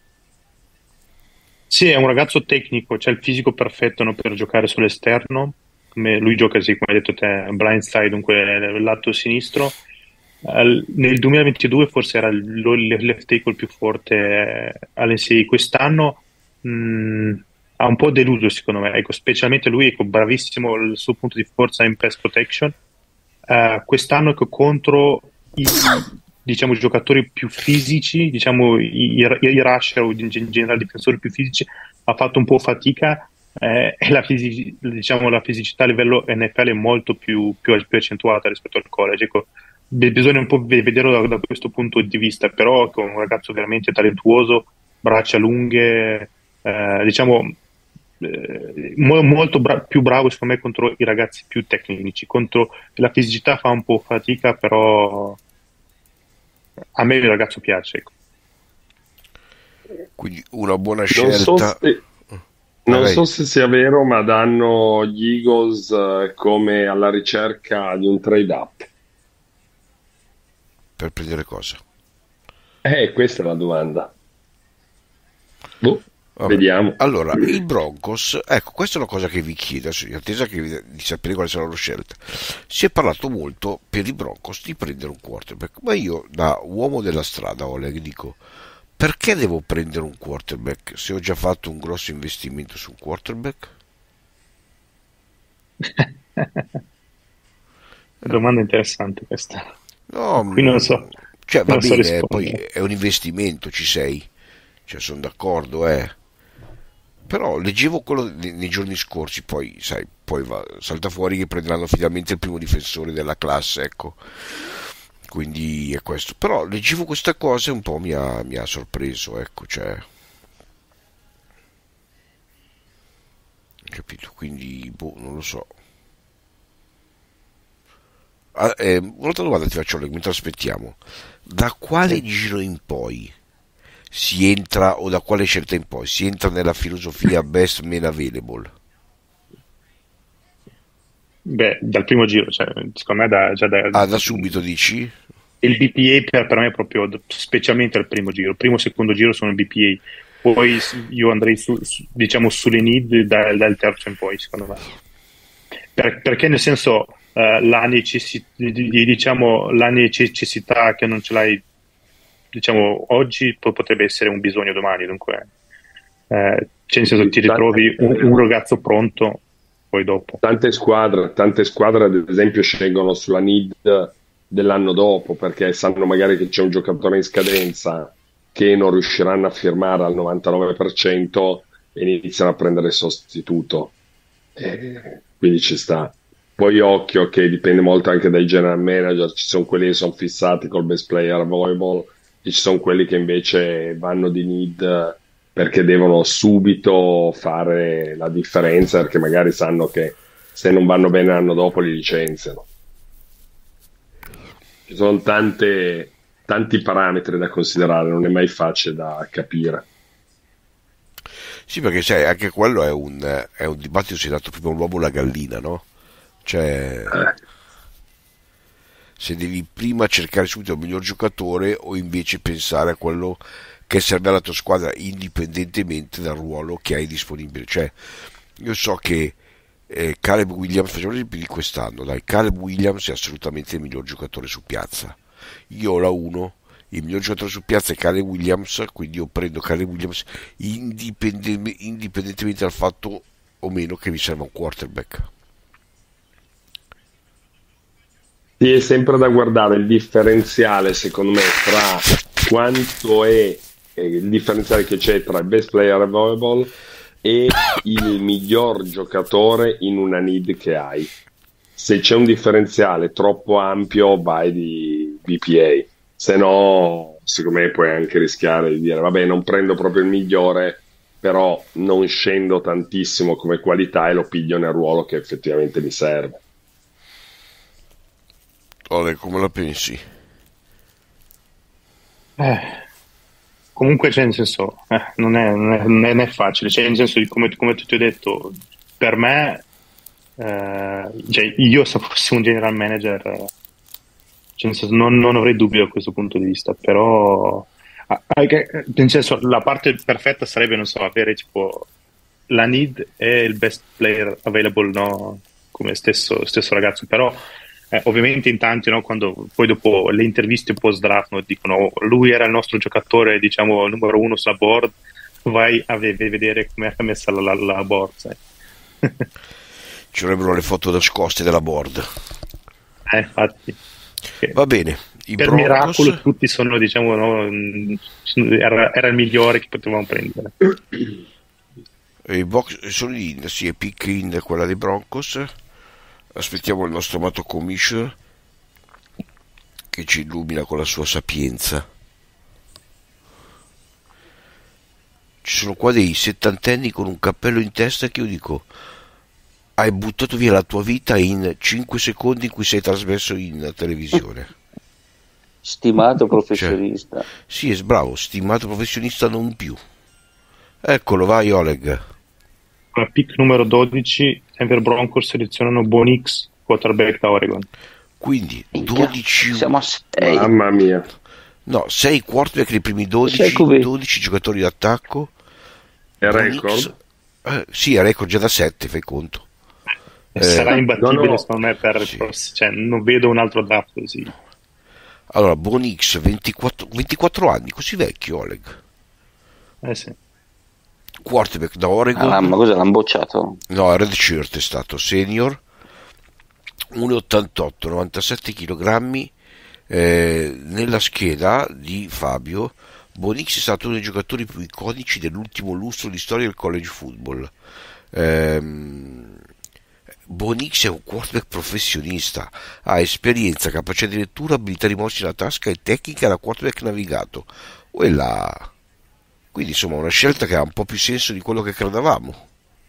Sì, è un ragazzo tecnico, c'ha il fisico perfetto, no, per giocare sull'esterno, come lui gioca, sì, come hai detto te, blindside, dunque nel lato sinistro. Al- nel duemilaventidue forse era il lo- il left tackle più forte eh, all'N C A A. Quest'anno mh, ha un po' deluso secondo me, ecco, specialmente lui, ecco, bravissimo il suo punto di forza in pass protection. Eh, quest'anno, ecco, contro i, diciamo, giocatori più fisici, diciamo i, i, i rusher o in, in generale i difensori più fisici, ha fatto un po' fatica, eh, e la, fisici- diciamo, la fisicità a livello N F L è molto più, più, più accentuata rispetto al college. Ecco, be- bisogna un po' ve- vederlo da, da questo punto di vista, però ecco, un ragazzo veramente talentuoso, braccia lunghe, eh, diciamo eh, mo- molto bra- più bravo secondo me contro i ragazzi più tecnici. Contro la fisicità fa un po' fatica, però a me il ragazzo piace, ecco. Quindi una buona Non so scelta. se, non Vai. so se sia vero, ma danno gli Eagles eh, come alla ricerca di un trade up. Per prendere cosa? Eh, questa è la domanda. Boh, Vabbè. vediamo. Allora, i Broncos, ecco, questa è una cosa che vi chiedo, adesso, in attesa che vi- di sapere quali saranno le scelte. Si è parlato molto per i Broncos di prendere un quarterback, ma io, da uomo della strada, Oleg, dico, perché devo prendere un quarterback se ho già fatto un grosso investimento su un quarterback? Domanda interessante questa. No, Qui non so, cioè va non so bene, eh, poi rispondere. è un investimento, ci sei, cioè sono d'accordo, eh. Però leggevo quello nei, nei giorni scorsi, poi sai, poi va, salta fuori che prenderanno finalmente il primo difensore della classe, ecco. Quindi è questo. Però leggevo questa cosa e un po' mi ha, mi ha sorpreso, ecco, cioè. Capito? Quindi, boh, non lo so. Ah, eh, un'altra domanda ti faccio, Oleg, mentre aspettiamo. Da quale Sì. giro in poi si entra, o da quale scelta in poi si entra nella filosofia best man available? Beh, dal primo giro, cioè, secondo me da, già da, Ah, da subito dici? il B P A per, per me è proprio d- specialmente al primo giro. Primo e secondo giro sono il B P A. Poi s- io andrei su, su- diciamo sulle need da- dal terzo in poi, secondo me. Per- perché nel senso eh, la, necessi- di- di- diciamo, la necessità che non ce l'hai, diciamo, oggi po- potrebbe essere un bisogno domani, dunque eh, cioè nel senso ti ritrovi un, un ragazzo pronto poi dopo. Tante squadre, tante squadre ad esempio scelgono sulla need dell'anno dopo perché sanno magari che c'è un giocatore in scadenza che non riusciranno a firmare al novantanove per cento e iniziano a prendere il sostituto. Eh, quindi ci sta. Poi occhio che dipende molto anche dai general manager, ci sono quelli che sono fissati col best player available e ci sono quelli che invece vanno di need perché devono subito fare la differenza perché magari sanno che se non vanno bene l'anno dopo li licenziano. Ci sono tante, tanti parametri da considerare, non è mai facile da capire. Sì, perché sai, anche quello è un, è un dibattito, si è dato prima l'uovo o la gallina, no? Cioè, Eh. se devi prima cercare subito il miglior giocatore o invece pensare a quello che serve alla tua squadra indipendentemente dal ruolo che hai disponibile. Cioè, io so che eh, Caleb Williams, facciamo l'esempio di quest'anno, dai, Caleb Williams è assolutamente il miglior giocatore su piazza. Io ho la uno, il miglior giocatore su piazza è Caleb Williams, quindi io prendo Caleb Williams indipendente, indipendentemente dal fatto o meno che mi serva un quarterback. Sì, è sempre da guardare il differenziale, secondo me, tra quanto è eh, il differenziale che c'è tra il best player available e il miglior giocatore in una need che hai. Se c'è un differenziale troppo ampio, vai di B P A, se no, secondo me puoi anche rischiare di dire, vabbè, non prendo proprio il migliore, però non scendo tantissimo come qualità e lo piglio nel ruolo che effettivamente mi serve. Ole, come la pensi? Eh, comunque c'è, nel senso, eh, non, è, non, è, non è facile, cioè nel senso di come, come tu ti ho detto, per me, eh, cioè io se fossi un general manager, eh, cioè nel senso, non, non avrei dubbi da questo punto di vista, però ah, anche, nel senso, la parte perfetta sarebbe, non so, avere tipo la need e il best player available, no? Come stesso, stesso ragazzo, però Eh, ovviamente in tanti, no, quando poi dopo le interviste post draft, no, dicono oh, lui era il nostro giocatore, diciamo, numero uno sulla board, vai a v- vedere come è messa la, la, la board, sai. Ci vorrebbero le foto nascoste della board. Eh, infatti. Va bene. I per Broncos... miracolo tutti sono, diciamo, no, era, era il migliore che potevamo prendere. I box sono in, sì, è pick in quella dei Broncos. Aspettiamo il nostro amato commissioner che ci illumina con la sua sapienza. Ci sono qua dei settantenni con un cappello in testa che io dico: hai buttato via la tua vita in cinque secondi in cui sei trasmesso in televisione. Stimato professionista. Cioè, sì, è bravo, stimato professionista non più. Eccolo, vai Oleg. Al pick numero dodici, Denver Broncos selezionano Bo Nix, quarterback da Oregon. Quindi dodici, siamo a sei. Mamma mia. No, sei quarterback nei primi dodici, dodici giocatori d'attacco. È record? Eh, sì, è record già da sette, fai conto. Eh, sarà imbattibile, no, no. secondo me, per Sì. il prossimo, cioè, non vedo un altro draft così. Allora, Bo Nix, ventiquattro, ventiquattro anni, così vecchio Oleg. Eh sì. Quarterback da Oregon. Ah, ma cosa l'hanno bocciato? No, Red Shirt è stato senior, uno virgola ottantotto, novantasette chilogrammi. Eh, nella scheda di Fabio, Bo Nix è stato uno dei giocatori più iconici dell'ultimo lustro di storia del college football. Ehm, Bo Nix è un quarterback professionista, ha esperienza, capacità di lettura, abilità di mosse nella tasca e tecnica da quarterback navigato. Quella... Quindi insomma una scelta che ha un po' più senso di quello che credevamo.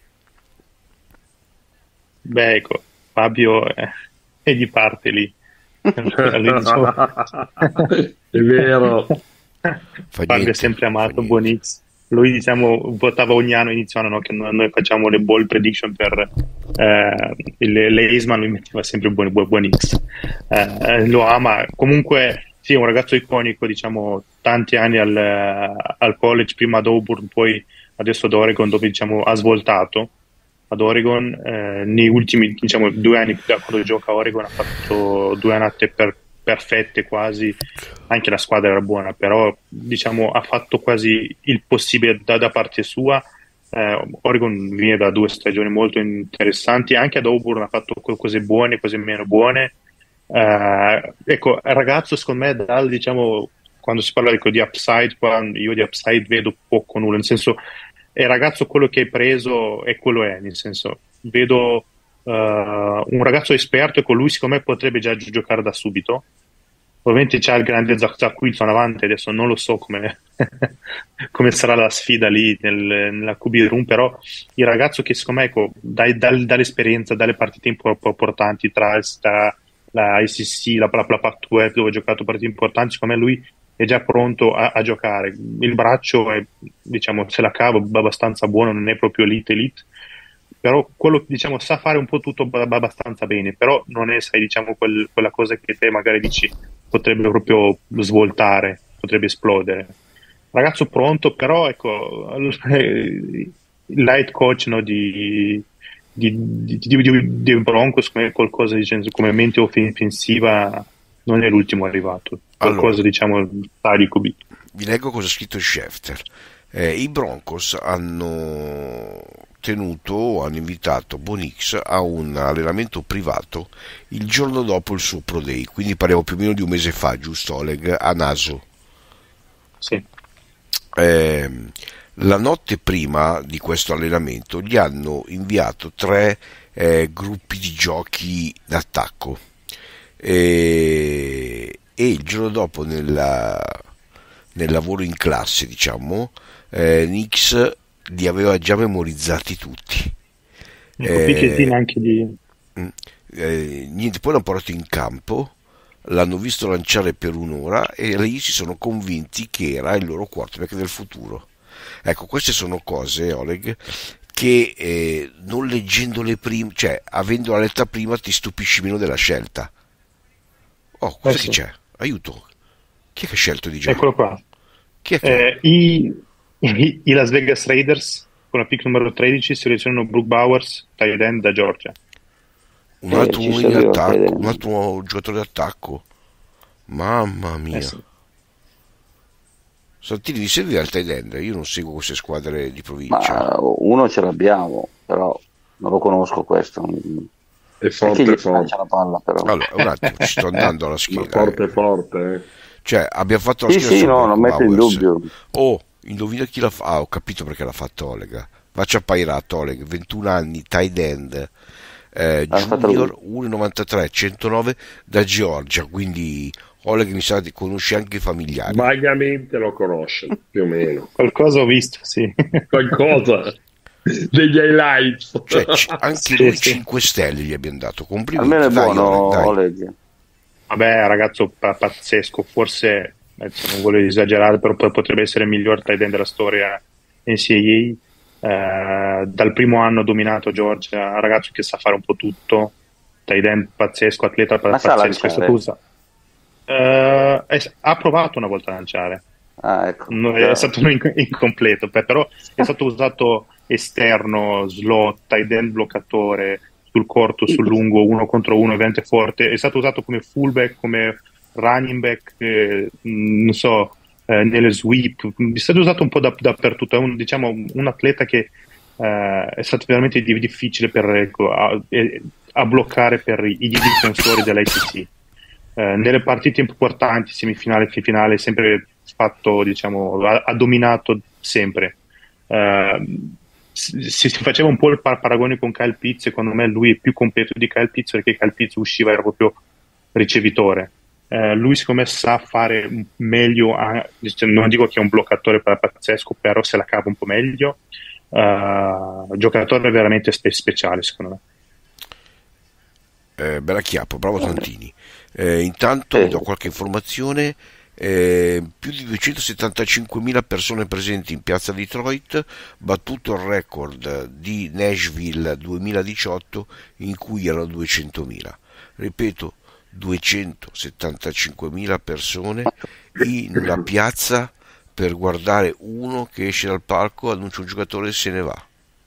Beh, ecco, Fabio è, è di parte lì. Diciamo... È vero. Fa Fabio niente, è sempre amato fa Bo niente. Nix. Lui, diciamo, votava ogni anno inizio anno, no? Che noi, noi facciamo le ball prediction per eh, le, le Eisman, lui metteva sempre Bo, Bo, Bo Nix. Eh, lo ama. Comunque, sì, è un ragazzo iconico, diciamo, tanti anni al, al college, prima ad Auburn, poi adesso ad Oregon, dove diciamo ha svoltato. Ad Oregon, eh, nei ultimi, diciamo, due anni da quando gioca a Oregon ha fatto due annate per, perfette quasi, anche la squadra era buona, però diciamo ha fatto quasi il possibile da, da parte sua, Eh, Oregon viene da due stagioni molto interessanti, anche ad Auburn ha fatto co- cose buone, cose meno buone. Eh, ecco, il ragazzo secondo me dal, diciamo, quando si parla ecco, di upside, qua io di upside vedo poco nulla, nel senso è il ragazzo quello che hai preso e quello è, nel senso vedo eh, un ragazzo esperto e con lui secondo me potrebbe già gi- giocare da subito. Ovviamente c'è il grande Zach, Zach Wilson avanti, adesso non lo so come, come sarà la sfida lì nel- nella Q B room, però il ragazzo che secondo me ecco, dai- dal- dall'esperienza, dalle partite impo- importanti tra, tra la I C C, la, la, la Pac due dove ha giocato partite importanti, secondo me lui è già pronto a, a giocare. Il braccio è, diciamo, se la cava abbastanza buono, non è proprio elite elite, però quello diciamo sa fare un po' tutto ab- abbastanza bene, però non è, sai, diciamo, quel- quella cosa che te magari dici potrebbe proprio svoltare, potrebbe esplodere. Ragazzo pronto, però ecco, il light coach no, di, di, di, di, di- di Broncos come qualcosa diciamo, come mente offensiva non è l'ultimo arrivato, Allora, qualcosa diciamo di Q B. vi leggo cosa ha scritto Schefter. Eh, I Broncos hanno tenuto, hanno invitato Bonix a un allenamento privato il giorno dopo il suo Pro Day, quindi parliamo più o meno di un mese fa, giusto Oleg? A naso. Sì. Eh, la notte prima di questo allenamento gli hanno inviato tre eh, gruppi di giochi d'attacco e, e il giorno dopo nella, nel lavoro in classe, diciamo, eh, Nix li aveva già memorizzati tutti. Ecco, Picchettini Eh, anche di... mm, eh, niente, poi l'hanno portato in campo, l'hanno visto lanciare per un'ora e lì si sono convinti che era il loro quarterback del futuro. Ecco, queste sono cose, Oleg, che eh, non leggendole prima, cioè avendo la letta prima ti stupisci meno della scelta. Oh, Eh cosa sì, c'è? Aiuto. Chi è che ha scelto di già? eccolo qua. Chi è che... Eh, i, i- i Las Vegas Raiders con la pick numero tredici selezionano Brook Bowers, tight end da Georgia. Un Eh, altro ci uomo in serviva attacco, un Fede. altro giocatore d'attacco. Mamma Eh mia. sì. Santini, mi serviva il tight end? Io non seguo queste squadre di provincia. Ma uno ce l'abbiamo, però non lo conosco questo. È E chi forte, gli forte. lancia la palla, però. Allora, un attimo, ci sto andando alla Ma scheda. forte, eh. forte, eh. Cioè, abbiamo fatto la Sì, scheda sì, su no, Brock non metto in Bowers. dubbio. Oh, indovina chi l'ha fatto? Ah, ho capito perché l'ha fatto Oleg. Vaccia Pairato, Oleg, ventuno anni, tight end, eh, L'ha fatto lui. junior, uno virgola novantatré, centonove, da Georgia, quindi Oleg mi sa che conosce anche i familiari. Vagamente lo conosce, più o meno. Qualcosa ho visto, sì. Qualcosa degli highlights. Cioè, c- anche Sì, lui sì. cinque stelle gli abbiamo dato. Complimenti, Almeno è dai buono, Oleg, dai. Oleg. Vabbè, ragazzo pa- pazzesco, forse adesso non voglio esagerare, però po- potrebbe essere il miglior tight end della storia N C A A. Eh, dal primo anno ha dominato Georgia, un ragazzo che sa fare un po' tutto, tight end pazzesco, atleta pa- Ma sa pazzesco, è stato lanciare? usato. Eh, è- ha provato una volta a lanciare. Ah, ecco. No, è stato un inc- incompleto, pe- però è stato usato esterno, slot, tight end bloccatore, sul corto, sul lungo, uno contro uno, ovviamente forte. È stato usato come fullback, come running back, eh, mh, non so, eh, nelle sweep. È stato usato un po' da- dappertutto. È un, diciamo, un atleta che eh, è stato veramente di- difficile per, ecco, a, eh, a bloccare per i, i difensori dell'I C C. Eh, nelle partite importanti, semifinale e finale, sempre fatto, diciamo, ha, ha dominato sempre. Eh, si, si faceva un po' il par- paragone con Kyle Pitts, secondo me lui è più completo di Kyle Pitts perché Kyle Pitts usciva era proprio ricevitore. Eh, lui secondo me sa fare meglio, a- non dico che è un bloccatore pazzesco, però se la cava un po' meglio. Eh, giocatore veramente spe- speciale secondo me. Eh, bella chiappa, bravo Santini. Eh, intanto Eh. vi do qualche informazione. Eh, più di duecentosettantacinquemila persone presenti in piazza Detroit, battuto il record di Nashville duemiladiciotto in cui erano duecentomila. Ripeto, duecentosettantacinquemila persone in una piazza per guardare uno che esce dal palco, annuncia un giocatore e se ne va.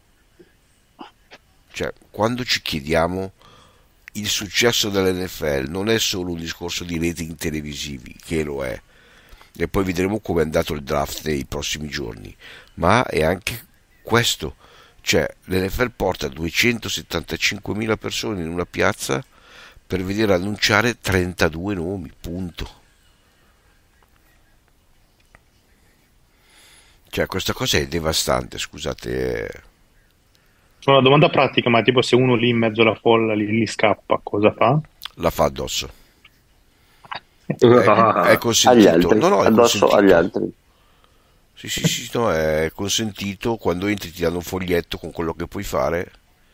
Cioè, quando ci chiediamo il successo dell'N F L non è solo un discorso di rating televisivi, che lo è, e poi vedremo come è andato il draft nei prossimi giorni, ma è anche questo, cioè l'N F L porta duecentosettantacinquemila persone in una piazza per vedere annunciare trentadue nomi, punto. Cioè questa cosa è devastante, scusate. Una domanda pratica, ma tipo se uno lì in mezzo alla folla gli, gli scappa, cosa fa? La fa addosso. È, Ah, è consentito. Agli altri, No, no, è addosso consentito. agli altri. Sì, sì, sì, no, è consentito. Quando entri ti danno un foglietto con quello che puoi fare.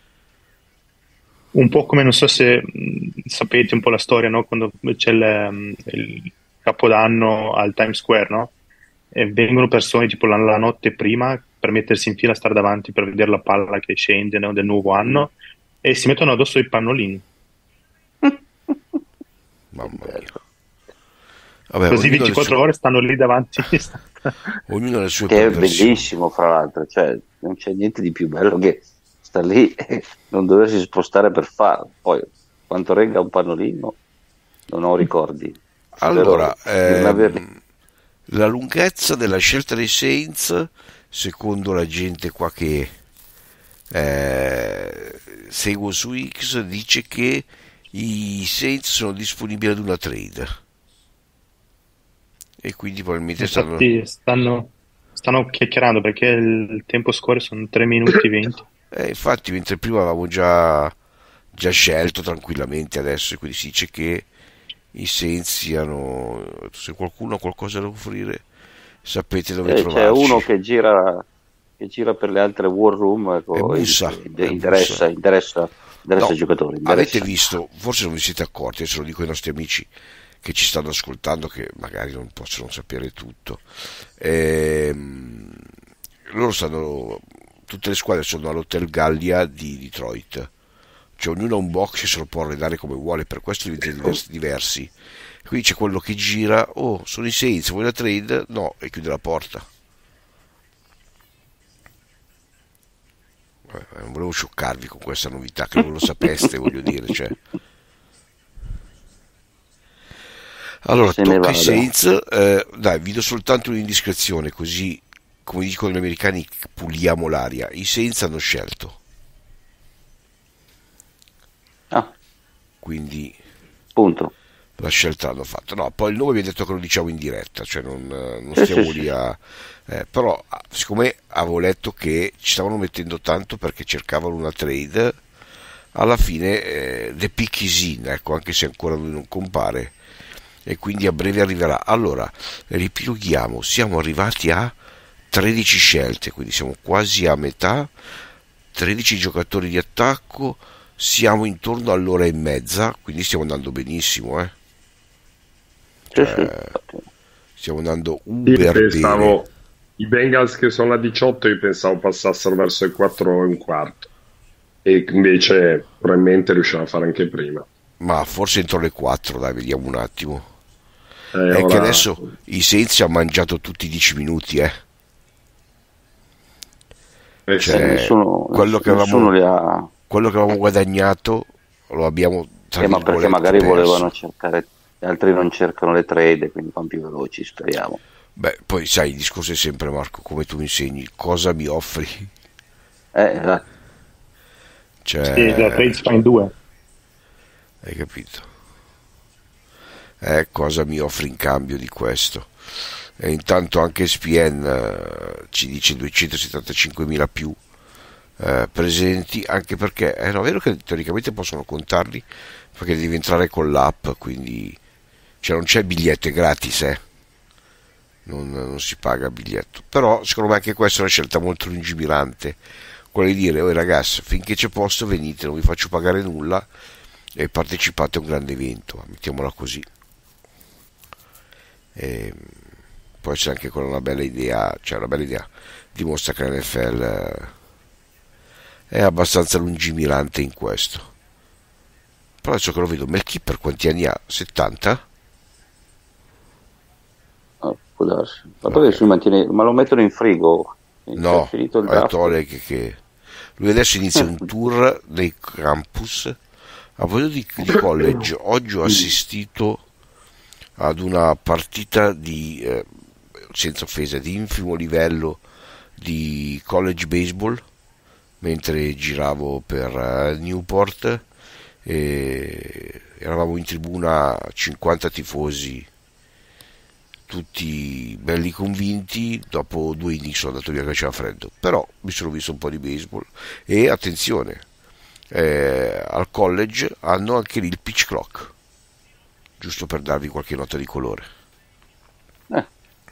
Un po' come, non so se mh, sapete un po' la storia, no? Quando c'è il, mh, il Capodanno al Times Square, no? E vengono persone tipo la, la notte prima per mettersi in fila a stare davanti per vedere la palla che scende, no, del nuovo anno, e si mettono addosso i pannolini. Mamma mia. Vabbè, Così ognuno ventiquattro le ore stanno lì davanti. sue, ognuno ha le sue Che è perversioni. bellissimo, fra l'altro, cioè non c'è niente di più bello che sta lì e non doversi spostare per farlo. Poi quanto regga un pannolino non ho ricordi. Allora, Spero di non ehm, averli. la lunghezza della scelta dei Saints, secondo la gente qua che eh, seguo su X, dice che i Saints sono disponibili ad una trade e quindi probabilmente stanno... Infatti stanno, stanno chiacchierando perché il tempo scorre sono tre minuti e venti. Eh, infatti, mentre prima avevamo già, già scelto tranquillamente adesso, e quindi si dice che i Saints siano, se qualcuno ha qualcosa da offrire, sapete dove Eh, c'è trovarci. uno che gira, che gira per le altre war room, ecco, È e Musa, dice, è interessa, Musa. interessa, interessa No, ai giocatori. avete Interessa. visto, forse non vi siete accorti, adesso lo dico ai nostri amici che ci stanno ascoltando, che magari non possono sapere tutto. Ehm, loro stanno, tutte le squadre sono all'Hotel Gallia di Detroit, cioè ognuno ha un box e se lo può arredare come vuole, per questo diventano diversi, diversi. Quindi c'è quello che gira, oh, sono i Saints, vuoi la trade? No, e chiude la porta. Eh, non volevo scioccarvi con questa novità, che non lo sapeste, voglio dire, cioè. Allora, Se ne tocca ai vada. Saints, eh, dai, vi do soltanto un'indiscrezione, così, come dicono gli americani, puliamo l'aria. I Saints hanno scelto, Ah, quindi punto. la scelta l'hanno fatta. No, poi il nome abbiamo detto che lo diciamo in diretta, cioè non, non Sì, stiamo sì, lì sì. a... eh, però, siccome avevo letto che ci stavano mettendo tanto perché cercavano una trade, alla fine eh, the pick is in, ecco, anche se ancora lui non compare, e quindi a breve arriverà. Allora, ripiloghiamo, siamo arrivati a tredici scelte, quindi siamo quasi a metà, tredici giocatori di attacco, siamo intorno all'ora e mezza, quindi stiamo andando benissimo, eh. Sì, Cioè, sì, infatti. stiamo andando io uber bene. pensavo, i Bengals che sono a diciotto, io pensavo passassero verso il quattro e un quarto, e invece probabilmente riusciamo a fare anche prima. Ma forse entro le quattro, dai, vediamo un attimo. Eh, È che ora- adesso i Saints ci hanno mangiato tutti i dieci minuti, eh. eh, Cioè, sì. Nessuno, quello che nessuno avevamo- li ha. Quello che avevamo guadagnato lo abbiamo, tra Eh, ma perché virgolette, magari perso. volevano cercare, gli altri non cercano le trade, quindi vanno più veloci, speriamo. Beh, poi sai, il discorso è sempre, Marco, come tu mi insegni, cosa mi offri? Eh, esatto. Cioè, Sì, la trade si fa in due. hai capito? Eh, cosa mi offri in cambio di questo? E intanto anche S P N eh, ci dice duecentosettantacinquemila più eh, presenti, anche perché è no, vero che teoricamente possono contarli perché devi entrare con l'app, quindi cioè non c'è biglietto, è gratis, eh. Non, non si paga biglietto, però secondo me anche questa è una scelta molto lungimirante, quella di dire, oh ragazzi, finché c'è posto venite, non vi faccio pagare nulla e partecipate a un grande evento, mettiamola così. E può essere anche quella una bella idea, cioè una bella idea, dimostra che l'N F L eh, è abbastanza lungimirante in questo. Però adesso che lo vedo, Mel Kiper quanti anni ha? settanta? Ah, può darsi. Ma poi si mantiene, ma lo mettono in frigo. No, È finito il ha draft. detto Ole che, che lui adesso inizia un tour dei campus. A proposito di, di college, oggi ho assistito ad una partita di, eh, senza offesa, di infimo livello di college baseball mentre giravo per uh, Newport, e eravamo in tribuna cinquanta tifosi, tutti belli convinti. Dopo due inning sono andato via che faceva freddo, però mi sono visto un po' di baseball. E attenzione, eh, al college hanno anche lì il pitch clock, giusto per darvi qualche nota di colore. Eh.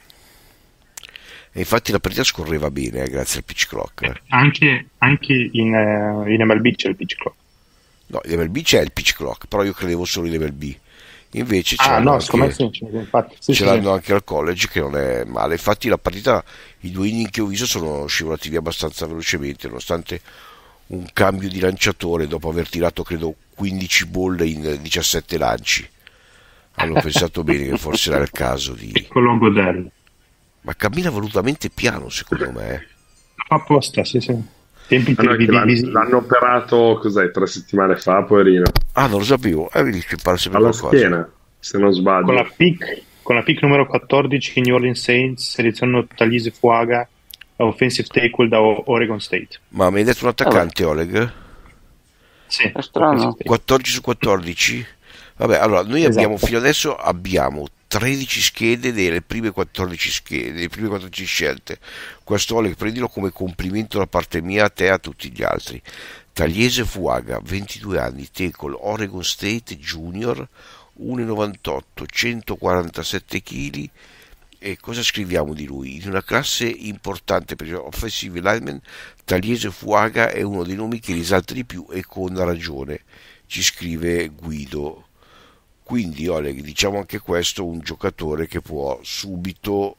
E infatti la partita scorreva bene, eh, grazie al pitch clock. Eh. Anche, anche in, uh, in M L B c'è il pitch clock. No, in M L B c'è il pitch clock, però io credevo solo in M L B. Invece ce ah, l'hanno, no, anche, sì, infatti, sì, ce sì. l'hanno anche al college, che non è male. Infatti la partita, i due inning che ho visto sono scivolati via abbastanza velocemente, nonostante un cambio di lanciatore dopo aver tirato credo quindici bolle in diciassette lanci. Hanno pensato bene che forse era il caso di... Piccolo Godel. Ma cammina volutamente piano, secondo me. Eh. Fa apposta, sì, sì. Tempi Ah, no, che l'hanno, televisivi. l'hanno operato, cos'è, tre settimane fa, poverino. Ah, non lo sapevo. Eh, vedi che parla sempre Alla qualcosa. schiena, se non sbaglio. Con la pick, con la pick numero quattordici, New Orleans Saints selezionano Talise Fuaga, offensive tackle da O- Oregon State. Ma mi hai detto un attaccante, Oleg? Sì, È strano. offensive tackle. quattordici su quattordici? Vabbè, allora noi Esatto. abbiamo fino adesso abbiamo tredici schede delle prime quattordici schede, delle prime quattordici scelte. Questo Oleg, prendilo come complimento da parte mia a te e a tutti gli altri. Talise Fuaga, ventidue anni, tackle, Oregon State Junior, uno virgola novantotto, centoquarantasette chili. E cosa scriviamo di lui? In una classe importante per gli offensive linemen, Talise Fuaga è uno dei nomi che risalta di più, e con ragione, ci scrive Guido. Quindi Oleg, diciamo anche questo, un giocatore che può subito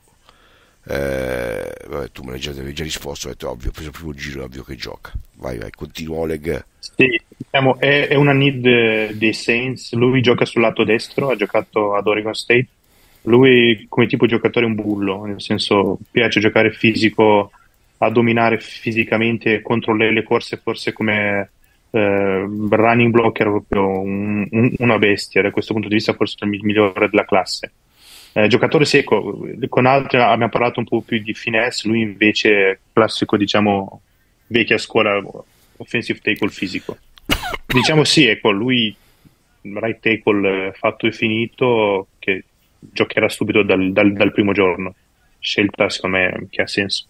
eh, vabbè, tu me l'hai già, avevi già risposto, ho detto ovvio, ho preso il primo giro, è ovvio che gioca. Vai vai, continua Oleg. Sì, diciamo, è, è una need eh, dei Saints. Lui gioca sul lato destro, ha giocato ad Oregon State. Lui come tipo di giocatore è un bullo, nel senso piace giocare fisico, a dominare fisicamente, controllare le corse, forse come eh, running blocker, proprio un- un- una bestia. Da questo punto di vista forse è il migliore della classe. Eh, giocatore secco, con altri abbiamo parlato un po' più di finesse, lui invece è classico, diciamo, vecchia scuola, offensive tackle fisico. Diciamo sì, ecco, lui right tackle eh, fatto e finito, che giocherà subito dal, dal- dal primo giorno. Scelta secondo me che ha senso.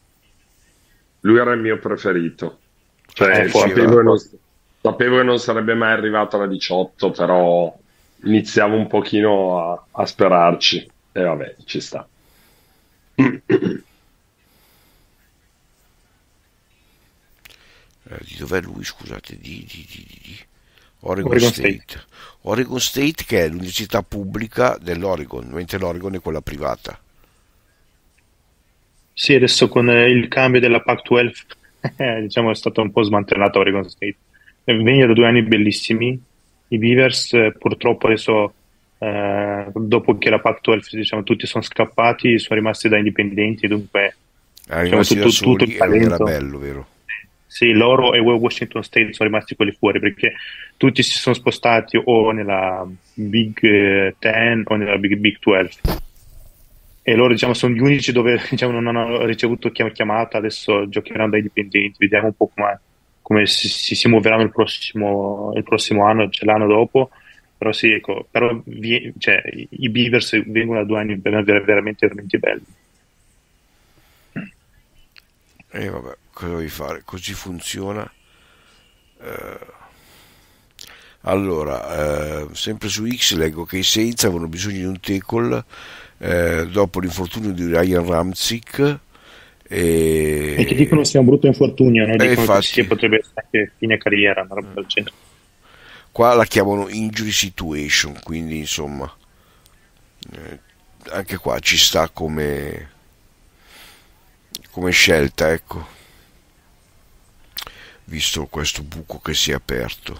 Lui era il mio preferito. Cioè, Eh, forte. sapevo, che non, sapevo che non sarebbe mai arrivato alla diciotto, però iniziavo un pochino a, a sperarci. E vabbè, ci sta. Eh, di dov'è lui, scusate? Di, di, di, di, di. Oregon, Oregon State. State. Oregon State, che è l'università pubblica dell'Oregon, mentre l'Oregon è quella privata. Sì, adesso con eh, il cambio della Pac dodici, eh, diciamo è stato un po' smantellato Oregon State. Eh, Veniva da due anni bellissimi. I Beavers eh, purtroppo adesso, eh, dopo che la Pac dodici, diciamo, tutti sono scappati, sono rimasti da indipendenti, dunque Ah, diciamo, rimasti da tutto, tutto soli il e non era talento. bello, vero? Sì, loro e Washington State sono rimasti quelli fuori perché tutti si sono spostati o nella Big eh, Ten o nella Big, Big dodici. E loro, diciamo, sono gli unici dove, diciamo, non hanno ricevuto chiam- chiamata, adesso giocheranno dai dipendenti, vediamo un po' come, come si, si, si muoveranno il prossimo, il prossimo anno, cioè l'anno dopo. Però sì, ecco, però vi- cioè, i i Beavers vengono da due anni ver- ver- veramente, veramente belli. E vabbè, cosa devi fare? Così funziona. Eh, allora, eh, sempre su X leggo che i Saints avevano bisogno di un tackle eh, dopo l'infortunio di Ryan Ramczyk, E che e, dicono sia un brutto infortunio, no? e Dicono infatti che sia, potrebbe essere anche fine carriera, una roba del genere. qua la chiamano injury situation, quindi insomma eh, anche qua ci sta come, come scelta, ecco, visto questo buco che si è aperto.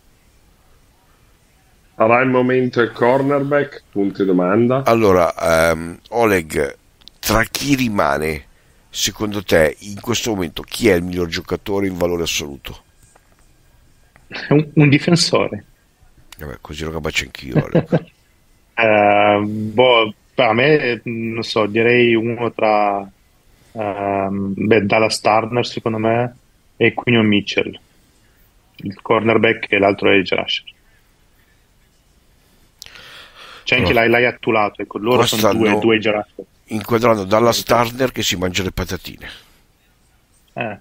Sarà il momento il cornerback? Punto di domanda. Allora, ehm, Oleg, tra chi rimane, secondo te, in questo momento, chi è il miglior giocatore in valore assoluto? Un, un difensore. Vabbè, così lo capace anch'io, Oleg. Eh, boh, a me, non so, direi uno tra eh, ehm, beh, Dallas Turner secondo me e Quinion Mitchell, il cornerback, e l'altro è edge rusher. C'è anche Allora, l'hai attulato, ecco, loro qua sono due, stanno due edge rusher. inquadrando Dallas Turner che si mangia le patatine. Eh.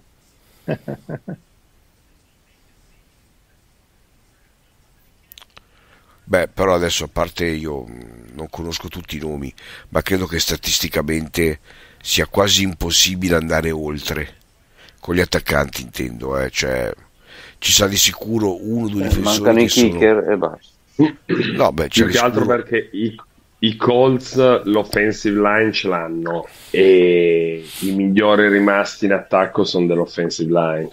Beh, però adesso, a parte, io mh, non conosco tutti i nomi, ma credo che statisticamente sia quasi impossibile andare oltre. Con gli attaccanti intendo, eh, cioè ci sa di sicuro uno o due Eh, difensori mancano i che sono... kicker e basta. No, beh, c'è Più di che altro sicuro... perché i, i Colts l'offensive line ce l'hanno e i migliori rimasti in attacco sono dell'offensive line.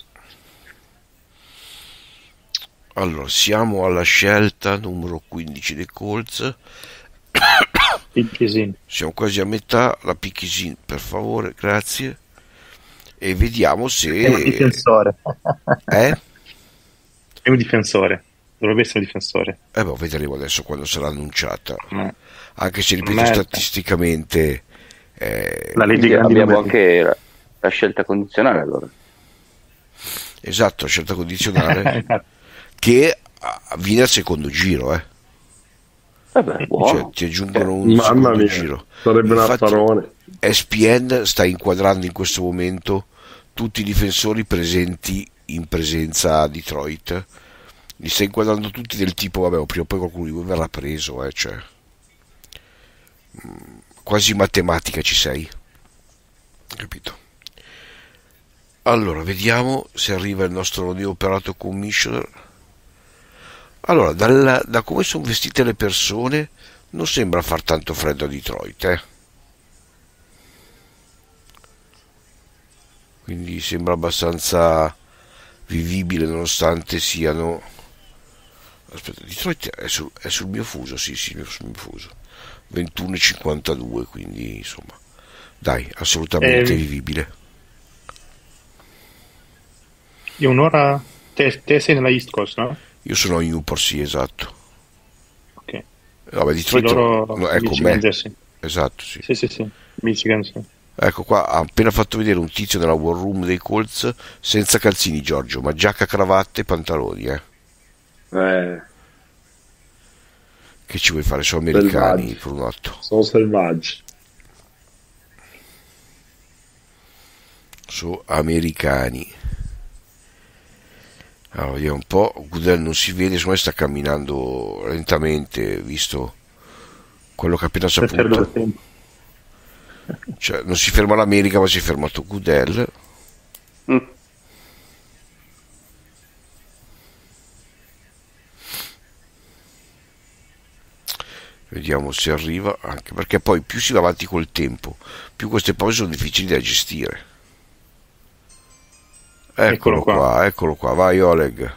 Allora, siamo alla scelta numero quindici dei Colts. Picchisin. Siamo quasi a metà. La Picchisin, per favore, grazie. E vediamo È un se... difensore. Eh? È un difensore. Dovrebbe essere un difensore. Eh beh, vedremo adesso quando sarà annunciata. No. Anche se, ripeto, Merda. statisticamente... eh, La legge Quindi grandi abbiamo numeri. anche la, la scelta condizionale allora. esatto, scelta condizionale che ah, viene al secondo giro, eh. Vabbè, Cioè, buono. ti aggiungono un Mamma secondo mia, giro. sarebbe un Infatti, affarone. S P N sta inquadrando in questo momento tutti i difensori presenti in presenza a Detroit. Li sta inquadrando tutti del tipo, vabbè, prima o poi qualcuno di voi verrà preso, eh, cioè. Mm, quasi matematica ci sei. Capito? Allora, vediamo se arriva il nostro neoperato commissioner. Allora, dalla- da come sono vestite le persone, non sembra far tanto freddo a Detroit, eh. Quindi sembra abbastanza vivibile nonostante siano... Aspetta, Detroit è sul, è sul mio fuso, sì, sì, sul mio fuso. ventuno e cinquantadue, quindi insomma, dai, assolutamente Eh, vivibile. È un'ora. Te, te sei nella East Coast, no? Io sono a Newport, sì, esatto. Ok. Eh, Vabbè, Sì, Detroit loro no, è con Michigan, me. Jersey. Esatto, sì. Sì, sì, sì. Michigan, sì. Ecco qua, ha appena fatto vedere un tizio nella war room dei Colts senza calzini, Giorgio, ma giacca, cravatta e pantaloni, eh. Eh, Che ci vuoi fare? Sono americani, selvaggi. per un atto. Sono selvaggi. Sono americani. Allora, vediamo un po'. Goodell non si vede, secondo me sta camminando lentamente, visto quello che ha appena Per perdere saputo. tempo. Cioè, non si ferma l'America, ma si è fermato Goodell. Mm. Vediamo se arriva, anche perché poi più si va avanti col tempo, più queste pause sono difficili da gestire. Eccolo, Eccolo qua. qua, eccolo qua, vai Oleg.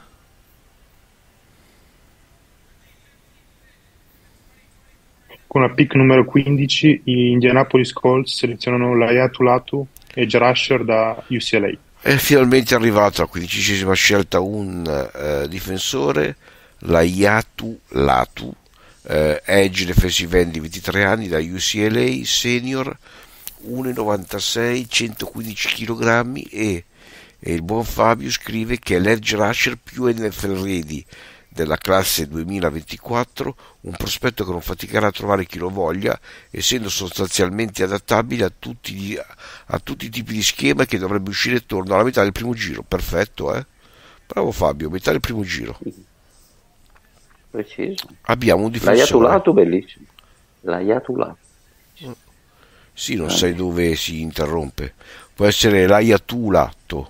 Con la pick numero quindici, gli Indianapolis Colts selezionano Laiatu Latu, edge rusher da U C L A. È finalmente arrivato alla quindicesima scelta un eh, difensore, Laiatu Latu, eh, edge defensive end di ventitré anni da U C L A, senior, uno virgola novantasei, centoquindici chilogrammi e, e il buon Fabio scrive che è l'edge rusher più N F L ready della classe duemilaventiquattro, un prospetto che non faticherà a trovare chi lo voglia, essendo sostanzialmente adattabile a tutti, gli, a tutti i tipi di schema, che dovrebbe uscire attorno alla metà del primo giro. Perfetto, eh? Bravo Fabio, metà del primo giro. Preciso. Abbiamo un difensore. L'Ayatulato bellissimo. L'Ayatulato. Sì, non sai dove si interrompe. Può essere l'Ayatulato.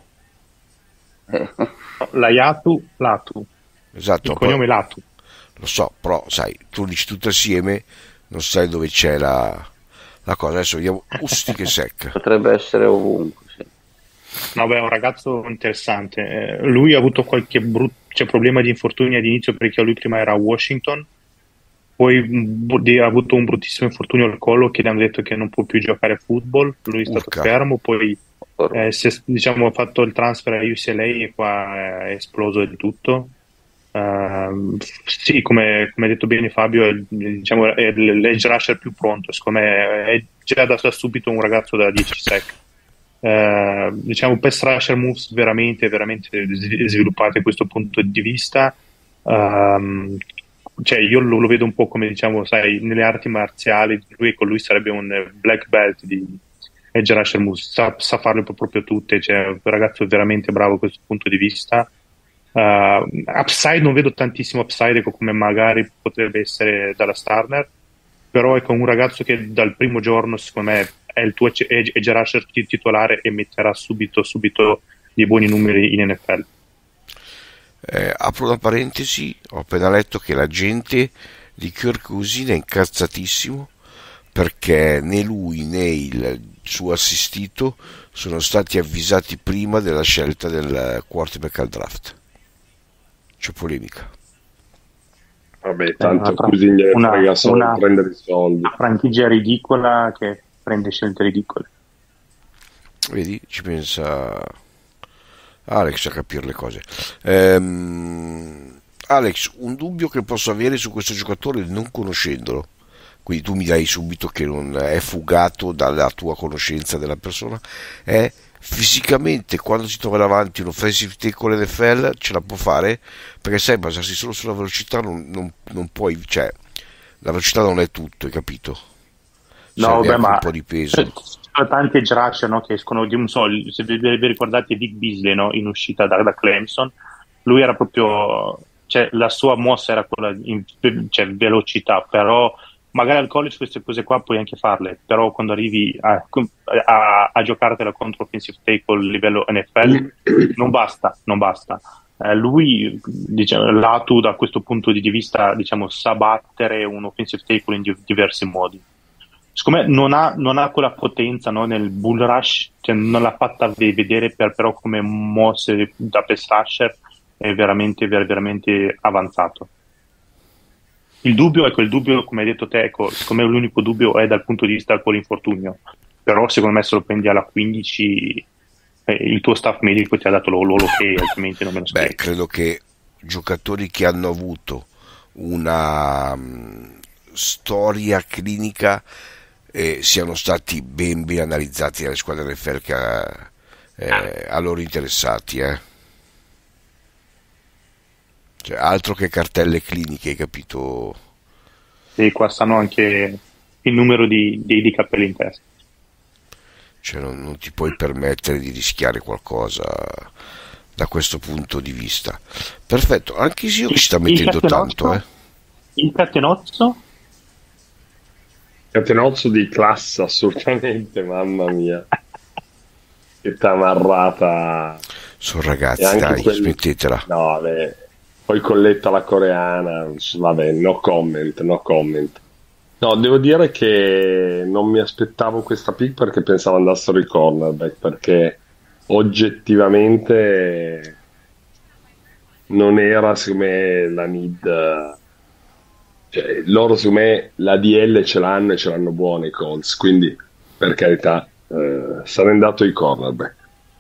Laiatu Latu. Esatto. Il cognome Latu. Lo so, però sai, tu lo dici tutto assieme, non sai dove c'è la, la cosa. Adesso vediamo. Usti che secca. Potrebbe essere ovunque, sì. No, beh, è un ragazzo interessante. Eh, lui ha avuto qualche brut- cioè, problema di infortunio ad inizio, perché lui prima era a Washington, poi mh, ha avuto un bruttissimo infortunio al collo che gli hanno detto che non può più giocare a football. Lui è stato Urca. fermo, poi eh, si è, diciamo, ha fatto il transfer a U C L A e qua è esploso di tutto. Uh, sì, come, come ha detto bene Fabio, è, diciamo, è l'edge rusher più pronto. Secondo me è già da, da subito un ragazzo da dieci sec. eh, diciamo pass rusher moves veramente, veramente sviluppate da questo punto di vista. Um, cioè io lo, lo vedo un po' come, diciamo, sai, nelle arti marziali, lui con lui sarebbe un black belt di edge rusher moves, sa, sa farle proprio tutte, cioè un ragazzo veramente bravo da questo punto di vista. Uh, upside non vedo tantissimo upside, ecco, come magari potrebbe essere dalla Starner, però ecco, un ragazzo che dal primo giorno secondo me è il tuo edge, edge rusher titolare e metterà subito subito dei buoni numeri in N F L. Eh, apro una parentesi, ho appena letto che la gente di Kirk Cousins è incazzatissimo perché né lui né il suo assistito sono stati avvisati prima della scelta del quarterback al draft. C'è polemica. Vabbè, tanto così gli frega solo una, prendere i soldi. Una franchigia ridicola che prende scelte ridicole. Vedi, ci pensa Alex a capire le cose. Ehm, Alex, un dubbio che posso avere su questo giocatore non conoscendolo, quindi tu mi dai subito che non è fugato dalla tua conoscenza della persona, è fisicamente quando si trova davanti un offensive tackle N F L ce la può fare, perché sai, basarsi solo sulla velocità non, non, non puoi, cioè la velocità non è tutto, hai capito? No, beh, ma un po' di peso. Ci sono tanti edge rusher, no, che escono di un so, se vi, vi ricordate Vic Beasley, no, in uscita da, da Clemson, lui era proprio, cioè la sua mossa era quella in, cioè, velocità, però magari al college queste cose qua puoi anche farle, però quando arrivi a, a, a giocartela contro offensive tackle livello N F L non basta, non basta. Eh, lui, diciamo, Latu da questo punto di vista, diciamo, sa battere un offensive tackle in di, diversi modi. Secondo me non ha, non ha quella potenza, no, nel bull rush, cioè non l'ha fatta vedere, per, però come mosse da pass rusher è veramente, veramente avanzato. Il dubbio, ecco, il dubbio, come hai detto te, ecco, secondo me l'unico dubbio è dal punto di vista dell'infortunio, però secondo me se lo prendi alla quindici eh, il tuo staff medico ti ha dato l'ok, altrimenti non me lo spiego. Beh, credo che giocatori che hanno avuto una um, storia clinica eh, siano stati ben ben analizzati dalle squadre N F L che ha, eh, a loro interessati, eh. Cioè, altro che cartelle cliniche, hai capito? E qua stanno anche il numero di, di, di cappelli in testa. Cioè non, non ti puoi permettere di rischiare qualcosa da questo punto di vista. Perfetto, anche se io ci sta mettendo tanto, eh. Il catenozzo? Catenozzo di classe, assolutamente, mamma mia. Che tamarrata. Sono ragazzi, dai, quelli... smettetela. No, beh. Poi colletta la coreana, vabbè, no comment, no comment. No, devo dire che non mi aspettavo questa pick perché pensavo andassero i cornerback, perché oggettivamente non era, secondo me, la need. Cioè, loro, secondo me, la D L ce l'hanno e ce l'hanno buone i Colts, quindi, per carità, eh, sarei andato ai cornerback.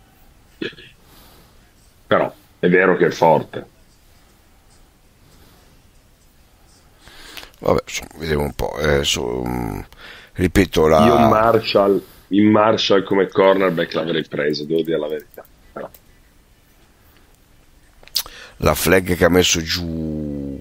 Però, è vero che è forte. Vabbè, insomma, vediamo un po'. Eh, so, um, ripeto, la... Io Marshall, in Marshall come cornerback l'avrei preso, devo dire la verità. Però. La flag che ha messo giù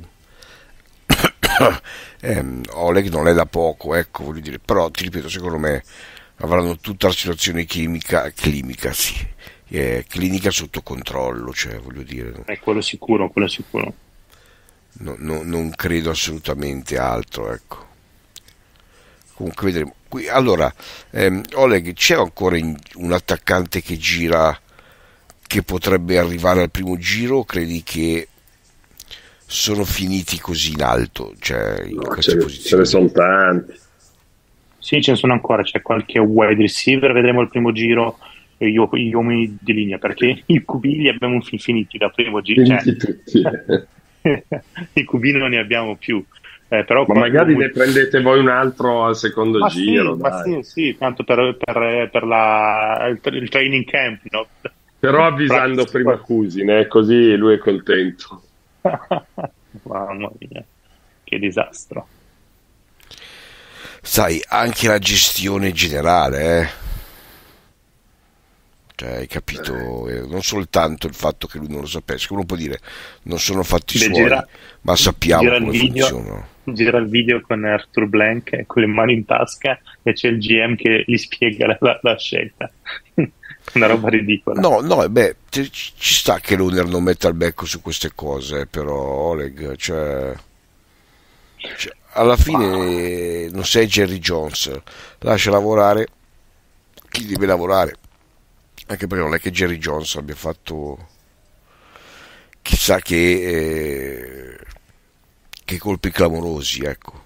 eh, Oleg non è da poco, ecco, voglio dire. Però, ti ripeto, secondo me avranno tutta la situazione chimica, clinica, sì, eh, clinica sotto controllo, cioè, voglio dire. No? È quello sicuro, quello sicuro. No, no, non credo assolutamente altro, ecco. Comunque vedremo. Qui, allora, ehm, Oleg, c'è ancora in, un attaccante che gira che potrebbe arrivare al primo giro? O credi che sono finiti così in alto, cioè in no, queste ce, posizioni? Ce ne sono tanti. Sì, ce ne sono ancora. C'è qualche wide receiver, vedremo il primo giro. E io, gli uomini di linea, perché i Q B li abbiamo finiti da primo giro. Cioè, tutti. I Q B non ne abbiamo più, eh, però ma magari comunque... ne prendete voi un altro al secondo ma giro, sì, dai. ma sì, sì, tanto per, per, per la, il, il training camp, no? Però avvisando prima Cousin, eh, così lui è contento. Mamma mia, che disastro. Sai, anche la gestione generale, eh. Cioè, hai capito? Eh, non soltanto il fatto che lui non lo sapesse, uno può dire non sono fatti Beh, suoi, gira, ma sappiamo gira il come video, funzionano. gira il video con Arthur Blank con le mani in tasca e c'è il G M che gli spiega la, la, la scelta. Una roba ridicola. No, no, beh, ci ci sta che l'owner non metta il becco su queste cose, però Oleg, cioè, cioè, alla fine non sei Jerry Jones, lascia lavorare chi deve lavorare, anche perché non è che Jerry Jones abbia fatto chissà che, eh, che colpi clamorosi, ecco.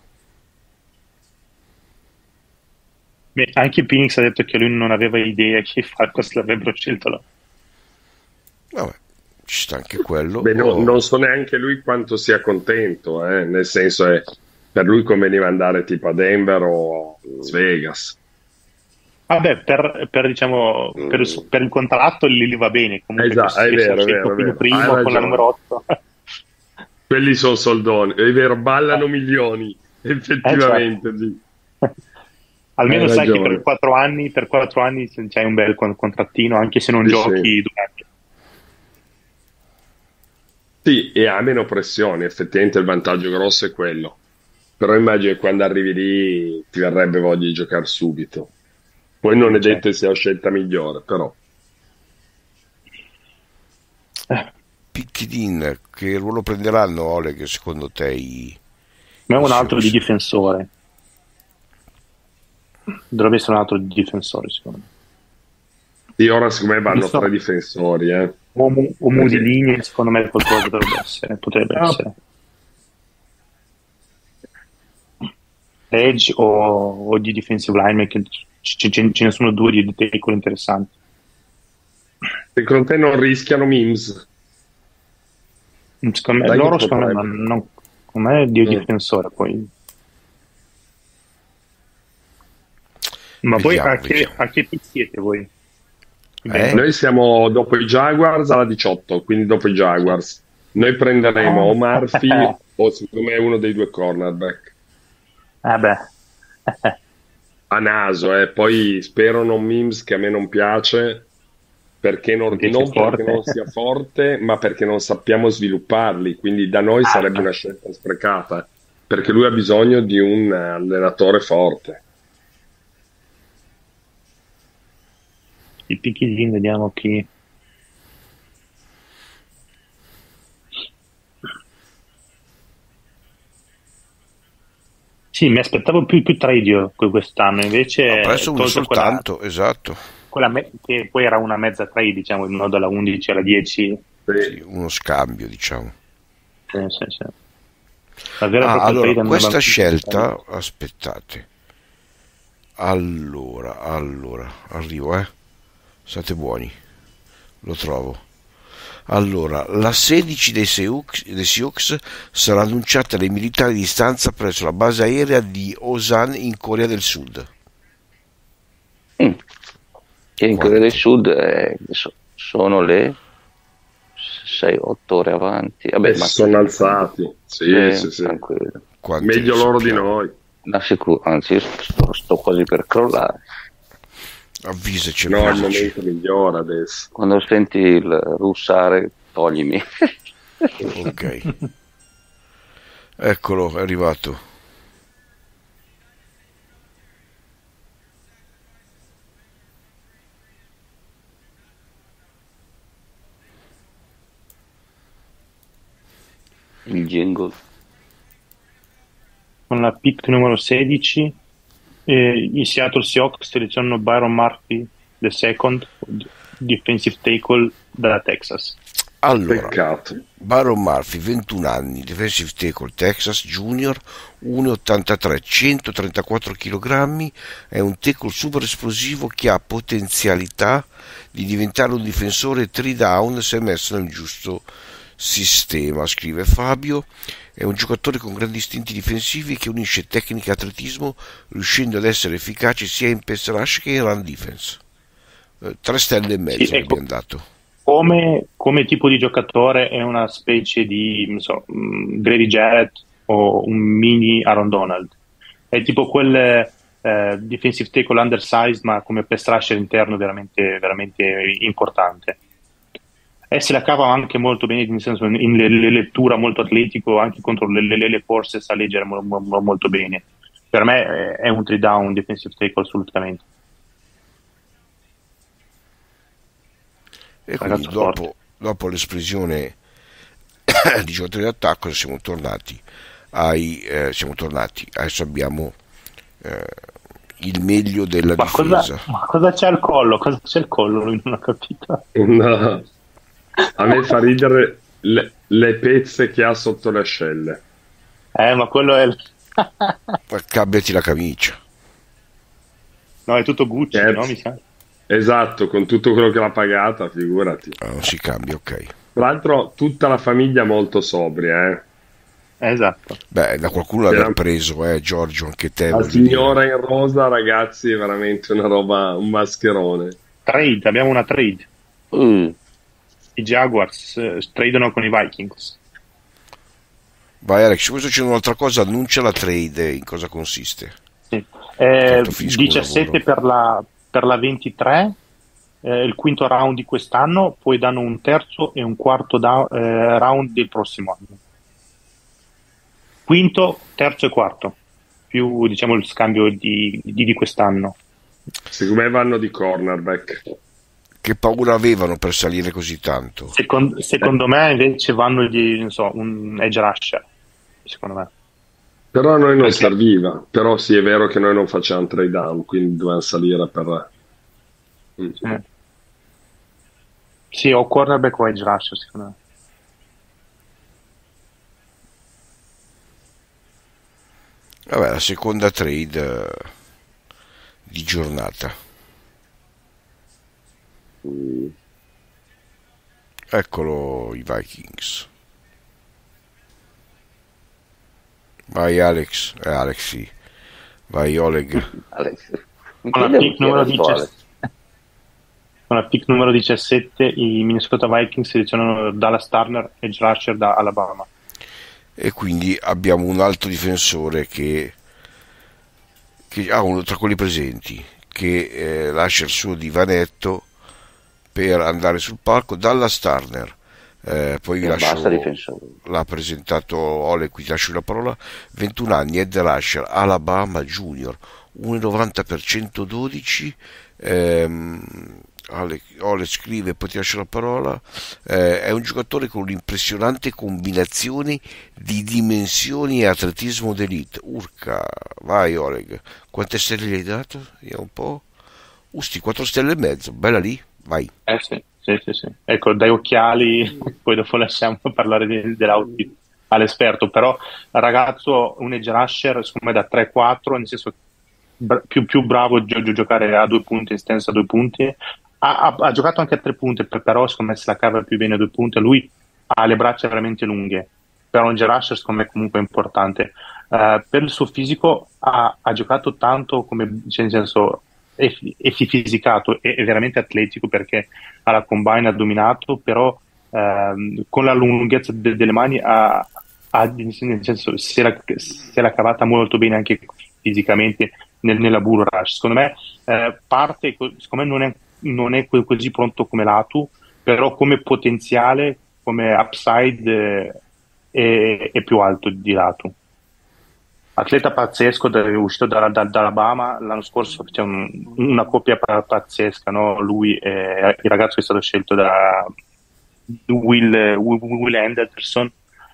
Beh, anche Phoenix ha detto che lui non aveva idea che i Falcons l'avrebbero scelto là. Vabbè, ci sta anche quello. Beh, no, Oh, non so neanche lui quanto sia contento, eh, nel senso è per lui conveniva andare tipo a Denver o Las Vegas. Vabbè, per, per, diciamo, per, il, per il contratto gli, gli va bene. Comunque Esatto, è che sia vero, è scelto vero, è fino vero. primo Hai con la ragione. numero otto. Quelli sono soldoni, è vero, ballano milioni, effettivamente. Sì. Almeno Hai sai che ragione. per quattro anni, per quattro anni c'hai un bel con- contrattino, anche se non Sì, giochi sì. due anni. Sì, e ha meno pressioni, effettivamente il vantaggio grosso è quello. Però immagino che quando arrivi lì ti verrebbe voglia di giocare subito. Poi non è Cioè, detto che sia la scelta migliore, però. eh, Picchidin, che ruolo prenderanno Oleg secondo te i, ma è i un altro di Seahawks? difensore. Dovrebbe essere un altro di difensore, secondo me. Sì, ora secondo me vanno Visto- tre difensori, eh. Uomo, uomo di Perché- linea, secondo me qualcosa dovrebbe essere, potrebbe Ah. essere. Edge o, o di defensive lineman, che ce, ce- ce ne sono due di tackle interessanti. Secondo te non rischiano Mims? Secondo me, Dai che loro secondo me, potrebbe. non, non- secondo me è di Mm. difensore poi. Ma voi Vediamo, a che, vediamo. a che pick siete voi? Eh? Noi siamo dopo i Jaguars alla diciotto, quindi dopo i Jaguars. Noi prenderemo o Murphy o secondo me uno dei due cornerback. Eh beh. A naso, eh. Poi spero non Mims, che a me non piace, perché non, Perché non sia forte. perché non sia forte, ma perché non sappiamo svilupparli, quindi da noi sarebbe una scelta sprecata, perché lui ha bisogno di un allenatore forte. I picchini, vediamo chi. Sì, mi aspettavo più, più trade io que- quest'anno, invece Ha preso uno tolto quella, soltanto, esatto. quella me- che poi era una mezza trade, diciamo, in modo dalla undici alla dieci. Sì, uno scambio, diciamo. Sì, sì, sì. La vera e Ah, propria allora, trade andava questa più- scelta, aspettate. Allora, allora, arrivo, eh. State buoni. Lo trovo. Allora, la sedici dei Seahawks, dei Seahawks sarà annunciata dai militari di stanza presso la base aerea di Osan in Corea del Sud. Mm. Che in Quanto? Corea del Sud eh, so- sono le sei otto ore avanti. Vabbè, E ma si sono alzati. Sì, eh, sì, sì. tranquillo. Quanti Meglio ne loro di sappiamo? noi. Ma sicuro, anzi, io sto, sto quasi per crollare. Avvisaci, No, è il avvisaci. momento migliore adesso. Quando senti il russare, toglimi. Ok. Eccolo, è arrivato. Il jingle. Con la pick numero sedici, eh, i Seattle Seahawks selezionano Byron Murphy the second, defensive tackle dalla Texas. Allora, Peccato. Byron Murphy, ventuno anni, defensive tackle Texas, junior, uno virgola ottantatré, centotrentaquattro chilogrammi, è un tackle super esplosivo che ha potenzialità di diventare un difensore three down se messo nel giusto sistema, scrive Fabio. È un giocatore con grandi istinti difensivi che unisce tecnica e atletismo, riuscendo ad essere efficace sia in pass rush che in run defense. Eh, tre stelle e mezzo Sì, ecco. abbiamo dato. Come, come tipo di giocatore è una specie di, non so, mh, Grady Jarrett o un mini Aaron Donald. È tipo quel, eh, defensive tackle undersized, ma come pass rusher interno veramente, veramente importante. E se la cava anche molto bene, nel senso, in le, le lettura molto atletico, anche contro le, le, le forze sa leggere mo, mo, molto bene. Per me è un three down defensive tackle assolutamente. E quindi dopo, dopo l'esplosione di giocatori d'attacco siamo tornati ai eh, siamo tornati adesso abbiamo eh, il meglio della ma difesa. Cosa, ma cosa c'è al collo? Cosa c'è al collo? Lui non ha capito. No. A me fa ridere le, le pezze che ha sotto le ascelle. Eh, ma quello è il... Cambiati la camicia. No, è tutto Gucci, Certo. no? Mi sa. Esatto, con tutto quello che l'ha pagata, figurati. Ah, non si cambia, ok. Tra l'altro tutta la famiglia molto sobria, eh. Esatto. Beh, da qualcuno l'aver preso, eh, Giorgio, anche te. La signora dire. In rosa, ragazzi, è veramente una roba, un mascherone. Trade, abbiamo una trade. Mm. I Jaguars eh, tradano con i Vikings. Vai Alex, questo c'è un'altra cosa, annuncia la trade, in cosa consiste? Sì. Eh, diciassette per la, per la ventitré, eh, il quinto round di quest'anno, poi danno un terzo e un quarto da, eh, round del prossimo anno. Quinto, terzo e quarto, più diciamo il scambio di, di, di quest'anno. Secondo me vanno di cornerback. Che paura avevano per salire così tanto? Secondo, secondo me invece vanno di, non so, un edge rusher, secondo me. Però a noi non Perché? serviva, però sì è vero che noi non facciamo trade down, quindi dobbiamo salire per... Mm. Sì. Sì, o cornerback o edge rusher, secondo me. Vabbè, la seconda trade uh, di giornata. Mm. Eccolo i Vikings. Vai Alex, eh, Alex sì. Vai Oleg. Alex. Con la, pick numero diciassette, con la pick numero diciassette i Minnesota Vikings selezionano Dallas Turner, edge rusher da Alabama. E quindi abbiamo un altro difensore che, che ha ah, uno tra quelli presenti che eh, lascia il suo divanetto per andare sul palco. Dallas Turner, eh, poi vi lascio, l'ha presentato Ole, qui ti lascio la parola. ventuno anni, Ed Rusher, Alabama Junior, uno virgola novanta per centododici. ehm, Ole, Ole scrive, poi ti lascio la parola. Eh, è un giocatore con un'impressionante combinazione di dimensioni e atletismo d'elite. Urca, vai Oleg, quante stelle gli hai dato? Vediamo un po'. Usti, quattro stelle e mezzo, bella lì, vai. Eh sì, sì, sì, sì. Ecco, dai occhiali, poi dopo lasciamo parlare di, dell'outfit all'esperto, però il ragazzo, un edge rusher, secondo me da tre quattro, nel senso bra- più, più bravo gi- gi- giocare a due punti, in stanza a due punti. Ha, ha, ha giocato anche a tre punti, però secondo me se la cava più bene a due punti. Lui ha le braccia veramente lunghe, però un edge rusher secondo me comunque è importante. Uh, per il suo fisico ha, ha giocato tanto, come cioè nel senso è, è fisicato, è, è veramente atletico, perché alla combine ha dominato, però uh, con la lunghezza de, delle mani ha, ha nel senso si è, si è la cavata molto bene anche fisicamente nel, nella bull rush. Secondo me uh, parte, secondo me non è non è così pronto come Latu, però come potenziale, come upside eh, è, è più alto di Latu. Atleta pazzesco, è uscito da, da, dall'Alabama l'anno scorso, c'è un, una coppia pazzesca, no? Lui è il ragazzo che è stato scelto da Will, Will, Will Anderson,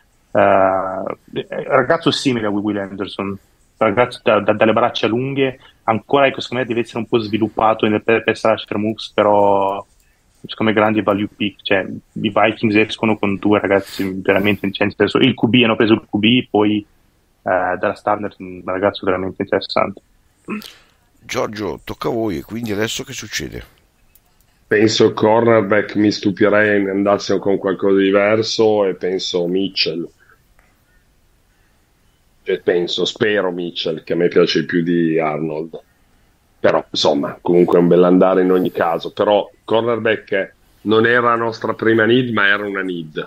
uh, ragazzo simile a Will Anderson, ragazzo da, da, dalle braccia lunghe, ancora ecco, secondo me deve essere un po' sviluppato nel per rusher moves, però secondo me grandi value pick, cioè i Vikings escono con due ragazzi veramente interessanti. Il Q B, hanno preso il Q B, poi eh, dalla Turner un ragazzo veramente interessante. Giorgio, tocca a voi, e quindi adesso che succede? Penso cornerback, mi stupirei ne andassimo con qualcosa di diverso, e penso Mitchell. Cioè, penso, spero Mitchell, che a me piace più di Arnold, però insomma comunque è un bell'andare in ogni caso. Però cornerback non era la nostra prima need, ma era una need,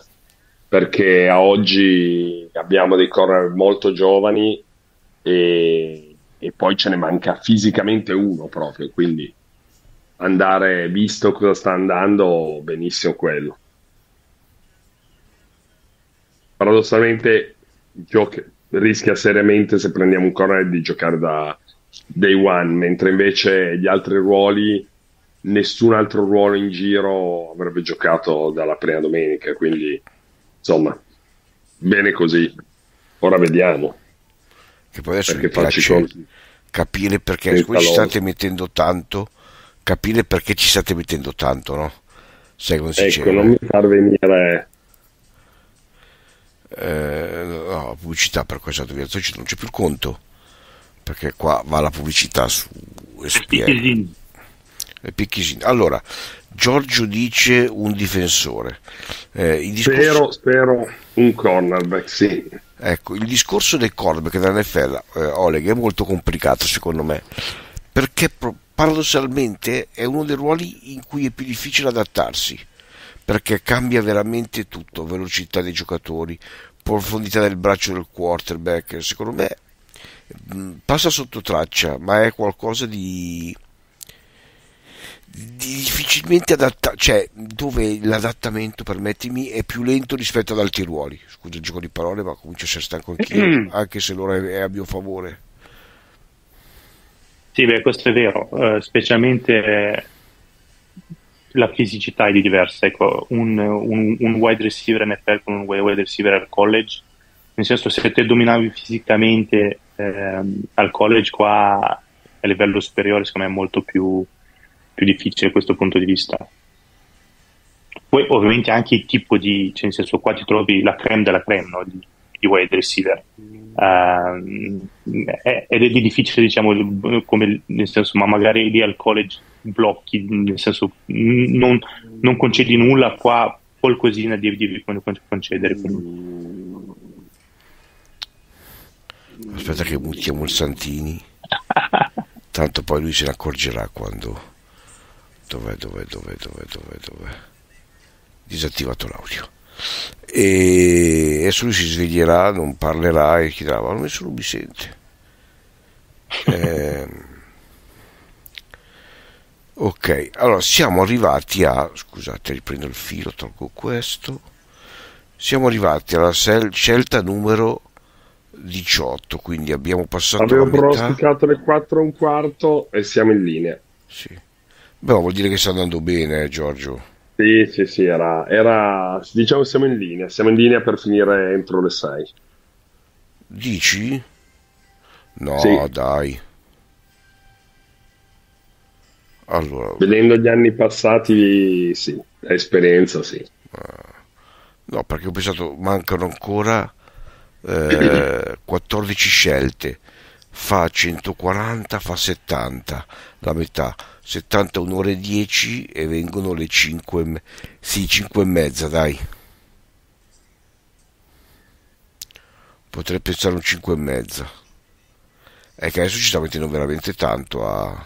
perché a oggi abbiamo dei corner molto giovani e e poi ce ne manca fisicamente uno proprio, quindi andare, visto cosa sta andando, benissimo quello. Paradossalmente gioca- rischia seriamente, se prendiamo un corner, di giocare da day one, mentre invece gli altri ruoli, nessun altro ruolo in giro avrebbe giocato dalla prima domenica, quindi insomma, bene così. Ora vediamo, Che poi adesso mi perché farci piace conti capire perché, siccome senza ci loro. state mettendo tanto, capire perché ci state mettendo tanto, no? Sai come si Ecco, non diceva? mi far venire. Eh, no, pubblicità per questa autorizzazione non c'è più il conto, perché qua va la pubblicità su S P L. E Picchesini. Allora, Giorgio dice un difensore. Eh, il discorso, Spero, spero un cornerback, sì. ecco, il discorso dei cornerback dell'N F L, eh, Oleg, è molto complicato secondo me, perché pro- paradossalmente è uno dei ruoli in cui è più difficile adattarsi, perché cambia veramente tutto, velocità dei giocatori, profondità del braccio del quarterback, secondo me mh, passa sotto traccia, ma è qualcosa di di difficilmente adattato, cioè dove l'adattamento, permettimi, è più lento rispetto ad altri ruoli. Scusa il gioco di parole, ma comincio a essere stanco anch'io, anche se l'ora è, è a mio favore. Sì, beh, questo è vero, eh, specialmente eh, la fisicità è di diversa. Ecco, un, un, un wide receiver N F L con un wide receiver al college, nel senso, se te dominavi fisicamente ehm, al college, qua a livello superiore, secondo me è molto più, più difficile da questo punto di vista. Poi ovviamente anche il tipo di, cioè nel senso, qua ti trovi la creme della creme, no? di, di wide receiver. Ehm, è- ed è di difficile, diciamo, come nel senso, ma magari lì al college blocchi, nel senso, n- non, non concedi nulla, qua qualcosina devi, devi con- con- concedere. Quindi. Aspetta che buttiamo il Santini, tanto poi lui se ne accorgerà quando... Dov'è, dov'è, dov'è, dov'è, dov'è, dov'è? Disattivato l'audio. E adesso lui si sveglierà, non parlerà e chiederà, ma nessuno mi sente. Eh, ok, allora siamo arrivati a, scusate, riprendo il filo, tolgo questo. Siamo arrivati alla sel- scelta numero diciotto, quindi abbiamo passato la Avevo metà. pronosticato le quattro e un quarto e siamo in linea. Sì. Beh, vuol dire che sta andando bene, eh, Giorgio. Sì, sì, sì, era, era, diciamo siamo in linea, siamo in linea per finire entro le sei. Dici? No, Sì, dai. Allora, vedendo gli anni passati, sì, esperienza, sì. no, perché ho pensato, mancano ancora eh, quattordici scelte. Fa centoquaranta, fa settanta, la metà. settanta, un'ora e dieci e vengono le cinque, e me- sì, cinque e mezza, dai. Potrei pensare un cinque e mezza. È che adesso ci sta mettendo veramente tanto a...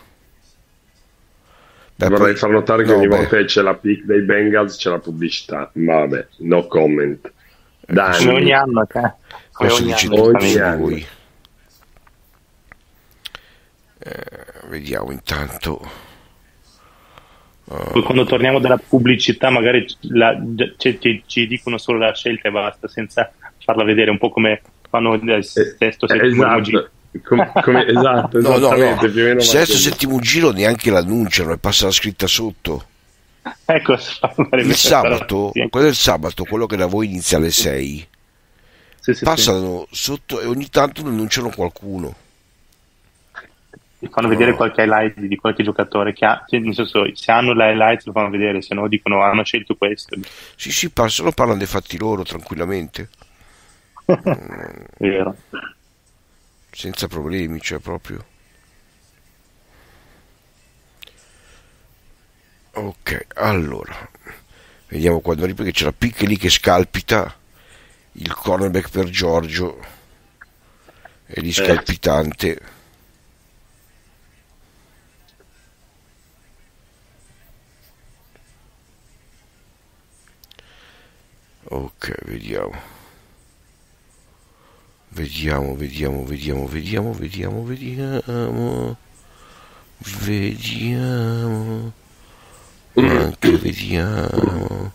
Beh, Vorrei poi... far notare che No, ogni beh, volta che c'è la pick dei Bengals c'è la pubblicità, ma vabbè, no comment. eh, Da questo, Come ogni anni, anno, eh? Come questo ogni dice anno, tutto ogni su giustamente. anno. voi. Eh, vediamo intanto. Poi quando torniamo dalla pubblicità, magari la- cioè, ci, ci dicono solo la scelta e basta, senza farla vedere, un po' come fanno nel Eh, sesto, eh, settimo giro. esatto, Com- come, esatto, No, no, no. esattamente, più o meno va Sesto, così. settimo giro neanche l'annunciano e passa la scritta sotto. Ecco, si fa fare Il vedere, sabato, sì, quello del sabato, quello che da voi inizia alle sei, sì, sì, sì. passano sotto e ogni tanto ne annunciano qualcuno. Ti fanno vedere No. qualche highlight di qualche giocatore che ha, cioè, nel senso, se hanno le highlights lo fanno vedere, se no dicono hanno scelto questo. Sì, sì, passano, parlano dei fatti loro tranquillamente, È vero. senza problemi, cioè proprio. Ok, allora, vediamo quando arriva che c'è la picca lì che scalpita, il cornerback per Giorgio, è lì scalpitante. Ok, vediamo. Vediamo, vediamo, vediamo, vediamo, vediamo, vediamo, vediamo, anche vediamo.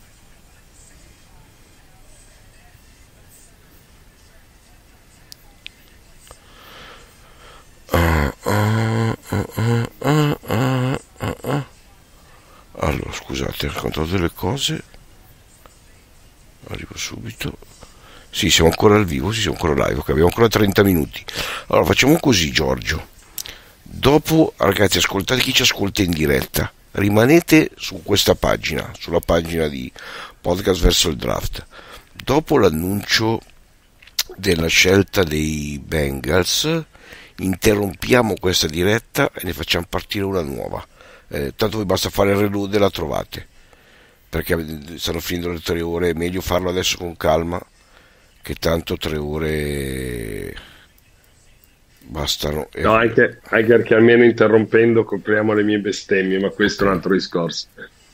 Ah, ah, ah, ah, ah, ah, ah, ah. Allora, scusate, ho contato delle cose, arrivo subito. Sì, siamo ancora al vivo, sì, siamo ancora live, ok, abbiamo ancora trenta minuti. Allora, facciamo così, Giorgio. Dopo, ragazzi, ascoltate chi ci ascolta in diretta. Rimanete su questa pagina, sulla pagina di Podcast verso il Draft. Dopo l'annuncio della scelta dei Bengals, interrompiamo questa diretta e ne facciamo partire una nuova. Eh, tanto vi basta fare il reload e la trovate, perché stanno finendo le tre ore, è meglio farlo adesso con calma, che tanto tre ore bastano. No, anche, anche perché almeno interrompendo copriamo le mie bestemmie, ma questo è un altro discorso.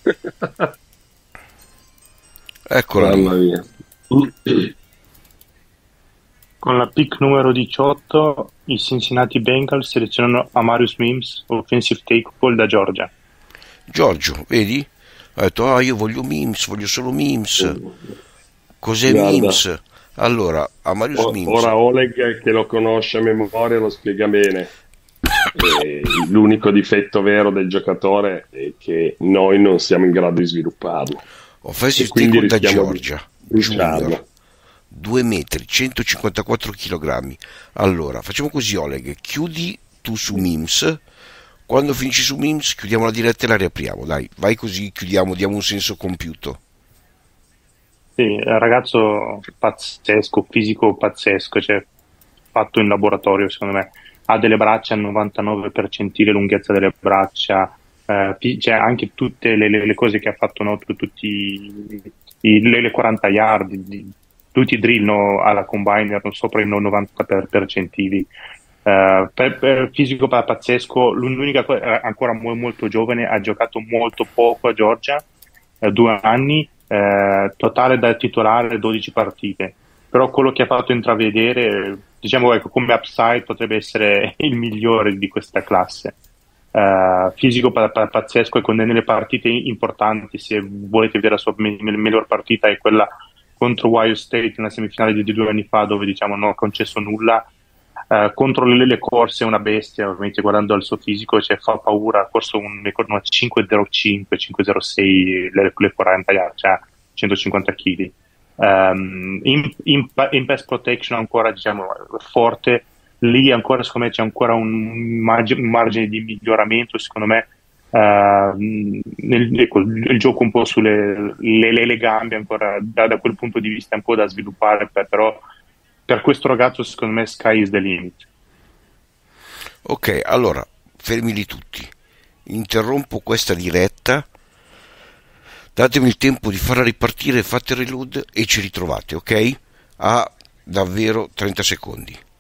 Eccola Mamma mia. Con la pick numero diciotto i Cincinnati Bengals selezionano Amarius Mims, offensive tackle da Georgia. Giorgio, vedi? Ha detto, ah, io voglio Mims, voglio solo Mims. Cos'è Guarda. Mims? Allora, Amarius O- Mims. Ora Oleg, che lo conosce a memoria, lo spiega bene. E l'unico difetto vero del giocatore è che noi non siamo in grado di svilupparlo. Offensive E quindi tackle da rischiamo di Georgia. bruciarlo. Junior. due metri, centocinquantaquattro chilogrammi. Allora, facciamo così, Oleg, chiudi tu su Mims. Quando finisci su Mims, chiudiamo la diretta e la riapriamo. Dai, vai così, chiudiamo, diamo un senso compiuto. Sì, ragazzo pazzesco, fisico pazzesco, cioè fatto in laboratorio secondo me. Ha delle braccia al novantanove percentile lunghezza delle braccia, eh, fi- cioè anche tutte le, le- le cose che ha fatto, no? Tu- tutti i, le, le quaranta yard, di- tutti i drill, no, alla combine erano sopra i novanta per- percentili. Eh, per, per fisico pa- pazzesco, l'unica cosa, è ancora mo- molto giovane, ha giocato molto poco a Georgia, eh, due anni, eh, totale da titolare dodici partite, però quello che ha fatto intravedere, diciamo, ecco, come upside potrebbe essere il migliore di questa classe. Eh, fisico pa- pa- pazzesco, e con nelle partite importanti, se volete vedere la sua me- me- miglior partita, è quella contro Ohio State nella semifinale di, di due anni fa, dove diciamo non ha concesso nulla. Eh, contro le, le corse è una bestia, ovviamente guardando il suo fisico, cioè, fa paura. Ha corso un, ricordo, una cinque zero cinque, cinque zero sei, le, le quaranta yard, cioè centocinquanta chili. Um, in, in, in pass protection ancora, diciamo, forte. Lì ancora secondo me c'è ancora un margine, un margine di miglioramento, secondo me. Uh, nel, ecco, il gioco un po' sulle le, le, le gambe ancora da, da quel punto di vista è un po' da sviluppare, per, però per questo ragazzo secondo me sky is the limit. Ok, allora, fermili tutti. Interrompo questa diretta. Datemi il tempo di farla ripartire, fate il reload e ci ritrovate, ok? A davvero trenta secondi.